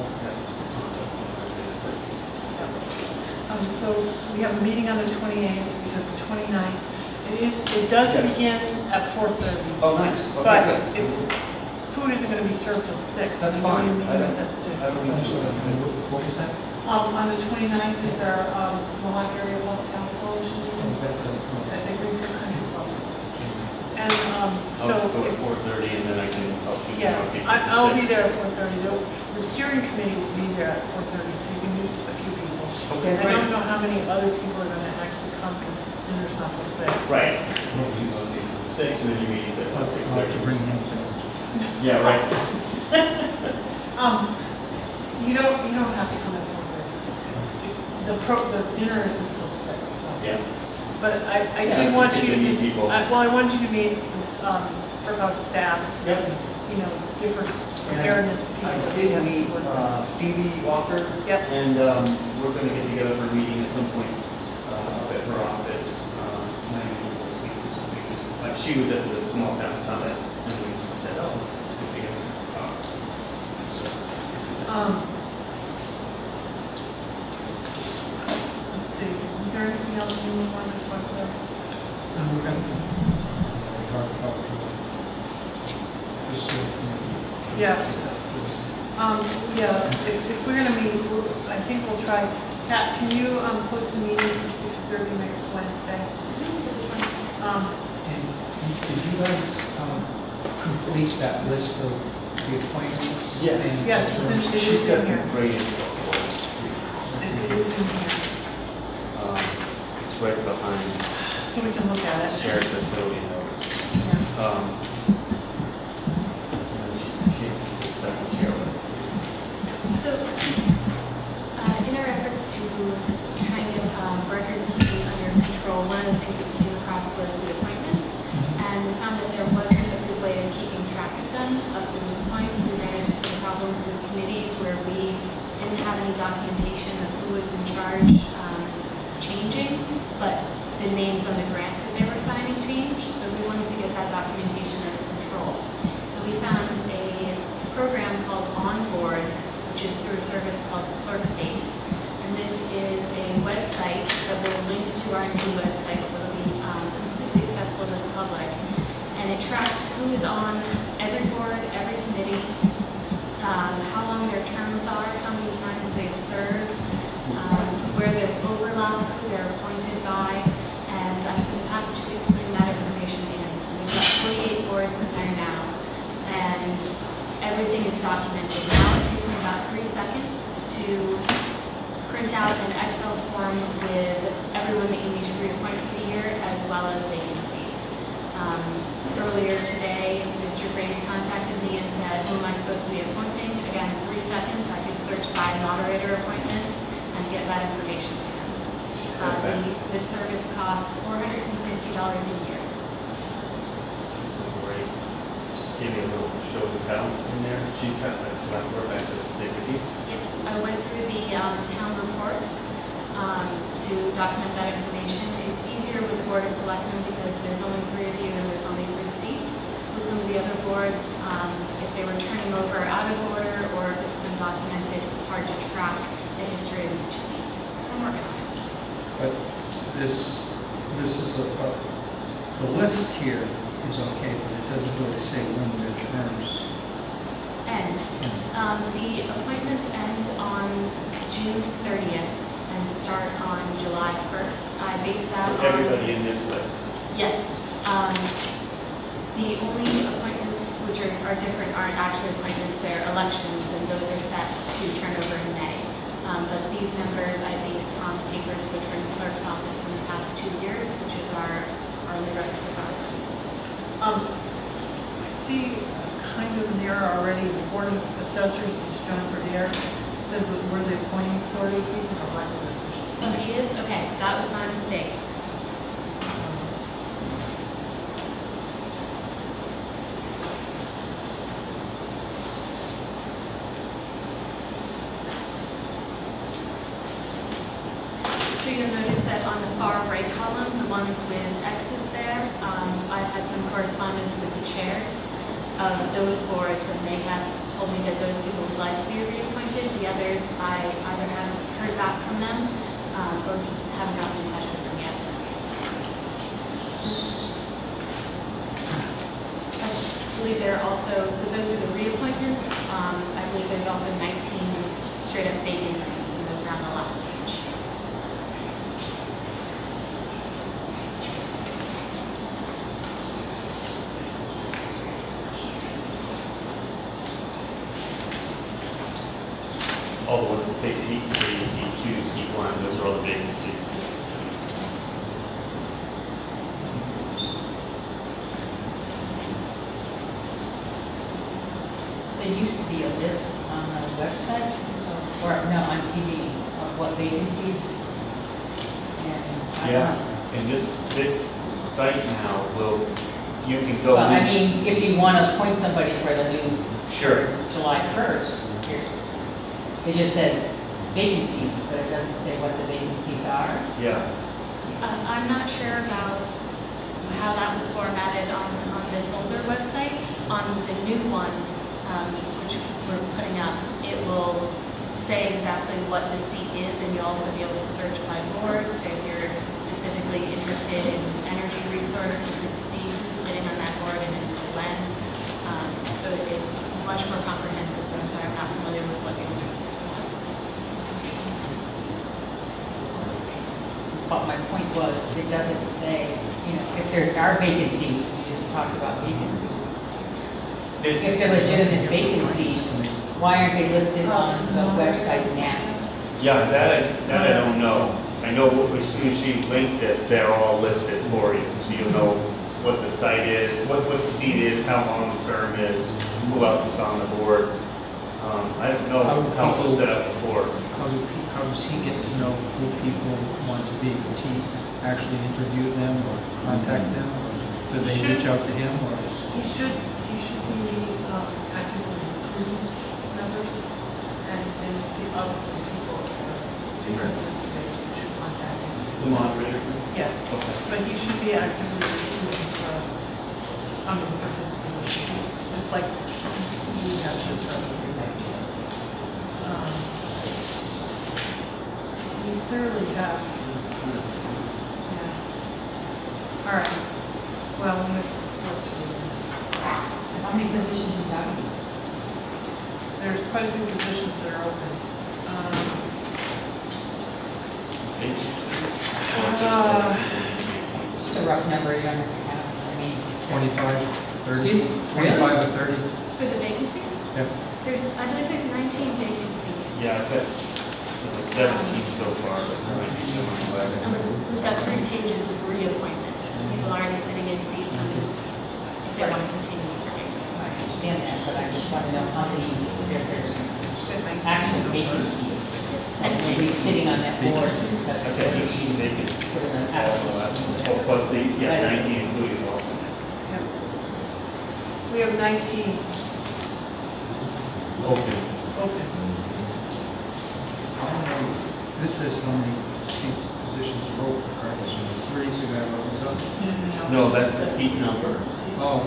So we have a meeting on the 28th, because the 29th, it does Yes. begin at 4:30. Oh, nice. Okay, But good. food isn't going to be served till 6. That's The fine. meeting I don't- is at 6. I don't need to. What was that? On the 29th is our Mohawk Area Health Coalition meeting at the Green Country Club. And so, I'll go at 4:30 and then I'll shoot. yeah, you off at I'll be 6. there at 4:30. The steering committee will be there at 4:30, so you can meet a few people. Okay, I don't great. know how many other people are going to actually come, because dinner's not till 6. Right. 6 and then you meet at I'll have to 6:30. bring him. Yeah, right. You don't have to come at 4:30. The dinner is until 6, so. Yeah. But I Yeah, did just want get you to to, meet people. I wanted you to meet this, FERCog staff, Yep. different preparedness people. I did meet Phoebe Walker. Yep. And we're going to get together for a meeting at some point up at her office. She was at the small town summit and we said, oh, let's get together and talk. Let's see, was there anything else you wanted to talk about? Yeah. If we're gonna meet, I think we'll try, Kat, can you, post a meeting for 6:30 next Wednesday? And did you guys complete that list of the appointments? Yes. And- Yes, it's in, it She's is got in here. some great info. It is in here, It's right behind so we can look at it. shared facility notes. Yeah. She's second chair. So, in our efforts to try and get records keeping under control, one of the things that we came across was the appointments, and we found that there wasn't a good way of keeping track of them up to this point. We ran into some problems with committees where we didn't have any documentation of who was in charge changing, but the names on the grants that they were signing changed, so we wanted to get that documentation under control. So we found a program called Onboard, which is through a service called ClerkBase. And this is a website that will link to our new website, so it'll be completely accessible to the public. And it tracks who is on every board, every committee, how long their terms are, how many times they've served, where there's overlap, who they're appointed by, and actually the past 2 weeks putting that information in. So we've got 48 boards in there now. And and documented. Now it takes me about 3 seconds to print out an Excel form with everyone that you need to reappoint for the year, as well as vacancies. Earlier today, Mr. Graves contacted me and said, who am I supposed to be appointing? Again, 3 seconds, I could search by moderator appointments and get that information to him. The service costs $450 a year. Great. Give you a little show of count in there. She's got that select board back to the 60s. Yep, I went through the town reports to document that information. It's easier with the Board of Selectmen because there's only 3 of you and there's only 3 seats. With some of the other boards, if they were turning over out of order or if it's undocumented, it's hard to track the history of each seat. I'm working on it. But this is the list here is okay, but it doesn't really say when their terms. And the appointments end on June 30th and start on July 1st. I base that on... Everybody in this list. Yes. The only appointments which are different aren't actually appointments, they're elections, and those are set to turn over in May. But these numbers I based on papers which were in the clerk's office from the past 2 years, which is our record of our appointments. I see kind of an error already. The Board of Assessors is John Verdier. It says that we're the appointing authority. He's an elected official. Oh, he is? Okay, that was my mistake. So you'll notice that on the far right column, the ones with X's there, I've had some correspondence with the chairs of those boards, and they have told me that those people would like to be reappointed. The others, I either haven't heard back from them, or just haven't gotten in touch with them yet. I believe there are also, so those are the reappointments. I believe there's also 19 straight-up vacancies, and those are on the last page. All the ones that say seat 3, seat 2, seat 1, those are all the vacancies. There used to be a list on the website, or no, on TV, of what vacancies. And I don't know. And this site now will, you can go. Well, I mean, if you want to appoint somebody for the new Sure. July 1st, here's, it just says vacancies, but it doesn't say what the vacancies are. Yeah. I'm not sure about how that was formatted on this older website. On the new one, which we're putting up, it will say exactly what the seat is, and you'll also be able to search by board. Say if you're specifically interested in energy resource, you can see who's sitting on that board and until when. So it's much more comprehensive, but I'm sorry, I'm not familiar with what the older system was. But my point was, it doesn't say, you know, if there are vacancies, we just talked about vacancies. If they're legitimate vacancies, why aren't they listed on the website now? Yeah, that I don't know. I know as soon as she linked this, they're all listed for you, so you'll know what the site is, what the seat is, how long the term is, who else is on the board. I don't know how it was set up before. How does he get to know who people want to be? Does he actually interview them or contact them? Or do they reach out to him? Or He should be actively recruiting members, and obviously people interested in things that should contact him. The moderator? Yeah, Okay. but he should be actively recruiting for us. I mean, for his position, just like we have to we clearly have. Yeah. All right. Well, we have to work to do this. How many positions you got? There's quite a few positions that are open. Just a rough number, you don't have to have, I mean. 25, 30? Excuse me? 25 or 30? For the vacancies? Yep. I believe there's 19 vacancies. Yeah, I've got like 17 so far, but there might be some on the left. We've got 3 pages of reappointments. People are already sitting in seats and if they want to continue serving. I understand that, but I just want to know how many, if there's actual vacancies. And nobody's sitting on that board. That's I've got 18 vacancies. Put it on All the last one. Oh, plus the, yeah, 19 including alternate. We have 19 Open. open. This says how many seats, positions are open, right? So there's 3, so you got opens up. No, that's the seat number. Oh,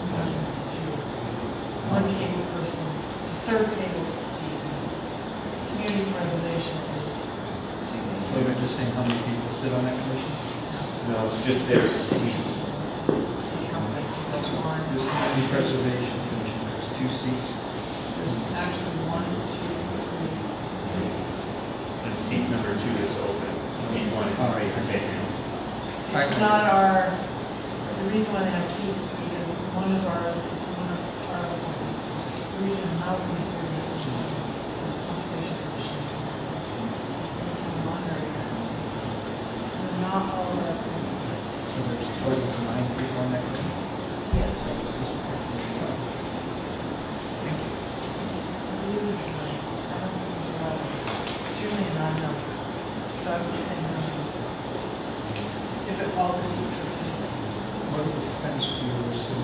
One cable person, the third cable is the seat. Community preservation is. so we're just saying how many people sit on that commission? No, it's just their seats. That's one. There's community preservation commission, there's 2 seats. There's actually 1, 2, 3. And seat number 2 is open. Seat 1 is right for vacant. It's not our, the reason why they have seats is because one of our appointments, regional housing authorities, conservation commission. So not all of our appointments. So there's a total of 9 people on that commission? Yes. It's usually an odd number, so I would say no. If it all the seats are filled. What are the fence viewers do?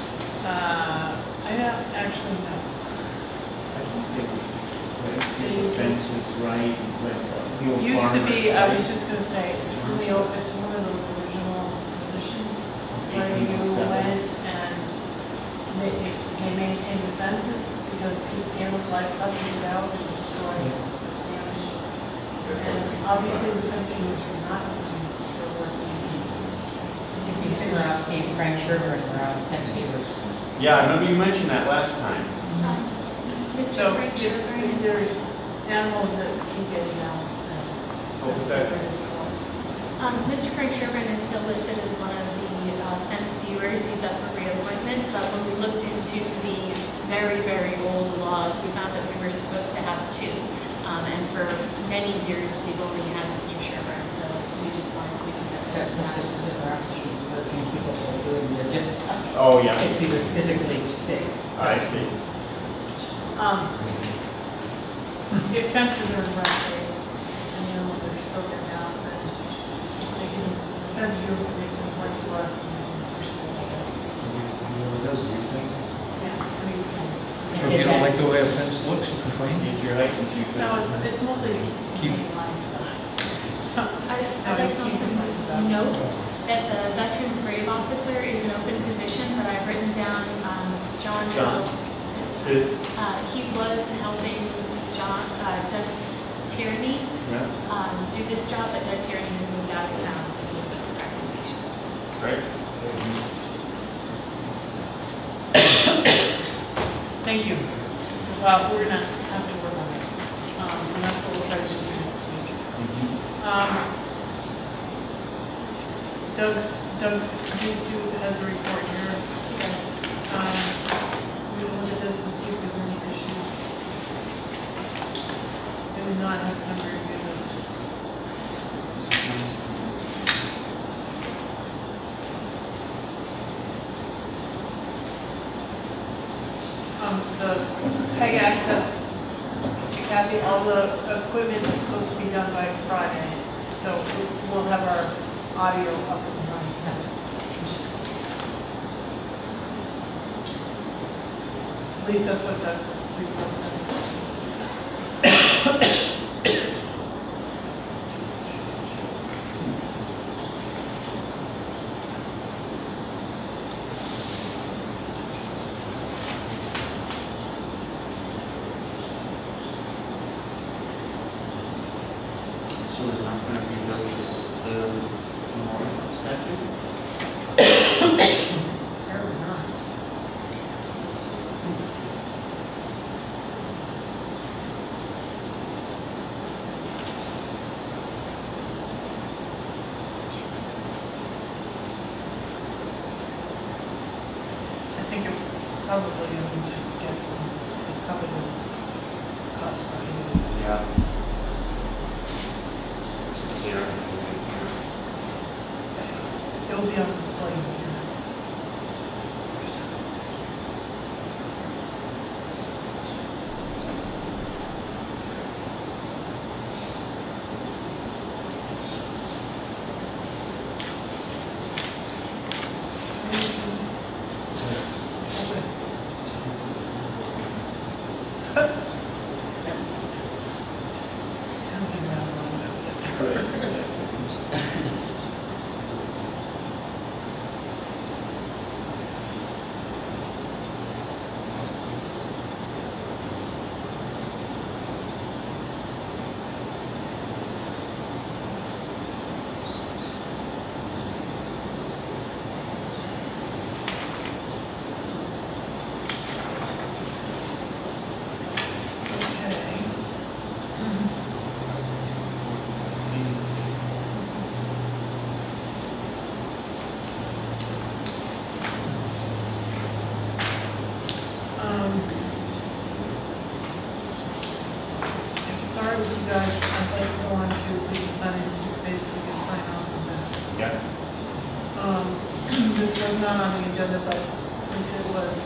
I don't actually know. I think they the fence was right, like, the old Used to be, farmers, I was just gonna say, it's really, it's one of those original positions where you went and they maintain the fences because animal livestock can get out and destroy animals. And obviously the fence viewers were not looking for working. If you sit around, Steve, Frank Sherburne around fence viewers. Yeah, I remember you mentioned that last time. Mr. So Frank if Sherburne is, there's animals that keep getting out. What was that? Mr. Frank Sherburne is still listed as one of the fence viewers. He's up for reappointment, but when we looked into the very, very old laws, we found that we were supposed to have 2. And for many years, we've only had Mr. Sherburne, so we just wanted to keep that. Just because some people are doing their different. Oh, yeah. It's either physically sick. I see. If fences are in rough shape and the animals are still getting out, then they can, fence viewer can make them work for us and they can pursue it, I guess. Yeah, I mean, So if you don't like the way a fence looks, you complain? Did your height, did you? no, it's mostly Keep- line stuff. I'd like to also note that the Veterans Grave Officer is an open position, but I've written down John. Sis? He was helping Doug Tierney do this job, but Doug Tierney has moved out of town, so he has a recommendation. Right. Thank you. Well, we're gonna have to work on this, and that's what we'll try to do next week. Doug has a report here. Yes. So we will look at this and see if there's any issues. They would not have time to review this. The PEG access, Kathy, all the equipment is supposed to be done by Friday, so we'll have our audio up and running. At least that's what Doug's report said. So it's not going to be the memorial statue? Apparently not. I think it probably is just guessing. cover this cost per unit. Yeah. It will be on display here. If it's all right with you guys, I'd like to go on to the financial space so we can sign off on this. Yeah. This was not on the agenda, but since it was,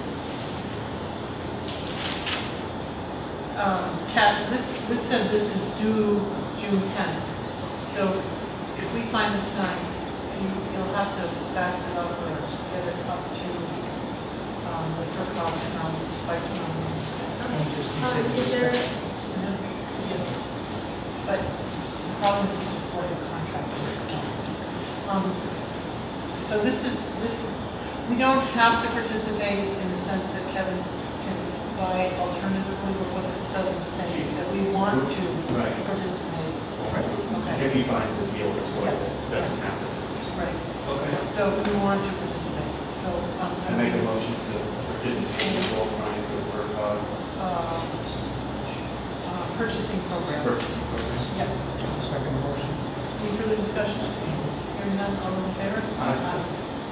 Kat, this said this is due June 10th. So if we sign this tonight, you'll have to fax it up or get it up to the clerk office now by tomorrow. Is there, But the problem is this is like a contract. So this is, we don't have to participate in the sense that Kevin can buy alternatively, but what this does is say that we want to Right. participate. If he finds a deal that's what doesn't happen. Right. Okay. So we want to participate. So, I make a motion to participate in the Wolf Ryan for purchasing program. purchasing program. Yep. Second motion. Any further discussion? Hearing none, all those in favor? Aye.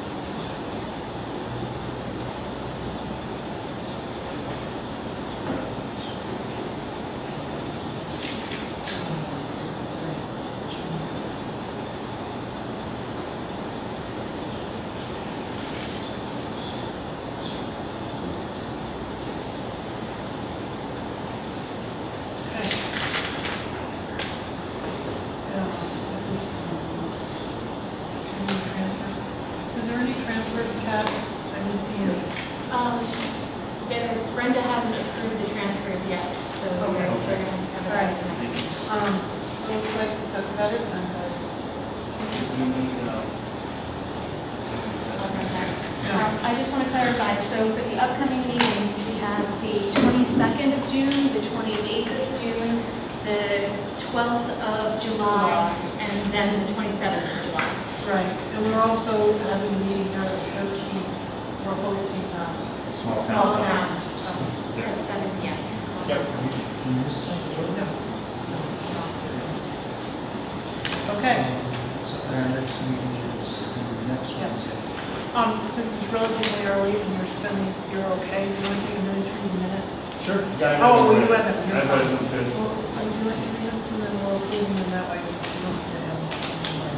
Is there any transfers, Kat? I didn't see any. Brenda hasn't approved the transfers yet, so we're going to have it right next. Looks like that's about it then, guys. I just want to clarify, so for the upcoming meetings, we have the 22nd of June, the 28th of June, the 12th of July, and then the 27th of July. Right, and we're also having a meeting here on the 13th. We're hosting Small Small town. town, so, at 7 p.m. Yep. okay. So our next meeting is next Wednesday. Since it's relatively early and you're okay, do you want to take a minute to read the minutes? Sure. Yeah. Oh, you read them. I read them, good. Well, do you want to read them and then we'll approve them in that way? You don't have to have them.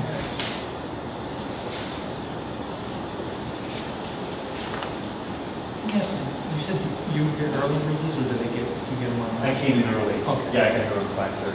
Yes. You said you get early reviews, or did they get, you get them on? I came in early. Okay. Yeah, I got here around 5:30.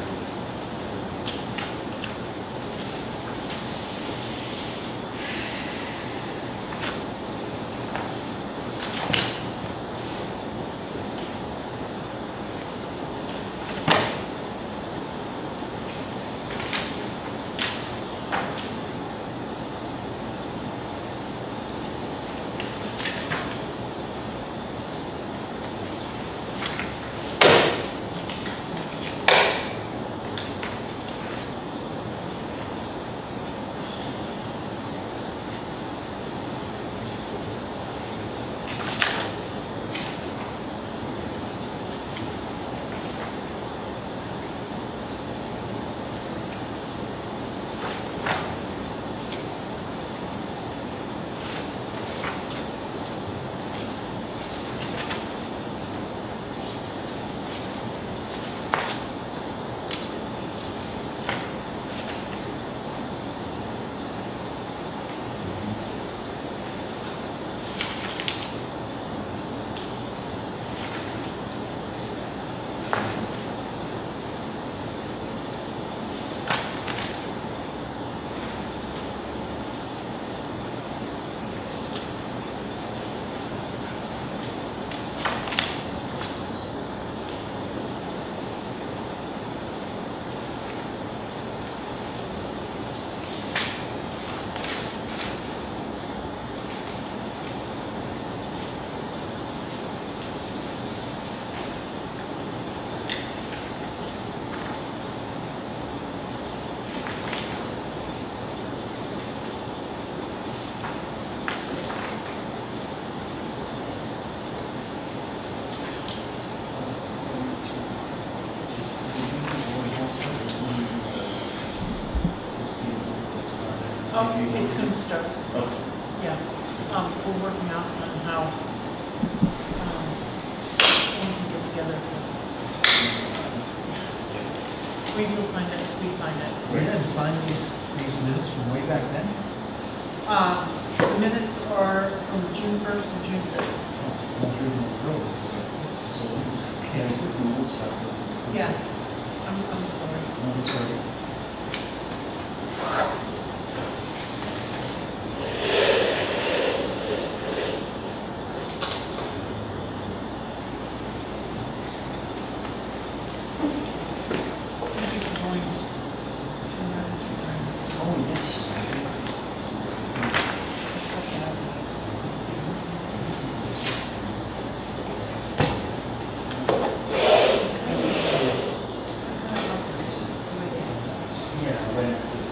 Oh, it's going to start. Okay. Yeah. We're working out on how we can get together. Greenfield signed it, we signed it. We hadn't signed these minutes from way back then. The minutes are from June 1st and June 6th. Most recent approval. Yeah. I'm sorry. No, that's right. Thank you for going to his retirement. Oh, yes. Yeah, when.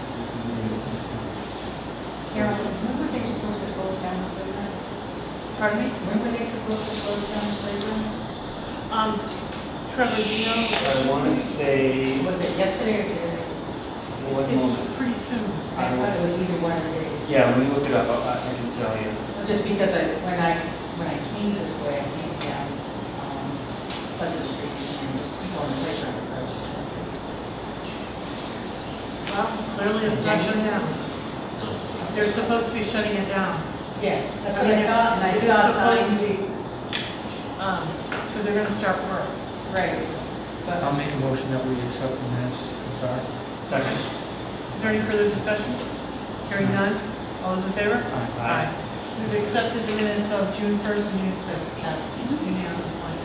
Carol, when were they supposed to close down the playground? Pardon me? When were they supposed to close down the playground? Trevor, do you know? I want to say, Was it yesterday or today? what moment? It's pretty soon. I thought it was either one of the days. Yeah, when we look it up, I can tell you. Just because when I came this way, I came down Pleasant Street and there was people on the playground, so I was just wondering. Well, clearly it's not shut down. They're supposed to be shutting it down. Yeah, that's what I thought, and I It's saw supposed to signs. be, because they're going to start work. Right, but I'll make a motion that we accept the minutes. Sorry. Second? Is there any further discussion? Hearing none? All those in favor? Aye. We've accepted the minutes of June 1st and June 6th, unanimously.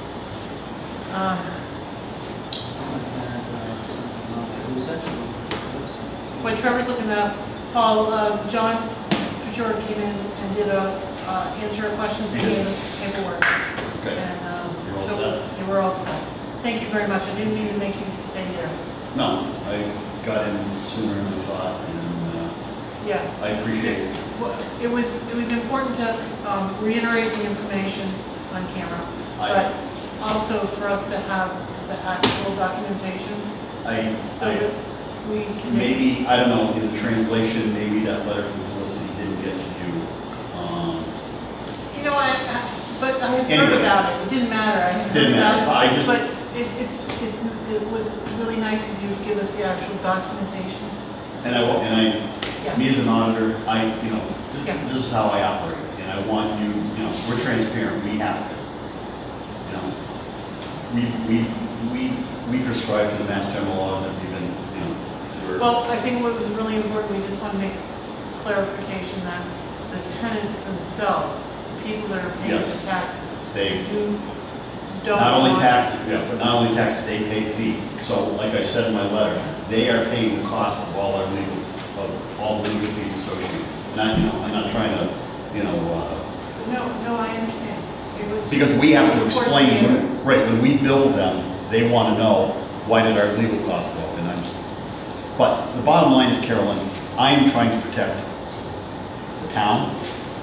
What Trevor's looking at, Paul, John Pajor came in and did answer a question, and gave us paperwork. Okay. And You're all so set? they were all set. Thank you very much. I didn't mean to make you stay there. No, I got in sooner than I thought, and Yeah. I appreciate it. Well, it was important to reiterate the information on camera, but also for us to have the actual documentation so that we can. Maybe, I don't know, in the translation, maybe that letter from Felicity didn't get to you. You know, but I had heard Anyway. about it. It didn't matter. I had heard Didn't matter. about I it. just- But it was really nice of you to give us the actual documentation. And Yeah. me as an auditor, Yeah. this is how I operate, and I want you, we're transparent, we have to. We prescribe to the Mass General laws that we've been, we're. Well, I think what was really important, we just want to make clarification that the tenants themselves, the people that are paying Yes. the taxes, They, don't not only want- taxes, but not only taxes, they pay fees. So like I said in my letter, they are paying the cost of all the legal fees associated. And I'm not trying to, No, I understand. It was. because we have to it was explain, important. right, when we bill them, they want to know, why did our legal costs go up? But the bottom line is, Carolyn, I am trying to protect the town,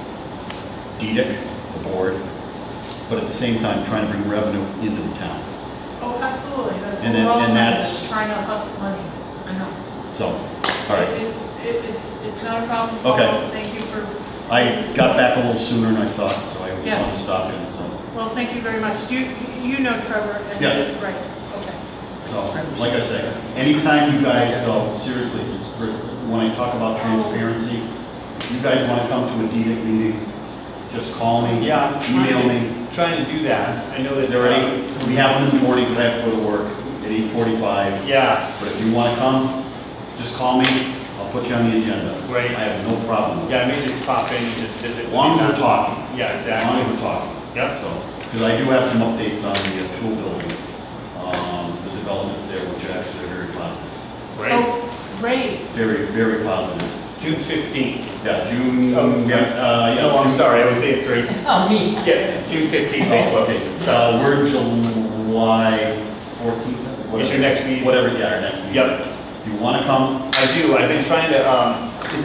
DDIC, the board, but at the same time, trying to bring revenue into the town. Oh, absolutely. That's And what we're all then doing, that's- is trying to hustle money. I know. So, all right. It's not a problem. Paul. Okay. Thank you for. I got back a little sooner than I thought, so I just Yeah. wanted to stop in, so. Well, thank you very much. You know Trevor? And Yes. Right, okay. So, like I say, anytime you guys, though, seriously, when I talk about transparency, you guys want to come to a DDIC meeting, just call me, Yeah, I'm email me. trying to do that. I know that They're ready. We have them in the morning because I have to go to work at 8:45. Yeah, But if you want to come, just call me. I'll put you on the agenda. Great. I have no problem with it. yeah, maybe just pop in and just visit. As long as we're talking. Yeah, As long exactly. as we're talking. Yep. So, because I do have some updates on the school building, the developments there, which actually are very positive. Great. Oh, great. Very, very positive. June 15th. Yeah, June, Oh, yes. No, I'm sorry, I was answering. Oh, me. Yes, June 15th. Oh, okay. We're July 14th. What's your next meeting? Whatever, yeah, our next meeting. Yep. If you want to come, I do. I've been trying to,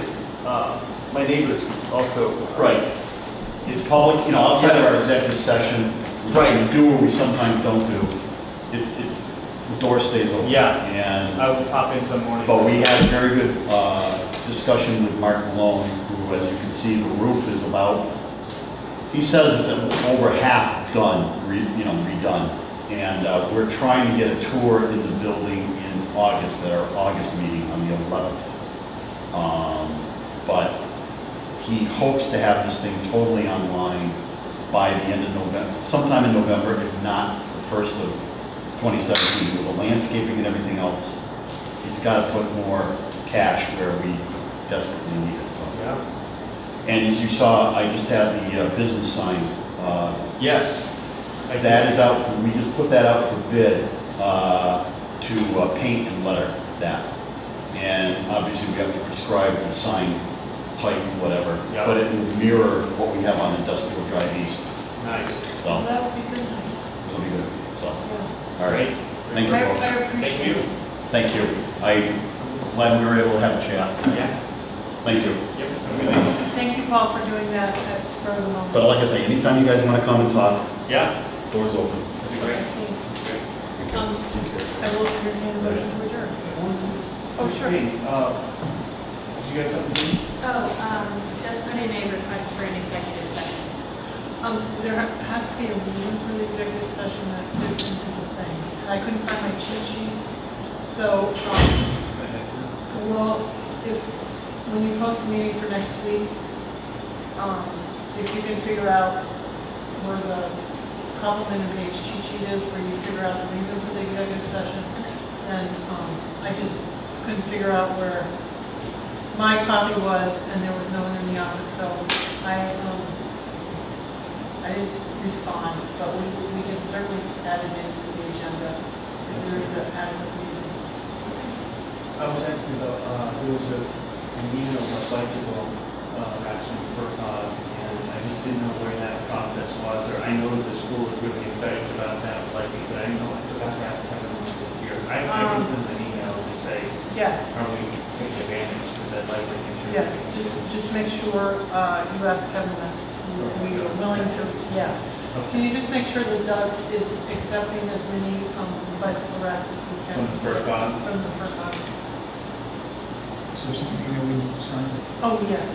my neighbors also. right. It's public, outside of our executive session, we Right. do or we sometimes don't do. the door stays open. Yeah. And, I will pop in some morning. but we had a very good discussion with Mark Malone, who, as you can see, the roof is about, he says it's over half done, redone. And we're trying to get a tour in the building in August, at our August meeting on the 11th. But he hopes to have this thing totally online by the end of November, sometime in November, if not the first of 2017, with the landscaping and everything else. It's got to put more cash where we desperately need it, so. Yeah. And as you saw, I just had the business sign. Yes. That is out, we just put that out for bid to paint and letter that. And obviously we have to prescribe the sign height and whatever, Yeah. but it will mirror what we have on Industrial Drive East. Nice. So, That would be good, nice. it'll be good, so. Yeah. All right, thank you I folks. appreciate Thank you. it. Thank you. I'm glad we were able to have a chat. Yeah. Thank you. Yep. Thank you, Paul, for doing that at spur of the moment. But like I say, anytime you guys want to come and talk, Yeah. doors open. That'd be great. Thanks. I will entertain a motion to adjourn. Oh, sure. Hey, did you have something to do? Oh, just put in a request for an executive session. There has to be a reason for the executive session that fits into the thing. I couldn't find my cheat sheet. So, well, when you post a meeting for next week, if you can figure out where the complementary page cheat sheet is, where you figure out the reason for the executive session, and I just couldn't figure out where my copy was, and there was no one in the office, so I didn't respond, but we can certainly add it into the agenda if there is an adequate reason. I was asking about, there was an email about bicycle action for, and I just didn't know where that process was, or I know that the school is really excited about that, like, but I know I forgot to ask Kevin this year. I can send an email to say, Yeah, are we taking advantage, because I'd like to contribute. yeah, just make sure you ask Kevin that we are willing to, yeah. Can you just make sure that Doug is accepting as many bicycle racks as we can? From the first bond? From the first bond. Is there something here we need to sign? Oh, yes.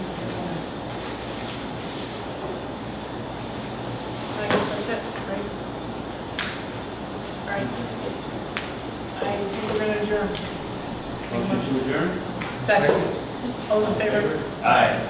I guess that's it, right? All right. I think we're going to adjourn. Motion to adjourn? Second. All in favor? Aye.